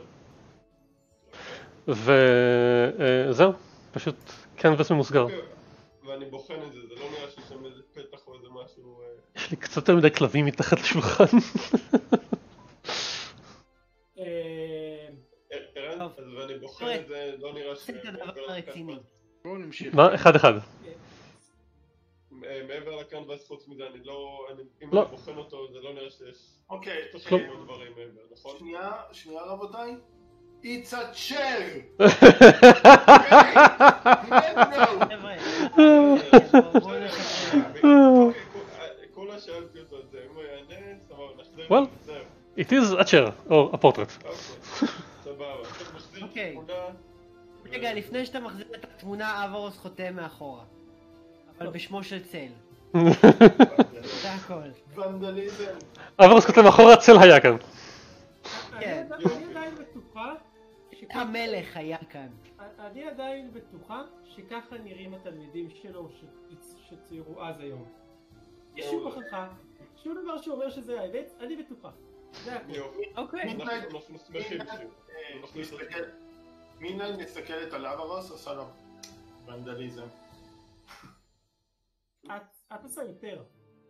וזהו, פשוט קנבס ממוסגר. ואני בוחן את זה, זה לא נראה שיש שם איזה פתח או איזה משהו... יש לי קצת יותר מדי כלבים מתחת לשולחן. ערן, אז ואני בוחן את זה, לא נראה ש... בואו נמשיך. מה? אחד אחד. מעבר לקנבס חוץ מזה, אני לא... אם אני בוחן אותו, זה לא נראה שיש... אוקיי. תשלים עוד דברים מעבר, נכון? שנייה, שנייה רבותיי. It's a chair! כולה שאלתי אותו את זה, אם הוא יענה, סבבה, נחזיר Well, את it is a chair, או a portrait. סבבה, אתה מחזיר את התמונה... רגע, לפני שאתה מחזיר את התמונה, אברוס חותם מאחורה. אבל בשמו של צל. זה הכל. ונדליזם. אברוס חותם מאחורה, צל היה כאן. אני עדיין בטוחה המלך היה כאן. אני עדיין בטוחה שככה נראים התלמידים שלו שציירו אז היום. יש שום הוכחה, שום דבר שאומר שזה האמת, אני בטוחה. זה הכל. אוקיי. אנחנו שמחים שהוא. מינה מסתכלת על אברוס, עושה לו ונדליזם. את עושה יותר.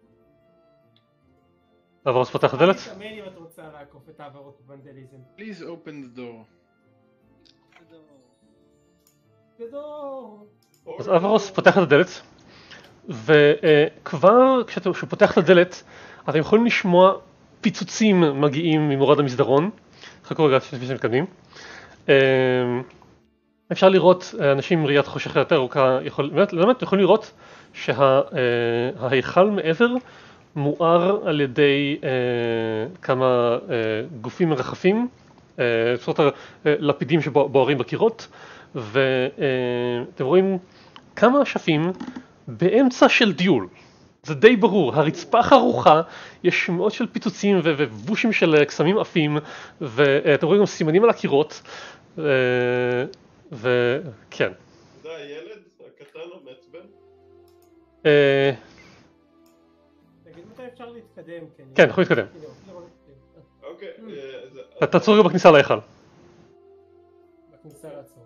אברוס פתח את הדלת? אני אתאמן אם את רוצה לעקוף את אברוס בוונדליזם. Please open the door. גדול. אז אברוס פותח את הדלת, וכבר כשהוא פותח את הדלת, אתם יכולים לשמוע פיצוצים מגיעים ממורד המסדרון. חכו רגע לפני שמתקדמים. אפשר לראות אנשים עם ראיית חושך יותר ארוכה, באמת יכולים לראות שההיכל מעבר מואר על ידי כמה גופים מרחפים, זאת אומרת לפידים שבוערים בקירות, ואתם רואים כמה אשפים באמצע של דיול. זה די ברור, הרצפה חרוכה, יש מאות של פיצוצים ובושים של קסמים עפים, ואתם רואים גם סימנים על הקירות, וכן. זה הילד הקטן המעצבן? תגיד מתי אפשר להתקדם? כן, יכול להתקדם. אוקיי. תעצור רגע בכניסה להיכל. בכניסה לעצור.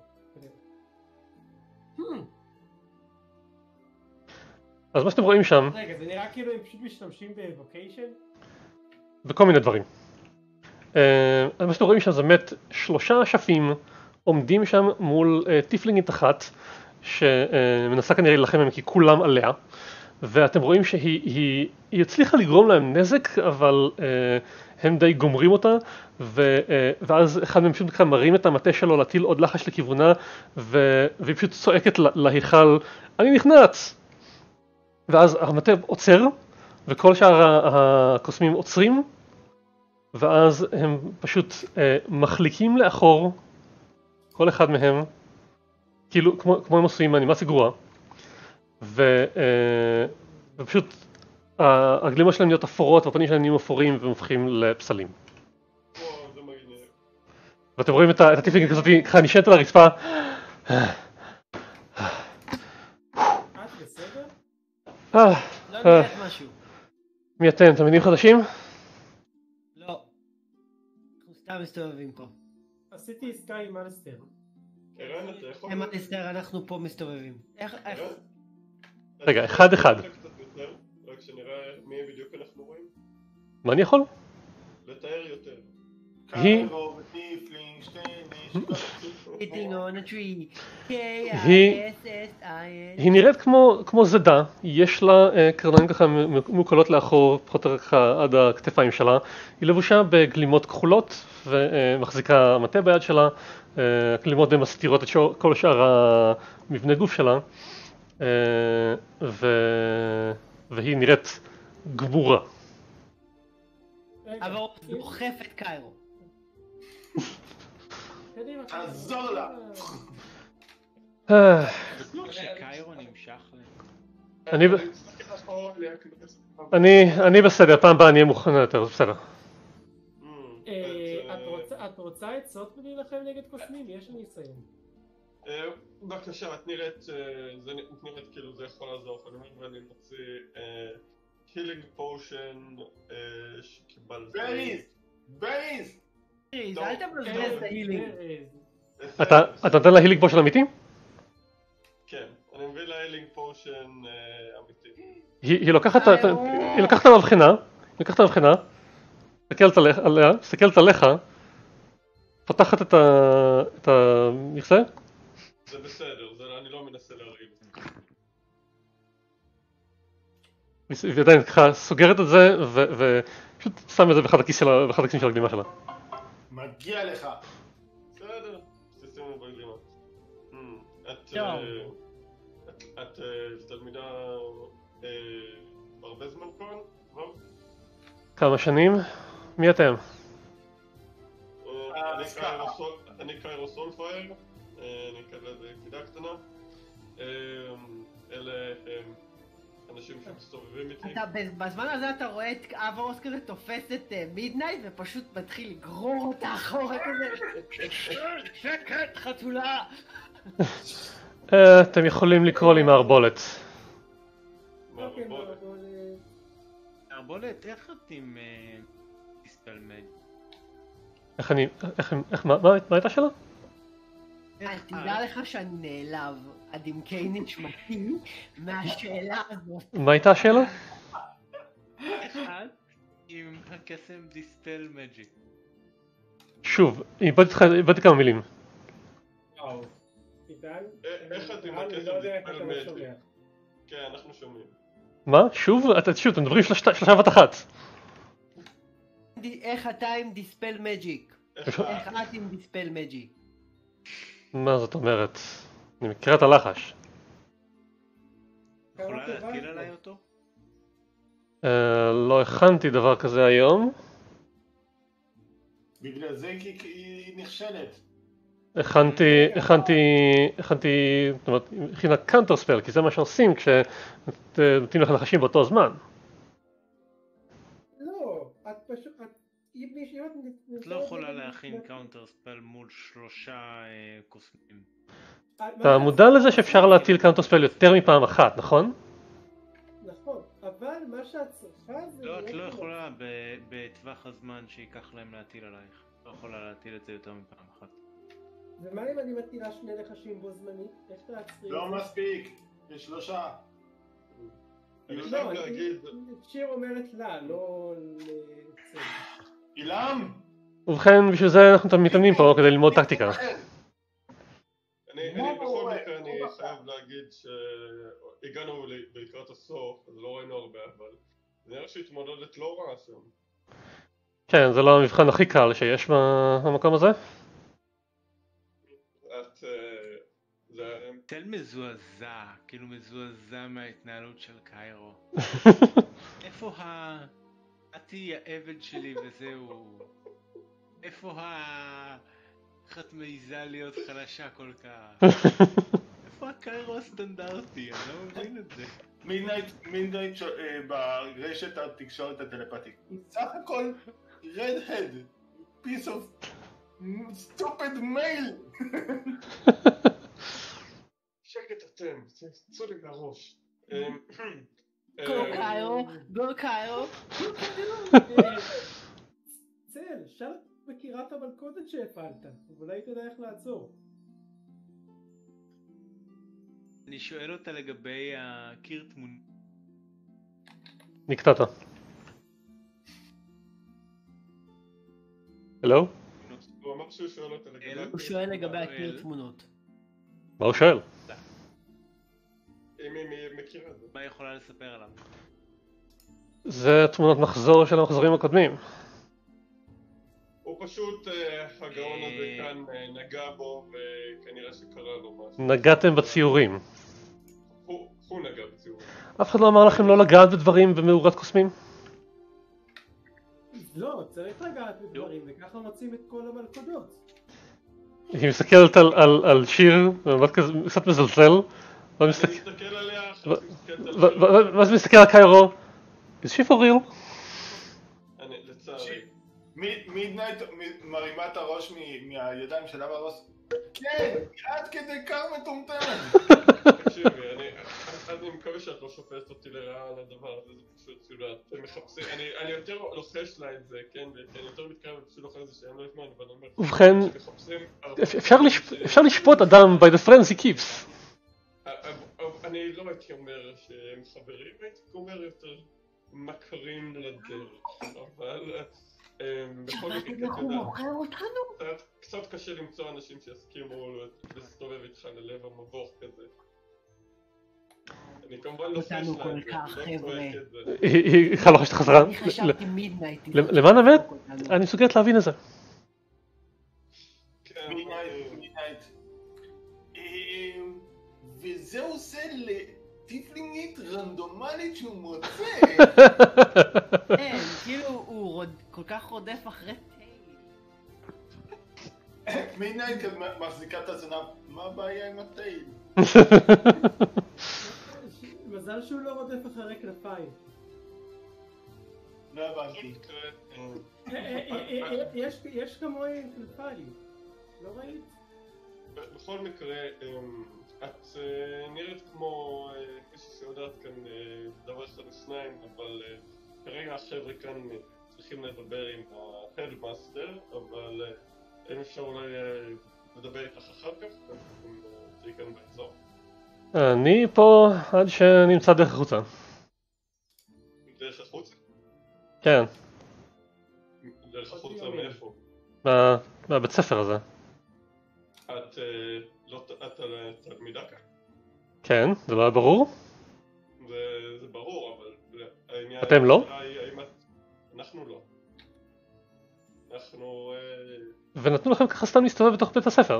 אז מה שאתם רואים שם... רגע, זה נראה כאילו הם פשוט משתמשים באבוקיישן? בכל מיני דברים. אז מה שאתם רואים שם זה באמת שלושה אשפים עומדים שם מול טיפלינגית אחת שמנסה כנראה להילחם מהם כי כולם עליה, ואתם רואים שהיא היא, היא הצליחה לגרום להם נזק, אבל הם די גומרים אותה, ו, ואז אחד מהם פשוט ככה מרים את המטה שלו להטיל עוד לחש לכיוונה, ו, והיא פשוט צועקת להיכל, אני נכנס! ואז המטה עוצר, וכל שאר הקוסמים עוצרים, ואז הם פשוט אה, מחליקים לאחור, כל אחד מהם, כאילו כמו, כמו הם עשויים מאנימציה גרועה, ו, אה, ופשוט הגלימה שלהם נהיות אפורות, והפנים שלהם נהיים אפורים ומופכים לפסלים. וואו, זה מגניב. ואתם רואים את הטיפלינג כזאת, ככה נשענת על הרצפה. לא נראית משהו. מי אתם? תלמידים חדשים? לא. אנחנו סתם מסתובבים פה. עשיתי עסקה עם אלסטר. ערן, אתה יכול... הם אלסטר, אנחנו פה מסתובבים. איך... רגע, אחד אחד. רק שנראה מי בדיוק אנחנו רואים. מה אני יכול? לתאר יותר. היא... היא נראית כמו זדה, יש לה קרניים ככה מוקלות לאחור, פחות או יותר עד הכתפיים שלה, היא לבושה בגלימות כחולות ומחזיקה מטה ביד שלה, הגלימות די מסתירות את כל שאר המבנה גוף שלה, והיא נראית גבורה. אבל הוא דוחף את קיירו. תעזור לה! בטוח שקיירו נמשך לי. אני בסדר, פעם הבאה אני אהיה מוכנה יותר, בסדר. את רוצה עצות בלהילחם נגד קוסמים? יש לי ניסיון. בבקשה, את נראית כאילו זה יכול לעזור, אני אומר ואני מוציא הילינג פושן שקיבלתי. בריז! בריז! בריז, אל תבזבז את ההילינג. אתה נותן לה הילינג פושן אמיתי? כן, אני מביא לה הילינג פושן אמיתי. היא לוקחת את המבחנה, היא לוקחת את המבחנה, מסתכלת עליה, מסתכלת עליך, פותחת את המכסה. זה בסדר, אני לא מנסה להרעיל. ועדיין ככה סוגרת את זה ופשוט שם את זה באחד הכיסים של הגלימה שלה. מגיע לך! בסדר, תשימו בגלימה. את תלמידה הרבה זמן כאן? כמה שנים? מי אתם? אני קיירו סולפייר, אני אקרא לזה יחידה קטנה. אלה הם אנשים שמסתובבים איתי. בזמן הזה אתה רואה את אברוס כזה תופס את מידנייט ופשוט מתחיל לגרור אותה אחורה כזה. שקט חתולה! אתם יכולים לקרוא לי מערבולת. מערבולת? מערבולת? איך את עם דיספל מייג'? איך אני... איך... מה הייתה שאלה? תדע לך שאני נעלב עד עמקי נשמתי מהשאלה הזאת. מה הייתה השאלה? איך את עם הקסם דיספל מג'יק? שוב, איבדתי כמה מילים. איך את עם הקסם דיספל מג'יק? כן, אנחנו שומעים. מה? שוב? שוב, אתם מדברים שלושה בת אחת. איך אתה עם דיספל מג'יק? איך את עם דיספל מג'יק? מה זאת אומרת? אני מכירה את הלחש. יכולה להטיל עליי אותו? לא הכנתי דבר כזה היום. בגלל זה היא נכשלת. הכנתי, הכנתי, הכנתי, זאת אומרת, הכינה קאונטר ספל, כי זה מה שעושים כשנותנים לך נחשים באותו זמן. לא, את פשוט, את לא יכולה להכין קאונטר ספל מול שלושה קוסמים. אתה מודע לזה שאפשר להטיל קאונטר ספל יותר מפעם אחת, נכון? נכון, אבל מה שאת צריכה זה... לא, את לא יכולה בטווח הזמן שיקח להם להטיל עלייך. לא יכולה להטיל את זה יותר מפעם אחת. ומה אם אני מטילה שני נחשים בו זמנית? איך תעצרי? לא מספיק, יש שלושה. אני חייב להגיד... שיר אומרת לה, לא לצד. אילם? ובכן, בשביל זה אנחנו מתאמנים פה כדי ללמוד טקטיקה. אני בכל מקרה אני חייב להגיד שהגענו לקראת הסוף, אז לא ראינו הרבה, אבל זה נראה שהתמודדת לא רע שם. כן, זה לא המבחן הכי קל שיש במקום הזה. את... תל מזועזע, כאילו מזועזע מההתנהלות של קיירו. איפה ה... עתי העבד שלי וזהו. איפה ה... איך את מעיזה להיות חלשה כל כך? איפה הקיירו הסטנדרטי? אני לא מבין את זה. מידנייט ברשת התקשורת הטלפתית. סך הכל redhead, piece of stupid mail. שקט אתם, צאו לי מהראש. גו קיירו, גו קיירו. צל, שאל מכירה את המלכודת שהפעלת, אולי תדע איך לעצור. אני שואל אותה לגבי הקיר תמונה. נקטעת. הלו? הוא אמר שהוא שואל אותה לגבי... הוא שואל לגבי הקיר תמונות. מה הוא שואל? אם היא מכירה את זה. מה היא יכולה לספר עליו? זה תמונות מחזור של המחזורים הקודמים. הוא פשוט, הגאון הזה כאן נגע בו וכנראה שקרה לו משהו. נגעתם בציורים. הוא נגע בציורים. אף אחד לא אמר לכם לא לגעת בדברים במאורת קוסמים? לא, צריך לגעת בדברים, וככה מוצאים את כל המלכודות. היא מסתכלת על, על, על שיר, ומבט כזה, קצת מזלזל. אני מסתכל עליה, ואז מסתכל על קיירו. is she for real? אני, לצערי. מידנייט מרימה את הראש מהידיים שלה בראש. כן, עד כדי כך מטומטמת. תקשיבי, אני מקווה שאת לא שופטת אותי לרעה על הדבר הזה, זה פשוט שולט, מחפשים, אני יותר לוחש לה את זה, כן, ואני יותר מתקרב ופשוט לוחש את זה שאין לו זמן, אבל אני אומר, ובכן, אפשר לשפוט אדם by the friends he keeps. אני לא הייתי אומר שהם חברים, הייתי אומר יותר מכרים לדרך, אבל בכל מקרה, אתה יודע, קצת קשה למצוא אנשים שיסכימו להסתובב איתך ללב המבוך כזה. אני כמובן לא חש להם, אני לא צועק את זה. היא בכלל לא חשת חזרה? אני חשבתי מידנייט. למען האמת, אני מסוגלת להבין את זה. מידנייט. וזה עושה לטיפלינגית רנדומלית שהוא מוצא. כן, כאילו הוא כל כך רודף אחרי טייל. מידנייט מחזיקה את הזנב, מה הבעיה עם הטייל? מזל שהוא לא רודף אחרי כנפיים. לא הבנתי. יש כמוהי עם כנפיים, לא ראית? בכל מקרה, את נראית כמו מישהו שיודעת כאן דבר אחד ושניים, אבל כרגע החבר'ה כאן צריכים לדבר עם ההדמאסטר, אבל אם אפשר אולי לדבר איתך אחר כך, אנחנו תהי כאן באזור. אני פה עד שנמצא דרך החוצה. דרך החוצה? כן. דרך החוצה מאיפה? מהבית ספר הזה. את לא תלמידה כאן? כן, זה לא היה ברור? זה ברור, אבל העניין... אתם לא? אנחנו לא. אנחנו... ונתנו לכם ככה סתם להסתובב בתוך בית הספר.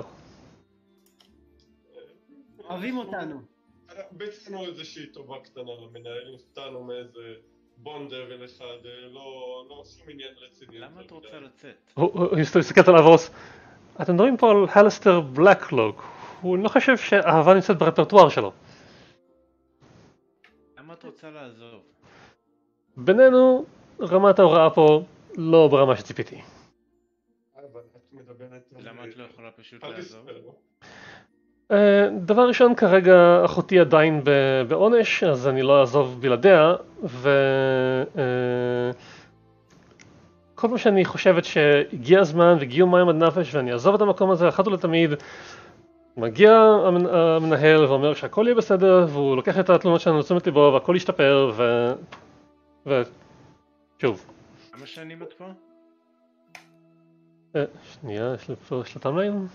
אוהבים אותנו. ביצענו איזושהי טובה קטנה למנהל, נפתענו מאיזה בונדר אחד, לא שום עניין רציני. למה את רוצה לצאת? הוא הסתכלת על אבוס. אתם מדברים פה על הלסטר בלקלוק. הוא לא חושב שאהבה נמצאת ברפרטואר שלו. למה את רוצה לעזוב? בינינו, רמת ההוראה פה לא ברמה שציפיתי. למה את לא יכולה פשוט לעזוב? דבר ראשון, כרגע אחותי עדיין בעונש, אז אני לא אעזוב בלעדיה, ו... כל פעם שאני חושבת שהגיע הזמן והגיעו מים עד נפש ואני אעזוב את המקום הזה אחת ולתמיד, מגיע המנהל ואומר שהכל יהיה בסדר, והוא לוקח את התלונות שלנו לתשומת ליבו והכל ישתפר, ו... ו... שוב. כמה שנים את פה? שנייה, יש לי פה שנתיים.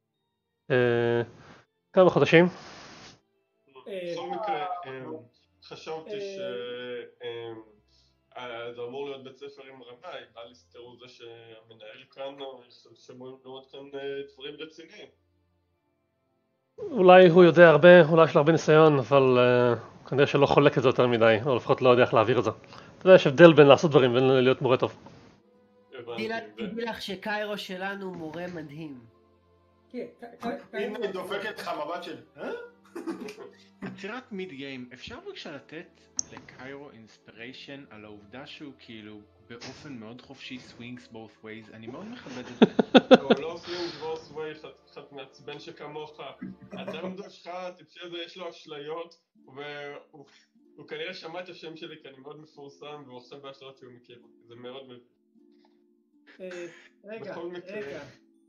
כמה חודשים? בכל מקרה, חשבתי ש... זה אמור להיות בית ספר עם רמה, אליסטר הוא זה שהמנהל כאן, שמועים לראות כאן דברים רציניים. אולי הוא יודע הרבה, אולי יש לו הרבה ניסיון, אבל כנראה שלא חולק את זה יותר מדי, או לפחות לא יודע איך להעביר את זה. אתה יודע, יש הבדל בין לעשות דברים ובין להיות מורה טוב. תדעי לך שקיירו שלנו מורה מדהים. הנה היא דופקת לך מבט של... יצירת מיד גיים, אפשר בבקשה לתת לקיירו אינספיריישן על העובדה שהוא כאילו באופן מאוד חופשי swings both ways, אני מאוד מכבד את זה. הוא לא swings both ways, את קצת מעצבן שכמוך, אדם דושך, הטיפשי הזה יש לו אשליות, והוא הוא כנראה שמע את השם שלי כי אני מאוד מפורסם, והוא עכשיו בהשלט שהוא מכיר. זה מאוד מבין. רגע, רגע.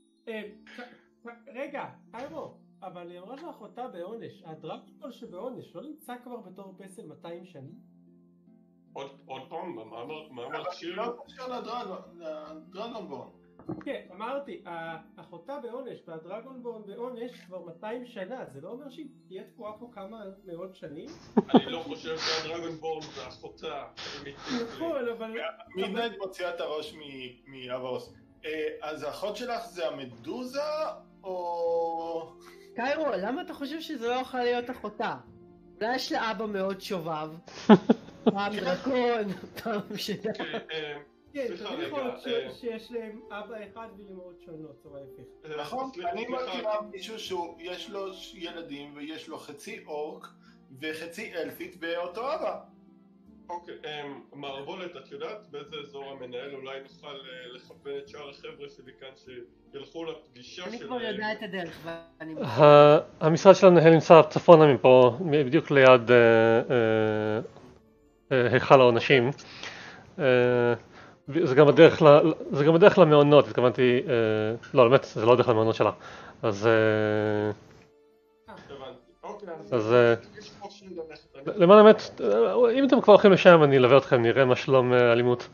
רגע, קיירו, אבל היא אמרה שאחותה בעונש. הדרקון שבעונש לא נמצא כבר בתור פסל מאתיים שנים? עוד פעם, מה אמרת שיר? לא קשר לדרגונבורן. כן, אמרתי, אחותה בעונש והדרגונבורן בעונש כבר מאתיים שנה, זה לא אומר שהיא תהיה תקועה פה כמה מאות שנים? אני לא חושב שהדרגונבורן זה אחותה. נכון, אבל... מידנייט מוציאה את הראש מאברוס. אז האחות שלך זה המדוזה או... קיירו, למה אתה חושב שזה לא יכול להיות אחותה? אולי יש לאבא מאוד שובב, פעם דרקון, פעם שדה. כן, תמיד יכול להיות שיש להם אבא אחד ולמרות שונות, או ההפך. נכון, אני מכירה מישהו שיש לו ילדים ויש לו חצי אורק וחצי אלפית באותו אבא. אוקיי, מערבולת, את יודעת באיזה אזור המנהל? אולי נוכל לכוון את שאר החבר'ה שלי כאן שילכו לפגישה שלהם. אני כבר יודע את הדרך ואני... המשרד של המנהל נמצא צפונה מפה, בדיוק ליד היכל העונשים. זה גם הדרך, זה גם הדרך למעונות, התכוונתי, לא, באמת, זה לא הדרך למעונות שלה. אז... אז... למען האמת, אם אתם כבר הולכים לשם, אני אלווה אתכם, נראה מה שלום אלימות.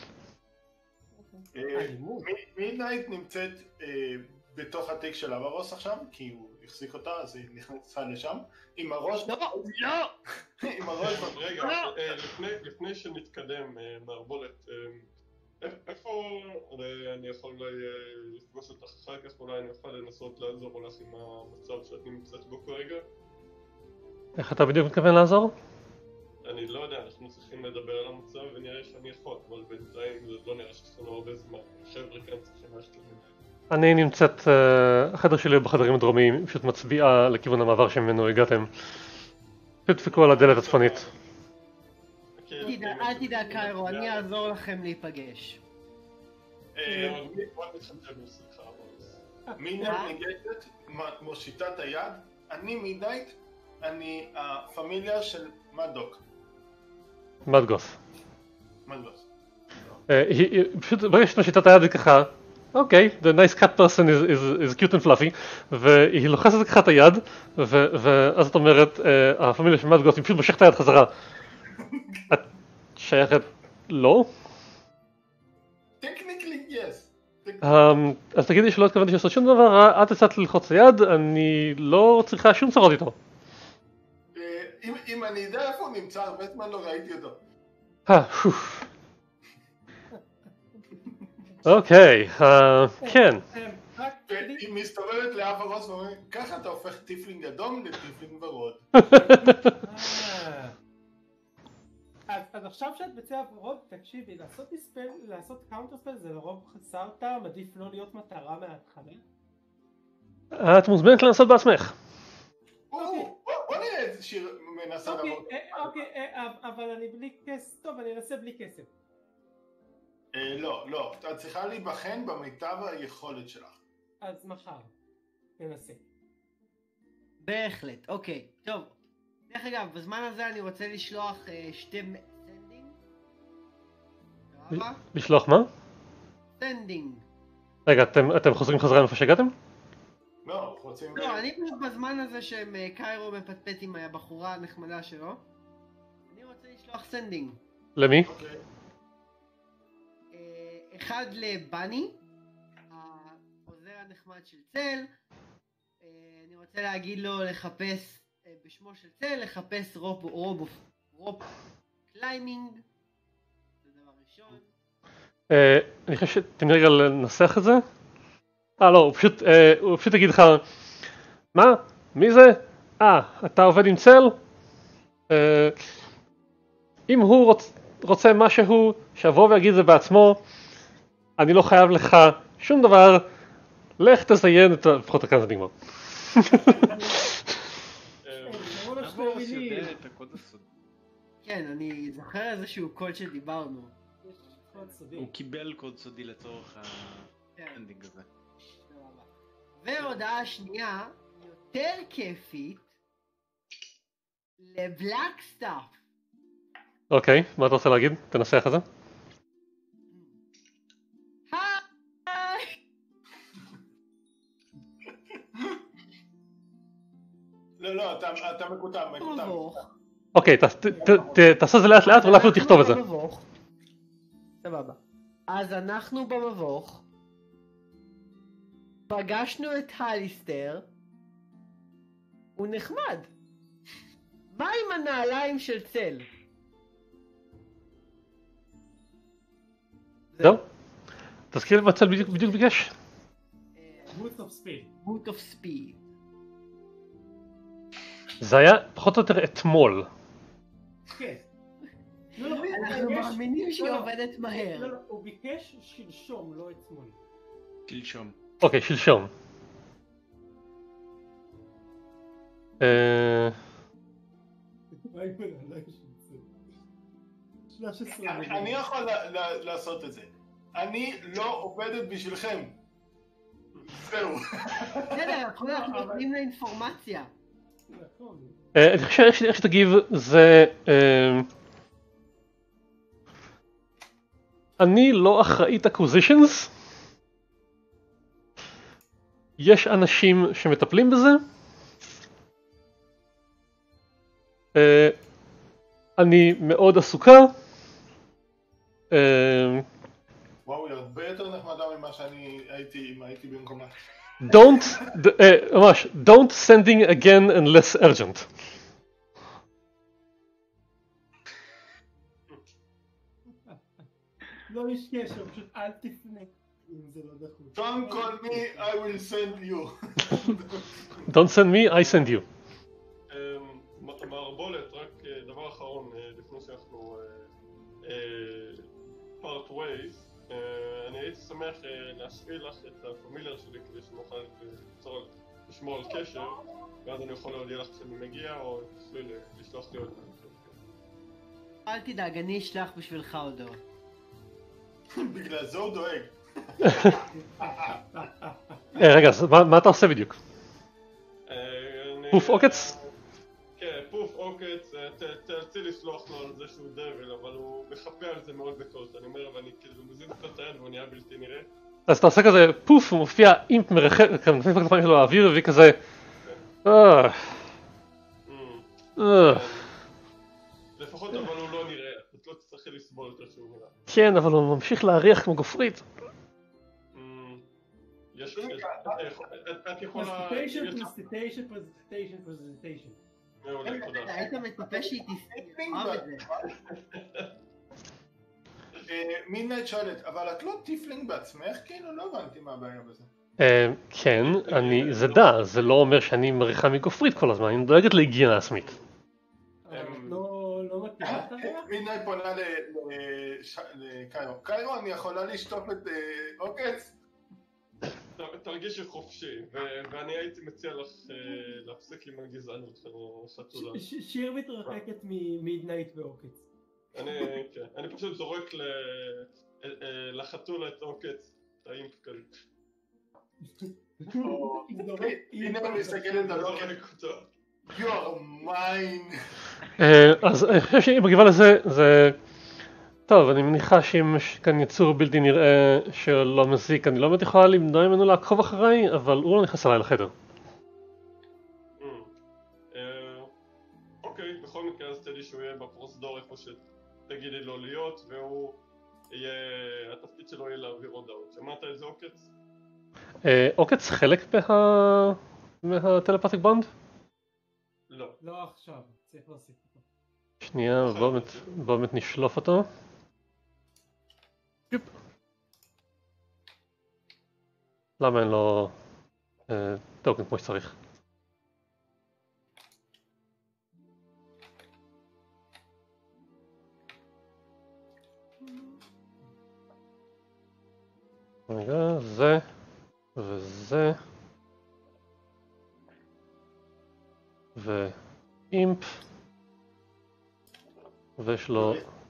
מידנייט נמצאת בתוך התיק של אברוס עכשיו, כי הוא החזיק אותה, אז היא נכנסה לשם. עם הראש... לא! לא! עם הראש... רגע, לפני שנתקדם, מערבולת, איפה אני יכול לפגוש אותך אחר כך? אולי אני יכול לנסות לעזור לך עם המצב שאת נמצאת בו כרגע? איך אתה בדיוק מתכוון לעזור? אני לא יודע, אנחנו צריכים לדבר על המצב ונראה שאני יכול, אבל בינתיים זה לא נראה שיש לנו הרבה זמן. חבר'ה כאן צריכים ללכת למנהל. אני נמצאת, החדר שלי בחדרים הדרומיים, פשוט מצביעה לכיוון המעבר שממנו הגעתם. תדפקו על הדלת הצפונית. אל תדאג קיירו, אני אעזור לכם להיפגש. מידנייט ניגשת, מושיטה את היד, אני מידנייט, אני הפמיליה של מדוק. מדגוס. מדגוס. פשוט ברגע שאת מושיטה את היד היא ככה, אוקיי, the nice cat person is, is, is cute and fluffy, והיא לוחסת ככה את היד, ואז את אומרת, הפמיליה של מדגוס, היא פשוט מושכת את היד חזרה. את שייכת לא? Technically yes. אז תגידי שלא התכוונתי לעשות שום דבר רע, את הצעת ללחוץ ליד, אני לא צריכה שום צרות איתו. אם אני יודע איפה הוא נמצא, הרבה זמן לא ראיתי אותו. אוקיי, כן. היא מסתובבת לאף הראש ואומרת, ככה אתה הופך טיפלינג אדום לטיפלינג ורוד. אז עכשיו שאת בצבע ורוד, תקשיבי, לעשות דיספל, לעשות קאונטר ספל זה לרוב חסר טעם, עדיף לא להיות מטרה מההתחלה. את מוזמנת לנסות בעצמך. בוא נראה איזה שיר מנסה לעבוד. אוקיי, אבל אני בלי כסף, טוב, אני אנסה בלי כסף. לא, לא, את צריכה להיבחן במיטב היכולת שלך. אז מחר, ננסה. בהחלט, אוקיי, טוב. דרך אגב, בזמן הזה אני רוצה לשלוח שתי סנדינג. לשלוח מה? סנדינג. רגע, אתם חוזרים חזרה איפה שהגעתם? לא, רוצים... לא, אני פשוט בזמן הזה שקיירו מפטפט עם הבחורה הנחמדה שלו, אני רוצה לשלוח סנדינג. למי? אחד לבני, העוזר הנחמד של צל. אני רוצה להגיד לו לחפש בשמו של צל, לחפש רופ רופ רופ קליימינג. זה דבר ראשון. אני חושב שתן רגע לנסח את זה. אה לא, הוא פשוט, הוא פשוט יגיד לך, מה? מי זה? אה, אתה עובד עם צל? אם הוא רוצה משהו, שיבוא ויגיד זה בעצמו, אני לא חייב לך שום דבר, לך תזיין את לפחות הכאן זה נגמר. כן, אני זוכר איזשהו קוד שדיברנו. הוא קיבל קוד סודי לצורך האנדינג הזה. והודעה שנייה, יותר כיפית, לבלק סטאפ. אוקיי, מה אתה רוצה להגיד? תנסח את זה. היי! לא, לא, אתה מקוטם, מקוטם. מבוך. אוקיי, תעשה את זה לאט לאט ואולי אפילו תכתוב את זה. סבבה. אז אנחנו במבוך. פגשנו את הליסטר. הוא נחמד. מה עם הנעליים של צל? זהו? תזכיר לי מה צל בדיוק ביקש? Boots of speed. Boot of speed. זה היה פחות או יותר אתמול. כן. אנחנו מאמינים שהיא עובדת לא, מהר. לא, הוא ביקש שלשום, לא אתמול. שלשום. אוקיי, שלשום. אה... אני יכול לעשות את זה. אני לא עובדת בשבילכם. זהו. בסדר, אנחנו נותנים לה אינפורמציה. אני חושב איך שתגיב זה... אני לא אחראית acquisitions. יש אנשים שמטפלים בזה. אני מאוד עסוקה. וואו, היא הרבה יותר נחמדה ממה שאני הייתי, אם הייתי במקומה. Don't, ממש, don't sending again unless urgent. לא יש קשר, פשוט אל תפנה אם זה לא דחוף. Don't call me, I will send you. Don't send me, I send you. מערבולת, רק דבר אחרון לפני שאנחנו part ways. אני הייתי שמח להשאיל לך את הפמילר שלי כדי שנוכל לשמור על קשר, ואז אני יכול להודיע לך שאני מגיע או לשלוח לי עוד משהו. אל תדאג, אני אשלח בשבילך הודעות. בגלל זה הוא דואג. רגע, מה אתה עושה בדיוק? פוף עוקץ? כן, פוף עוקץ, תרצי לסלוח לו על זה שהוא דבל, אבל הוא מחפה על זה מאוד בקלות. אני אומר, ואני כאילו מזיז קצת את היד והוא נהיה בלתי נראה. אז אתה עושה כזה פוף, הוא מופיע אימפ מרחק, כזה נפק את הפעמים שלו האוויר והיא כזה... לפחות אבל הוא לא נראה, את לא תצטרכי לסבול יותר שהוא נראה. כן, אבל הוא ממשיך להריח כמו גופרית. יש... את יכולה... פרזנטיישן, פרזנטיישן, פרזנטיישן, פרזנטיישן. מעולה, תודה. היית מצפה שהיא תסתכל את זה. מידנייט שואלת, אבל את לא טיפלינג בעצמך? כאילו לא הבנתי מה הבעיה בזה. כן, אני... זה דה, זה לא אומר שאני מריחה מגופרית כל הזמן, אני דואגת להיגיינה עצמית. לא מכירה את זה? מידנייט פונה לקיירו. קיירו, אני יכולה לשטוף את עוקץ? תרגישי חופשי, ואני הייתי מציע לך להפסיק עם הגזענות, חתולה. שיר מתרחקת ממידנייט ועוקץ. אני פשוט זורק לחתולה את עוקץ, את האימפ כזה. הנה אני מסתכלת על עוקץ. You are mine. אז אני חושב שהיא מגיבה לזה, זה... טוב, אני מניחה שאם יש כאן יצור בלתי נראה שלא מזיק, אני לא באמת יכולה למנוע ממנו לעקוב אחריי, אבל הוא לא נכנס אליי לחדר. אוקיי, בכל מקרה אז תדעי שהוא יהיה בפרוזדור איפה שתגידי לו להיות, והוא יהיה... התפקיד שלו יהיה להעביר הודעות. שמעת איזה עוקץ? עוקץ חלק מהטלפתיק בונד? לא. לא עכשיו, צריך להוסיף אותו. שנייה, בוא באמת נשלוף אותו. למה אין לו טוקן כמו שצריך? רגע, זה וזה ואימפ ויש לו...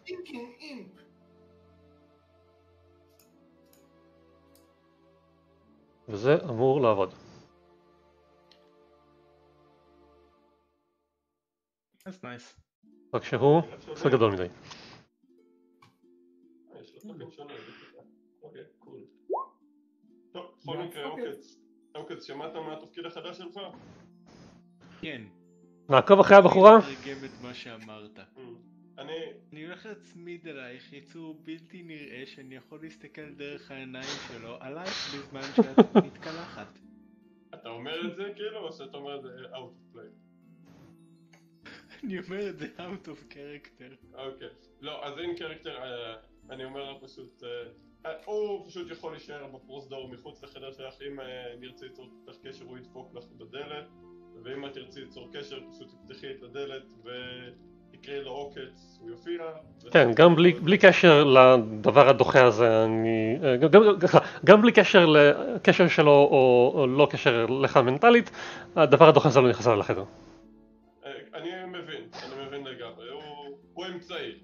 וזה אמור לעבוד. That's nice. רק שהוא קצת גדול מדי. יש לו טוקן שונה, אוקיי, קול. טוב, בכל מקרה, עוקץ. עוקץ, שמעת מה התפקיד החדש שלך? כן. נעקוב אחרי הבחורה? אני אתרגם את מה שאמרת. אני... אני הולך להצמיד אלייך יצור בלתי נראה שאני יכול להסתכל דרך העיניים שלו עלייך בזמן שאת מתקלחת. אתה אומר את זה כאילו או שאתה אומר את זה out of play? אני אומר את זה out of character. אוקיי. לא, אז אין קרקטר, אני אומר פשוט... הוא פשוט יכול להישאר בפרוזדור מחוץ לחדר שלך, אם נרצה ליצור איתך קשר הוא ידפוק לך בדלת, ואם את תרצי ליצור קשר פשוט תפתחי את הדלת ותקראי לו עוקץ, הוא יופיע. כן, גם בלי, בלי קשר לדבר הדוחה הזה, אני... גם, גם בלי קשר לקשר שלו או, או לא קשר לך מנטלית, הדבר הדוחה הזה לא נכנס לחדר. אני מבין, אני מבין לגמרי, הוא, הוא אמצעי.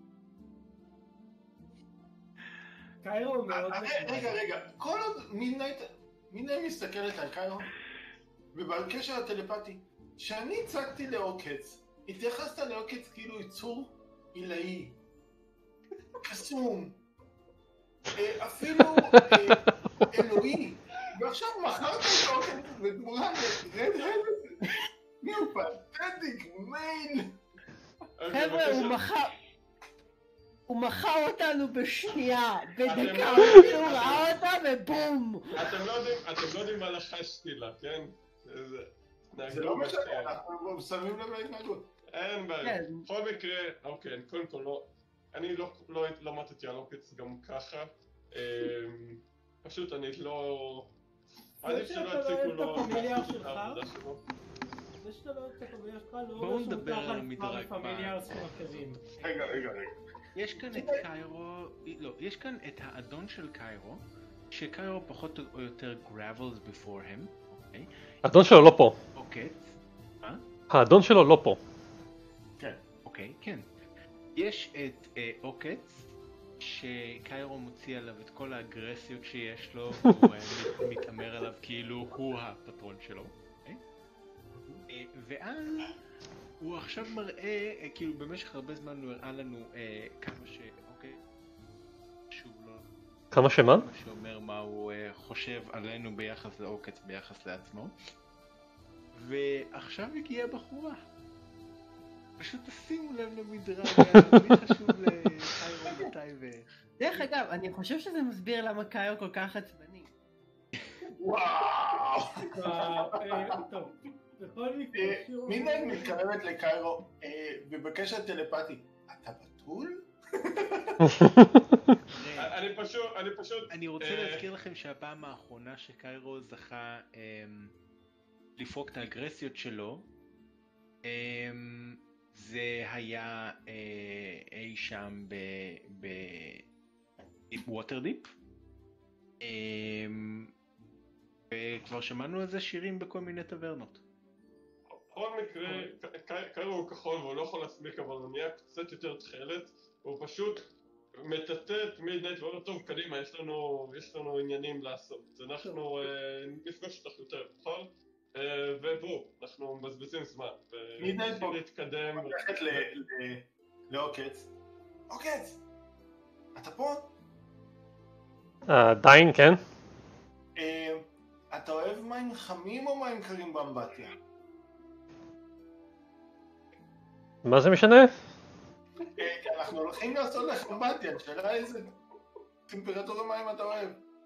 קיירו מאוד... רגע, רגע, כל עוד מידנייט מסתכלת על קיירו, ובקשר הטלפתי, שאני הצגתי לעוקץ, התייחסת לעוקץ כאילו יצור עילאי, קסום, אפילו אלוהי, ועכשיו מכרת את העוקץ בתמורה רד-הלד, ניו פתטיק מייל. חבר'ה, הוא מכר... הוא מכר אותנו בשנייה, בדקה, הוא ראה אותה ובום! אתם לא יודעים מה לחשתי לה, כן? זה לא משנה, אנחנו שמים לב להתנהגות. אין בעיה. בכל מקרה, אוקיי, קודם כל לא... אני לא למדתי על עוקץ גם ככה. פשוט אני לא... עדיף שלא יציקו לו... זה שאתה לא יוצא פמיליאר שלך לא... בואו נדבר על מדרג פמיליאר סכום אחרים. רגע, רגע, רגע. יש כאן את קיירו, לא, יש כאן את האדון של קיירו, שקיירו פחות או יותר gravels before him, אוקיי? האדון שלו לא פה. עוקץ, מה? האדון שלו לא פה. כן. אוקיי, כן. יש את עוקץ, שקיירו מוציא עליו את כל האגרסיות שיש לו, והוא מתאמר עליו כאילו הוא הפטרון שלו, אוקיי? ואז... הוא עכשיו מראה, כאילו במשך הרבה זמן הוא הראה לנו אה, כמה ש... אוקיי, שהוא לא... כמה שמה? כמה שאומר מה הוא אה, חושב עלינו ביחס לעוקץ, ביחס לעצמו. ועכשיו הגיעה בחורה. פשוט תשימו לב למדרג, מי חשוב לקיירו מתי ואיך. דרך אגב, אני חושב שזה מסביר למה קיירו כל כך עצבני. וואו! טוב. בכל מקרה, מידנייט מתקרבת לקיירו ובקשר טלפתי, אתה בתול? אני פשוט, אני פשוט... אני רוצה להזכיר לכם שהפעם האחרונה שקיירו זכה לפרוק את האגרסיות שלו, זה היה אי שם בווטרדיפ. וכבר שמענו על זה שירים בכל מיני טברנות. בכל מקרה, קיירו הוא כחול והוא לא יכול להסמיק, אבל הוא נהיה קצת יותר תחלת, הוא פשוט מטאטא את מידנייט ואומר, טוב, קדימה, יש לנו, יש לנו עניינים לעשות, אנחנו נפגוש אותך יותר, נכון? ובואו, אנחנו מבזבזים זמן, מידנייט להתקדם. הולכת לעוקץ. עוקץ! אתה פה? עדיין, כן. אתה אוהב מים חמים או מים קרים באמבטיה? מה זה משנה? כי אנחנו הולכים לעשות לך אמבטיה, השאלה איזה טמפרטורה מים אתה אוהב.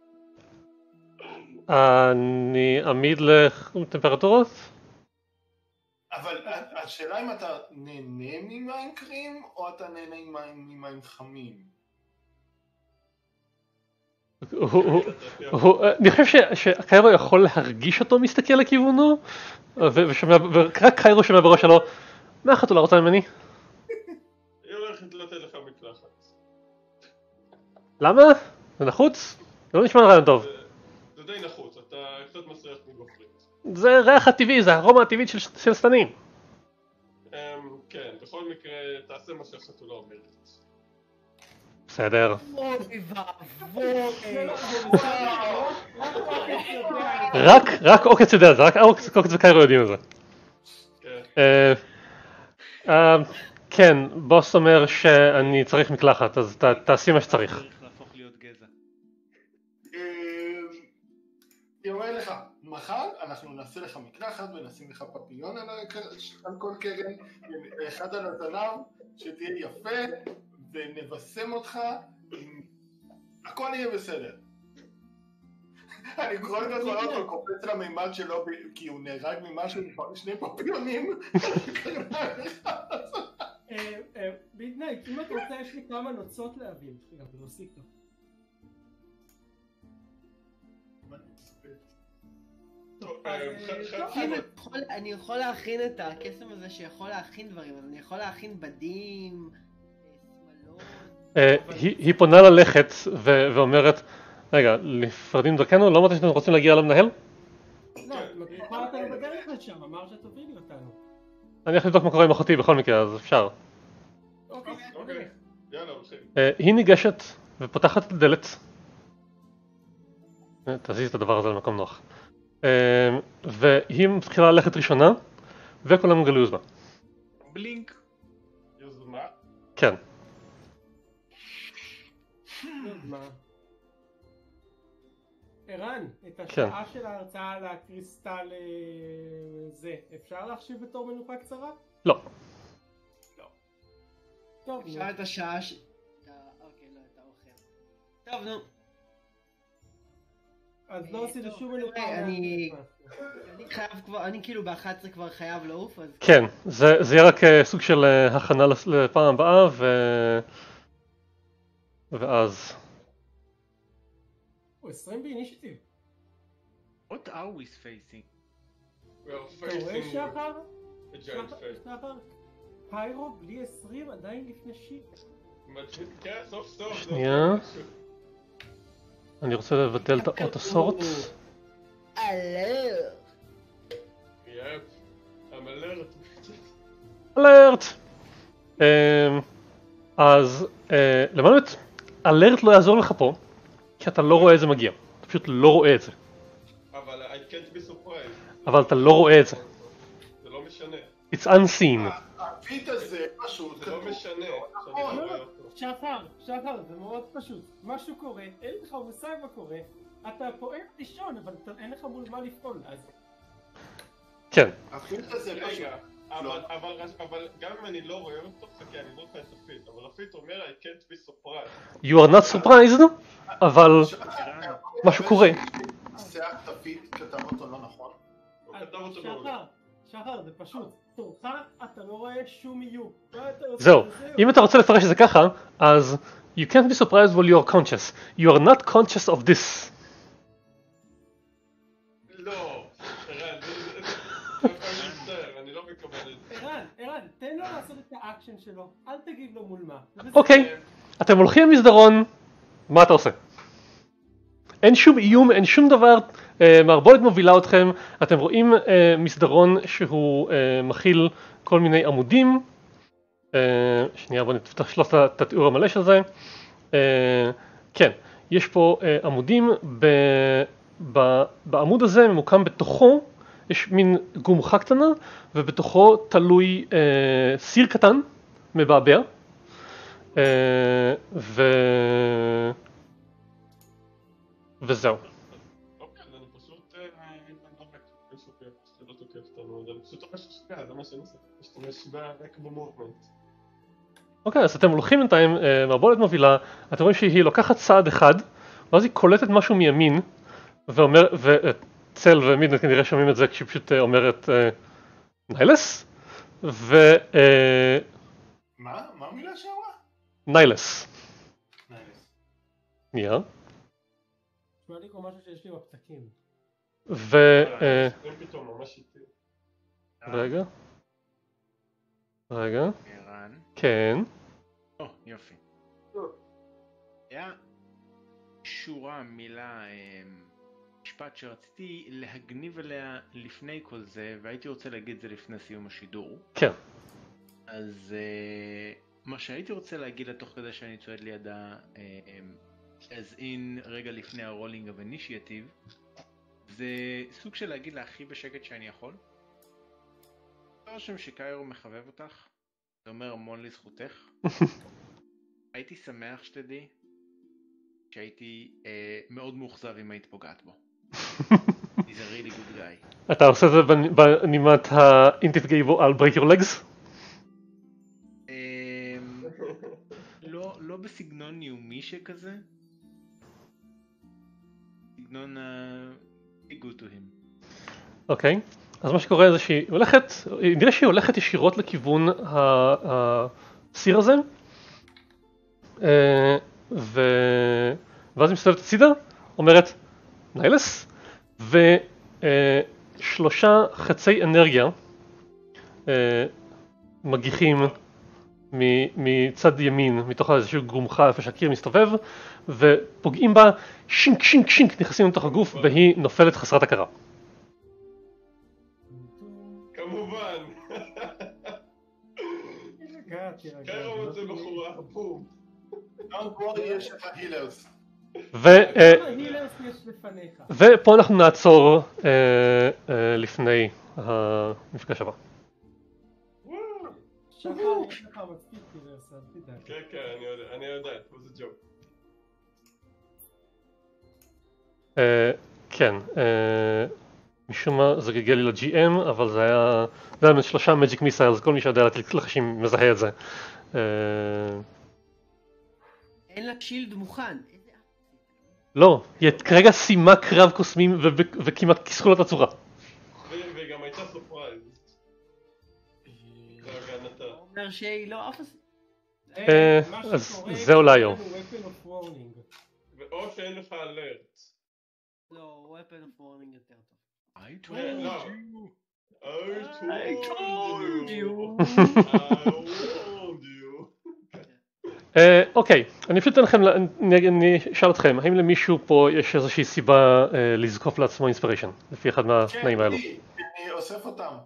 אני עמיד לטמפרטורות? אבל השאלה אם אתה נהנה ממים קרים או אתה נהנה ממים חמים? אני חושב שקיירו יכול להרגיש אותו מסתכל לכיוונו, ורק קיירו שומע בראש שלו, מה החתולה רוצה ממני? היא הולכת לתת לך מקלחת. למה? זה נחוץ? זה לא נשמע רעיון טוב. זה די נחוץ, אתה קצת מסריח מגופרית. זה ריח הטבעי, זה הארומה הטבעית של סתנים. כן, בכל מקרה תעשה מה שהחתולה אומרת. בסדר. אוי ואבוי. רק, רק עוקץ יודע את זה, רק עוקץ וקיירו יודעים את זה. כן, בוס אומר שאני צריך מקלחת, אז תעשי מה שצריך. צריך להפוך להיות גזע. היא אומרת לך, מחר אנחנו נעשה לך מקלחת ונשים לך פפיון על כל קרן, אחד על הזנב, שתהיה יפה, ונבשם אותך, הכל יהיה בסדר. אני קורא את כל אותו קופץ למימד שלו כי הוא נהרג ממשהו עם שני פפיונים. בידנייט, אם את רוצה יש לי כמה נוצות להביא, רגע, ולהוסיף לך. אני יכול להכין את הקסם הזה שיכול להכין דברים, אז אני יכול להכין בדים, שמלות. היא פונה ללכת ואומרת, רגע, לפרדים דרכנו, לא אמרתי שאתם רוצים להגיע למנהל? לא, מדריכה אותנו בדרך לשם, אמר שתובילי אותנו. אני הולך לבדוק מה קורה עם אחותי בכל מקרה, אז אפשר. אוקיי, אוקיי, יאללה, הולכים. היא ניגשת ופותחת את הדלת. תזיז את הדבר הזה למקום נוח. והיא מתחילה ללכת ראשונה, וכולם גלו יוזמה. בלינק. יוזמה? כן. יוזמה. ערן, את השעה של ההרצאה על הקריסטל זה, אפשר להחשיב בתור מנוחה קצרה? לא. לא. טוב, נו. אפשר את השעה ש... אוקיי, לא, אתה אוכל. טוב, נו. אז לא עשיתי שום מנוחה. אני חייב כבר, אני כאילו ב-אחת עשרה כבר חייב לעוף, אז... כן, זה יהיה רק סוג של הכנה לפעם הבאה, ואז... עשרים באינישיטיב. What are we facing? We are אתה רואה facing שחר? a giant face. שחר? פיירו בלי עשרים עדיין לפני שיט. מדהים, כן, סוף סוף. שנייה. אני רוצה לבטל את האות הסורט. אלרט. יפ, I'm alert. אלרט! אז למעט, אלרט לא יעזור לך פה, כי אתה לא רואה את זה מגיע. אתה פשוט לא רואה את זה. אבל I can't be surprised. אבל אתה לא רואה את זה. זה לא משנה. It's unseen. הפיט הזה פשוט. זה לא משנה. שאני לא רואה אותו. שחר, שחר, זה מאוד פשוט. משהו קורה, אין לך מושג מה קורה. אתה פועל לישון, אבל אין לך מול מה לפעול, אז... כן. הפיט הזה פשוט. רגע, אבל גם אם אני לא רואה אותו, חכה, אני לא רואה את הפיט, אבל הפיט אומר I can't be surprised. You are not surprised, אבל משהו קורה. שיח את הפיט כתב אותו לא נכון. הוא כתב אותו שחר, מעולה. שחר, זה פשוט. תורך, אתה לא רואה שום איום. זהו, אם אתה רוצה לפרש את זה ככה, אז you can't be surprised while you are conscious. You are not conscious of this. לא, ערן, אני מצטער, אני לא מקבל את זה. ערן, ערן, תן לו לעשות את האקשן שלו, אל תגיב לו מול מה. אוקיי, אתם הולכים למסדרון, מה אתה עושה? אין שום איום, אין שום דבר, מערבולת מובילה אתכם, אתם רואים מסדרון שהוא מכיל כל מיני עמודים, שנייה בוא נפתח שלוש את התיאור המלא של זה, כן, יש פה עמודים, בעמוד הזה ממוקם בתוכו, יש מין גומחה קטנה, ובתוכו תלוי סיר קטן, מבעבע, ו... וזהו. אוקיי, אז אני פשוט... זה לא תוקף אותנו, אני פשוט הולך ששקע, זה מה שאני עושה. משתמש רק במובמנט. אוקיי, אז אתם הולכים בינתיים, מערבולת מובילה, אתם רואים שהיא לוקחת צעד אחד, ואז היא קולטת משהו מימין, ואומר, וצל ומידנט כנראה שומעים את זה כשהיא פשוט אומרת ניילס, ו... מה? מה המילה שאמרה? ניילס. ניילס. נהיה. נשמע לי כמו משהו שיש לי בפתקים. ו... זה פתאום ממש איתי. רגע. רגע. ערן. כן. או, יופי. היה שורה, מילה, משפט שרציתי להגניב עליה לפני כל זה, והייתי רוצה להגיד זה לפני סיום השידור. כן. אז מה שהייתי רוצה להגיד לתוך כדי שאני צועד לידה, as in רגע לפני הרולינג of initiative, זה סוג של להגיד לה הכי בשקט שאני יכול. אני חושב שקיירו מחבב אותך, זה אומר המון לזכותך. הייתי שמח שתדעי שהייתי אה, מאוד מאוכזב אם היית פוגעת בו. He's a really good guy. אתה עושה את זה בנימת ה-אם תפגעי בו על break your legs? אמ, לא, לא בסגנון ניומי שכזה. סגנון ה... be good to him. אוקיי, אז מה שקורה זה שהיא הולכת, נראה שהיא הולכת ישירות לכיוון הסיר הזה, ו... ואז היא מסתובבת הצידה, אומרת ניילס, ושלושה חצי אנרגיה מגיחים מצד ימין, מתוך איזשהו גרומחה איפה שהקיר מסתובב, ופוגעים בה, שינק שינק שינק, נכנסים לתוך הגוף והיא נופלת חסרת הכרה. כמובן. קיירו מוצא בחורה, בום. יש את ההילרס. ופה אנחנו נעצור לפני המפגש הבא. כן, כן, אני יודע, זה ג'וק. כן, משום מה זה גלגל לי ל-ג'י אם, אבל זה היה, זה היה שלושה מג'יק מיסיילס, כל מי שיודע לחשים מזהה את זה. אין לה שילד מוכן. לא, היא כרגע סיימה קרב קוסמים וכמעט כיסחו לה את הצורה. וגם הייתה סופרייז. להגנתה. אומר שהיא לא אף עשית. אז זה אולי יום. או שאין לך אלרט. לא, weapon of warning יותר טוב. I told you. I told you. I told you. אוקיי, אני פשוט אתן לכם, אני אשאל אתכם, האם למישהו פה יש איזושהי סיבה לזקוף לעצמו אינספיריישן, לפי אחד מהתנאים האלו? כן, אני אוסף אותם.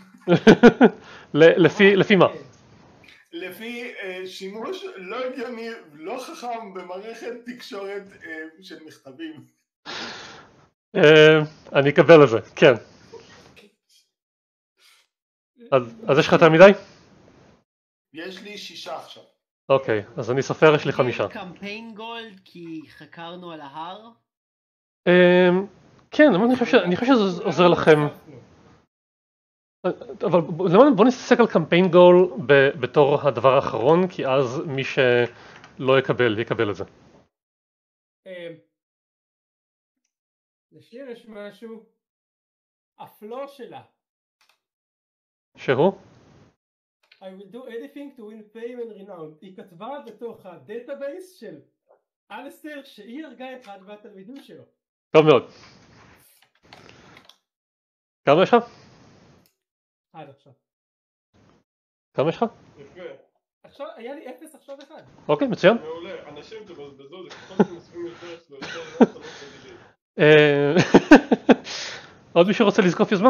לפי מה? לפי שימוש לא הגיוני, לא חכם במערכת תקשורת של מכתבים. אני אקבל את זה, כן. אז יש לך יותר מדי? יש לי שישה עכשיו. אוקיי, אז אני סופר, יש לי חמישה. קמפיין גולד כי חקרנו על ההר? כן, אני חושב שזה עוזר לכם. אבל בוא נסתכל על קמפיין גול בתור הדבר האחרון, כי אז מי שלא יקבל, יקבל את זה. לשיר יש משהו, הפלו שלה. שהוא? I will do anything to win fame and renown. היא כתבה בתוך הדאטאבייס של אלסטר שהיא הרגה אחד מהתלמידים שלו. טוב מאוד. כמה יש לך? עד עכשיו. כמה יש לך? יפה. עכשיו, היה לי אפס עכשיו אחד. אוקיי, מצוין. מעולה, אנשים תבזבזו, זה ככל שאתם מספיקים יותר, זה יותר לא תלוי. עוד מישהו רוצה לזקוף יוזמה?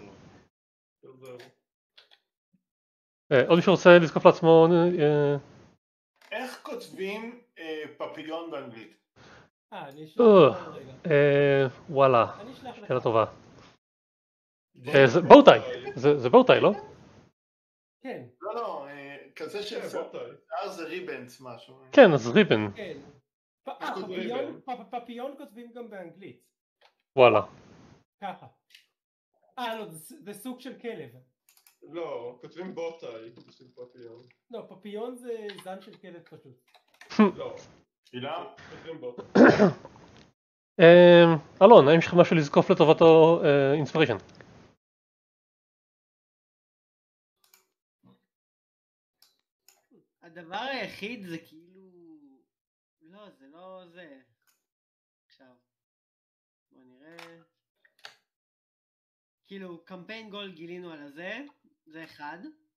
עוד מישהו רוצה לזקוף לעצמו? איך כותבים פפיון באנגלית? אה, אני אשלח לך רגע. וואלה, אני אשלח לך. שאלה טובה. זה בואוטאי, זה בואוטאי, לא? כן. לא, לא, כזה של אז זה ריבנס משהו. כן, אז ריבן. כן. פפיון כותבים גם באנגלית. וואלה. ככה. אה, לא, זה סוג של כלב. לא, כותבים בוטאי בשביל פפיון. לא, פפיון זה זן של כלב פשוט. לא. הילה? כותבים בוטאי. אלון, האם יש לך משהו לזקוף לטובתו אינספיריישן? הדבר היחיד זה כאילו... לא, זה לא זה. עכשיו. בוא נראה... כאילו, קמפיין גול גילינו על הזה, זה אחד.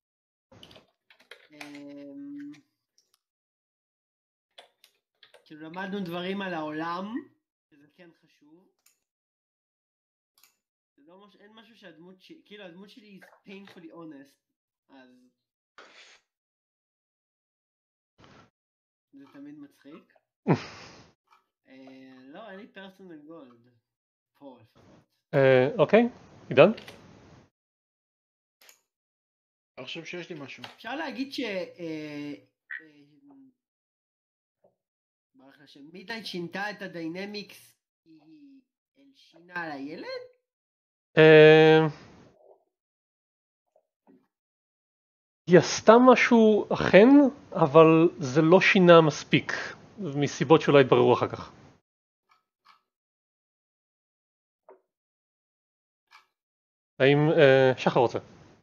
כאילו, למדנו דברים על העולם, שזה כן חשוב. זה לא מש... אין משהו שהדמות שלי, כאילו, הדמות שלי היא painfully honest, אז... זה תמיד מצחיק. לא, אין לי פרסונל גולד. פה לפחות. אוקיי, עידן? לא חושב שיש לי משהו. אפשר להגיד ש... ברח לשם, מידנייט שינתה את הדיינמיקס, היא שינה על הילד? היא עשתה משהו אכן, אבל זה לא שינה מספיק, מסיבות שאולי יתבררו אחר כך. האם שחר רוצה?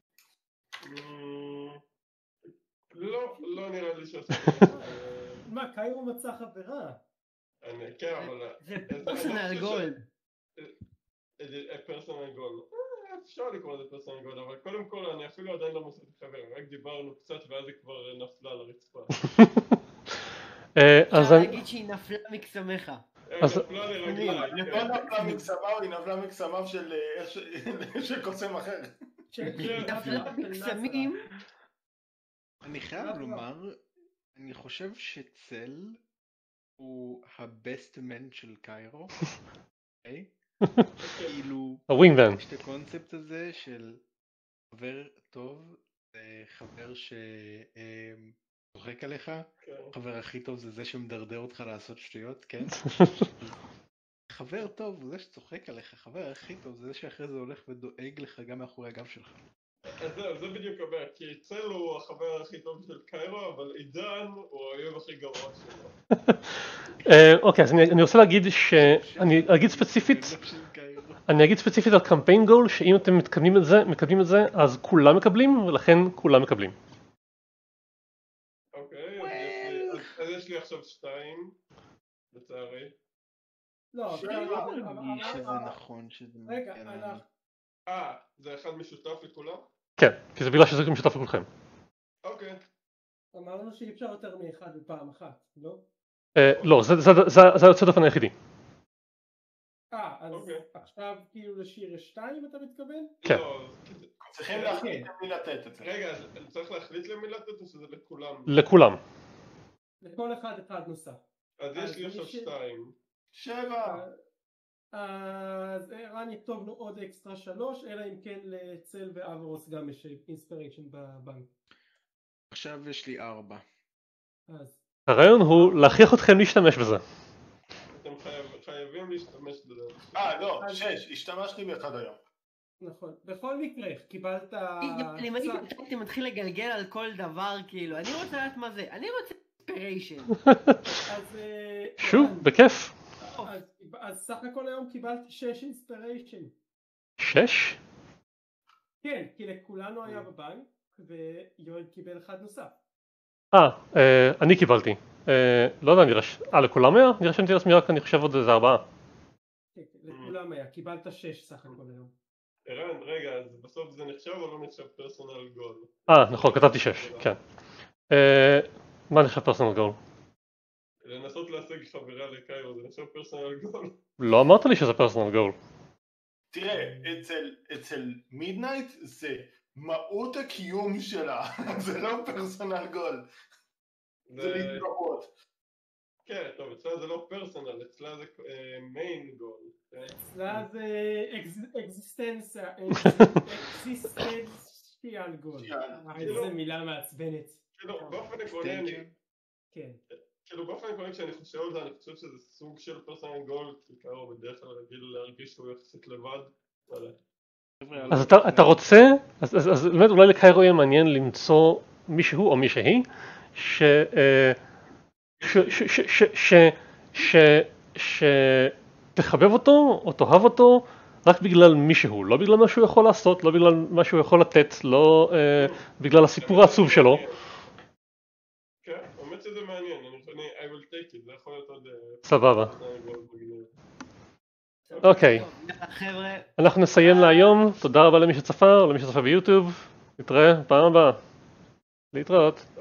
לא, לא נראה לי שעושה. מה, קיירו מצא חברה? כן, אבל... זה פרסונל גולד. פרסונל גולד. אפשר לקרוא לזה פרסונל גולד, אבל קודם כל אני אפילו עדיין לא מוסד חבר, רק דיברנו קצת ואז היא כבר נפלה על הרצפה. אפשר להגיד שהיא נפלה מקסמך. היא נפלה לרגליים. היא לא נפלה מקסמיו, היא נפלה מקסמיו של קוסם אחר. היא נפלה מקסמים. אני חייב לומר, אני חושב שצל הוא הבסט מן של קיירו. כאילו, הווינגמן. יש את הקונספט הזה של חבר טוב, זה חבר שצוחק עליך, חבר הכי טוב זה זה שמדרדר אותך לעשות שטויות, כן? חבר טוב הוא זה שצוחק עליך, חבר הכי טוב זה זה שאחרי זה הולך ודואג לך גם מאחורי הגב שלך. אז זהו, זה בדיוק הבא, כי צל הוא החבר הכי טוב של קיירו, אבל עידן הוא האויב הכי גרוע שלו. אוקיי, אז אני רוצה להגיד שאני אגיד ספציפית, אני אגיד ספציפית על קמפיין גול, שאם אתם מתקדמים את זה, מקדמים את זה, אז כולם מקבלים, ולכן כולם מקבלים. אוקיי, אז יש לי עכשיו שתיים, לצערי. לא, שזה נכון, שזה... רגע, אנחנו... אה, זה אחד משותף לכולם? כן, כי זה בגלל שזה משותף לכולכם. אוקיי. אמרנו שאי אפשר יותר מאחד בפעם אחת, לא? לא, זה היוצא דופן היחידי. אה, אז עכשיו כאילו לשיר יש שתיים אתה מתכוון? כן. צריכים להחליט למי לתת את זה. רגע, אז צריך להחליט למי לתת או שזה לכולם? לכולם. לכל אחד אחד נוסף. אז יש לי עכשיו שתיים. שבע. אז רן יכתוב לו עוד אקסטרה שלוש, אלא אם כן לצל ואברוס גם יש אינספיריישן בבנק. עכשיו יש לי ארבע. הרעיון הוא להכריח אתכם להשתמש בזה. אתם חייבים להשתמש בזה. אה, לא, שש, השתמשתי באחד היום. נכון, בכל מקרה, קיבלת... אם הייתי מתחיל לגלגל על כל דבר, כאילו, אני רוצה לדעת מה זה, אני רוצה אינספיריישן. שוב, בכיף. אז סך הכל היום קיבלתי שש אינספיריישן. שש? כן, כי לכולנו היה בבנק, ויואל קיבל אחד נוסף. אה, אני קיבלתי. לא יודע, נראה ש... אה, לכולם היה? נראה שאני לעצמי רק, אני חושב עוד איזה ארבעה. כן, לכולם היה, קיבלת שש סך הכל היום. ערן, רגע, אז בסוף זה נחשב או לא נחשב פרסונל גול? אה, נכון, כתבתי שש, כן. מה נחשב פרסונל גול? לנסות להשיג חברה לקיירו, זה נחשב פרסונל גול? לא אמרת לי שזה פרסונל גול. תראה, אצל מידנייט זה מהות הקיום שלה, זה לא פרסונל גול. זה להתגרות. כן, טוב, אצלה זה לא פרסונל, אצלה זה מיין גול. אצלה זה אקזיסטנסיה, אקזיסטנציאל גול. איזה מילה מעצבנת. כאילו, באופן עקרוני אני... כן. כאילו, באופן עקרוני כשאני חושב על זה, אני חושב שזה סוג של פרסונל גול, כי קיירו בדרך כלל רגיל להרגיש שהוא יחסית לבד. אז אתה רוצה, אז באמת אולי לקיירו יהיה מעניין למצוא מישהו או מישהי ש... שתחבב אותו או תאהב אותו רק בגלל מישהו, לא בגלל מה שהוא יכול לעשות, לא בגלל מה שהוא יכול לתת, לא בגלל הסיפור העצוב שלו. כן, באמת שזה מעניין, אני I will take it, זה יכול להיות עוד... סבבה. אוקיי, אנחנו נסיים להיום, תודה רבה למי שצפה או למי שצפה ביוטיוב, נתראה פעם הבאה, להתראות.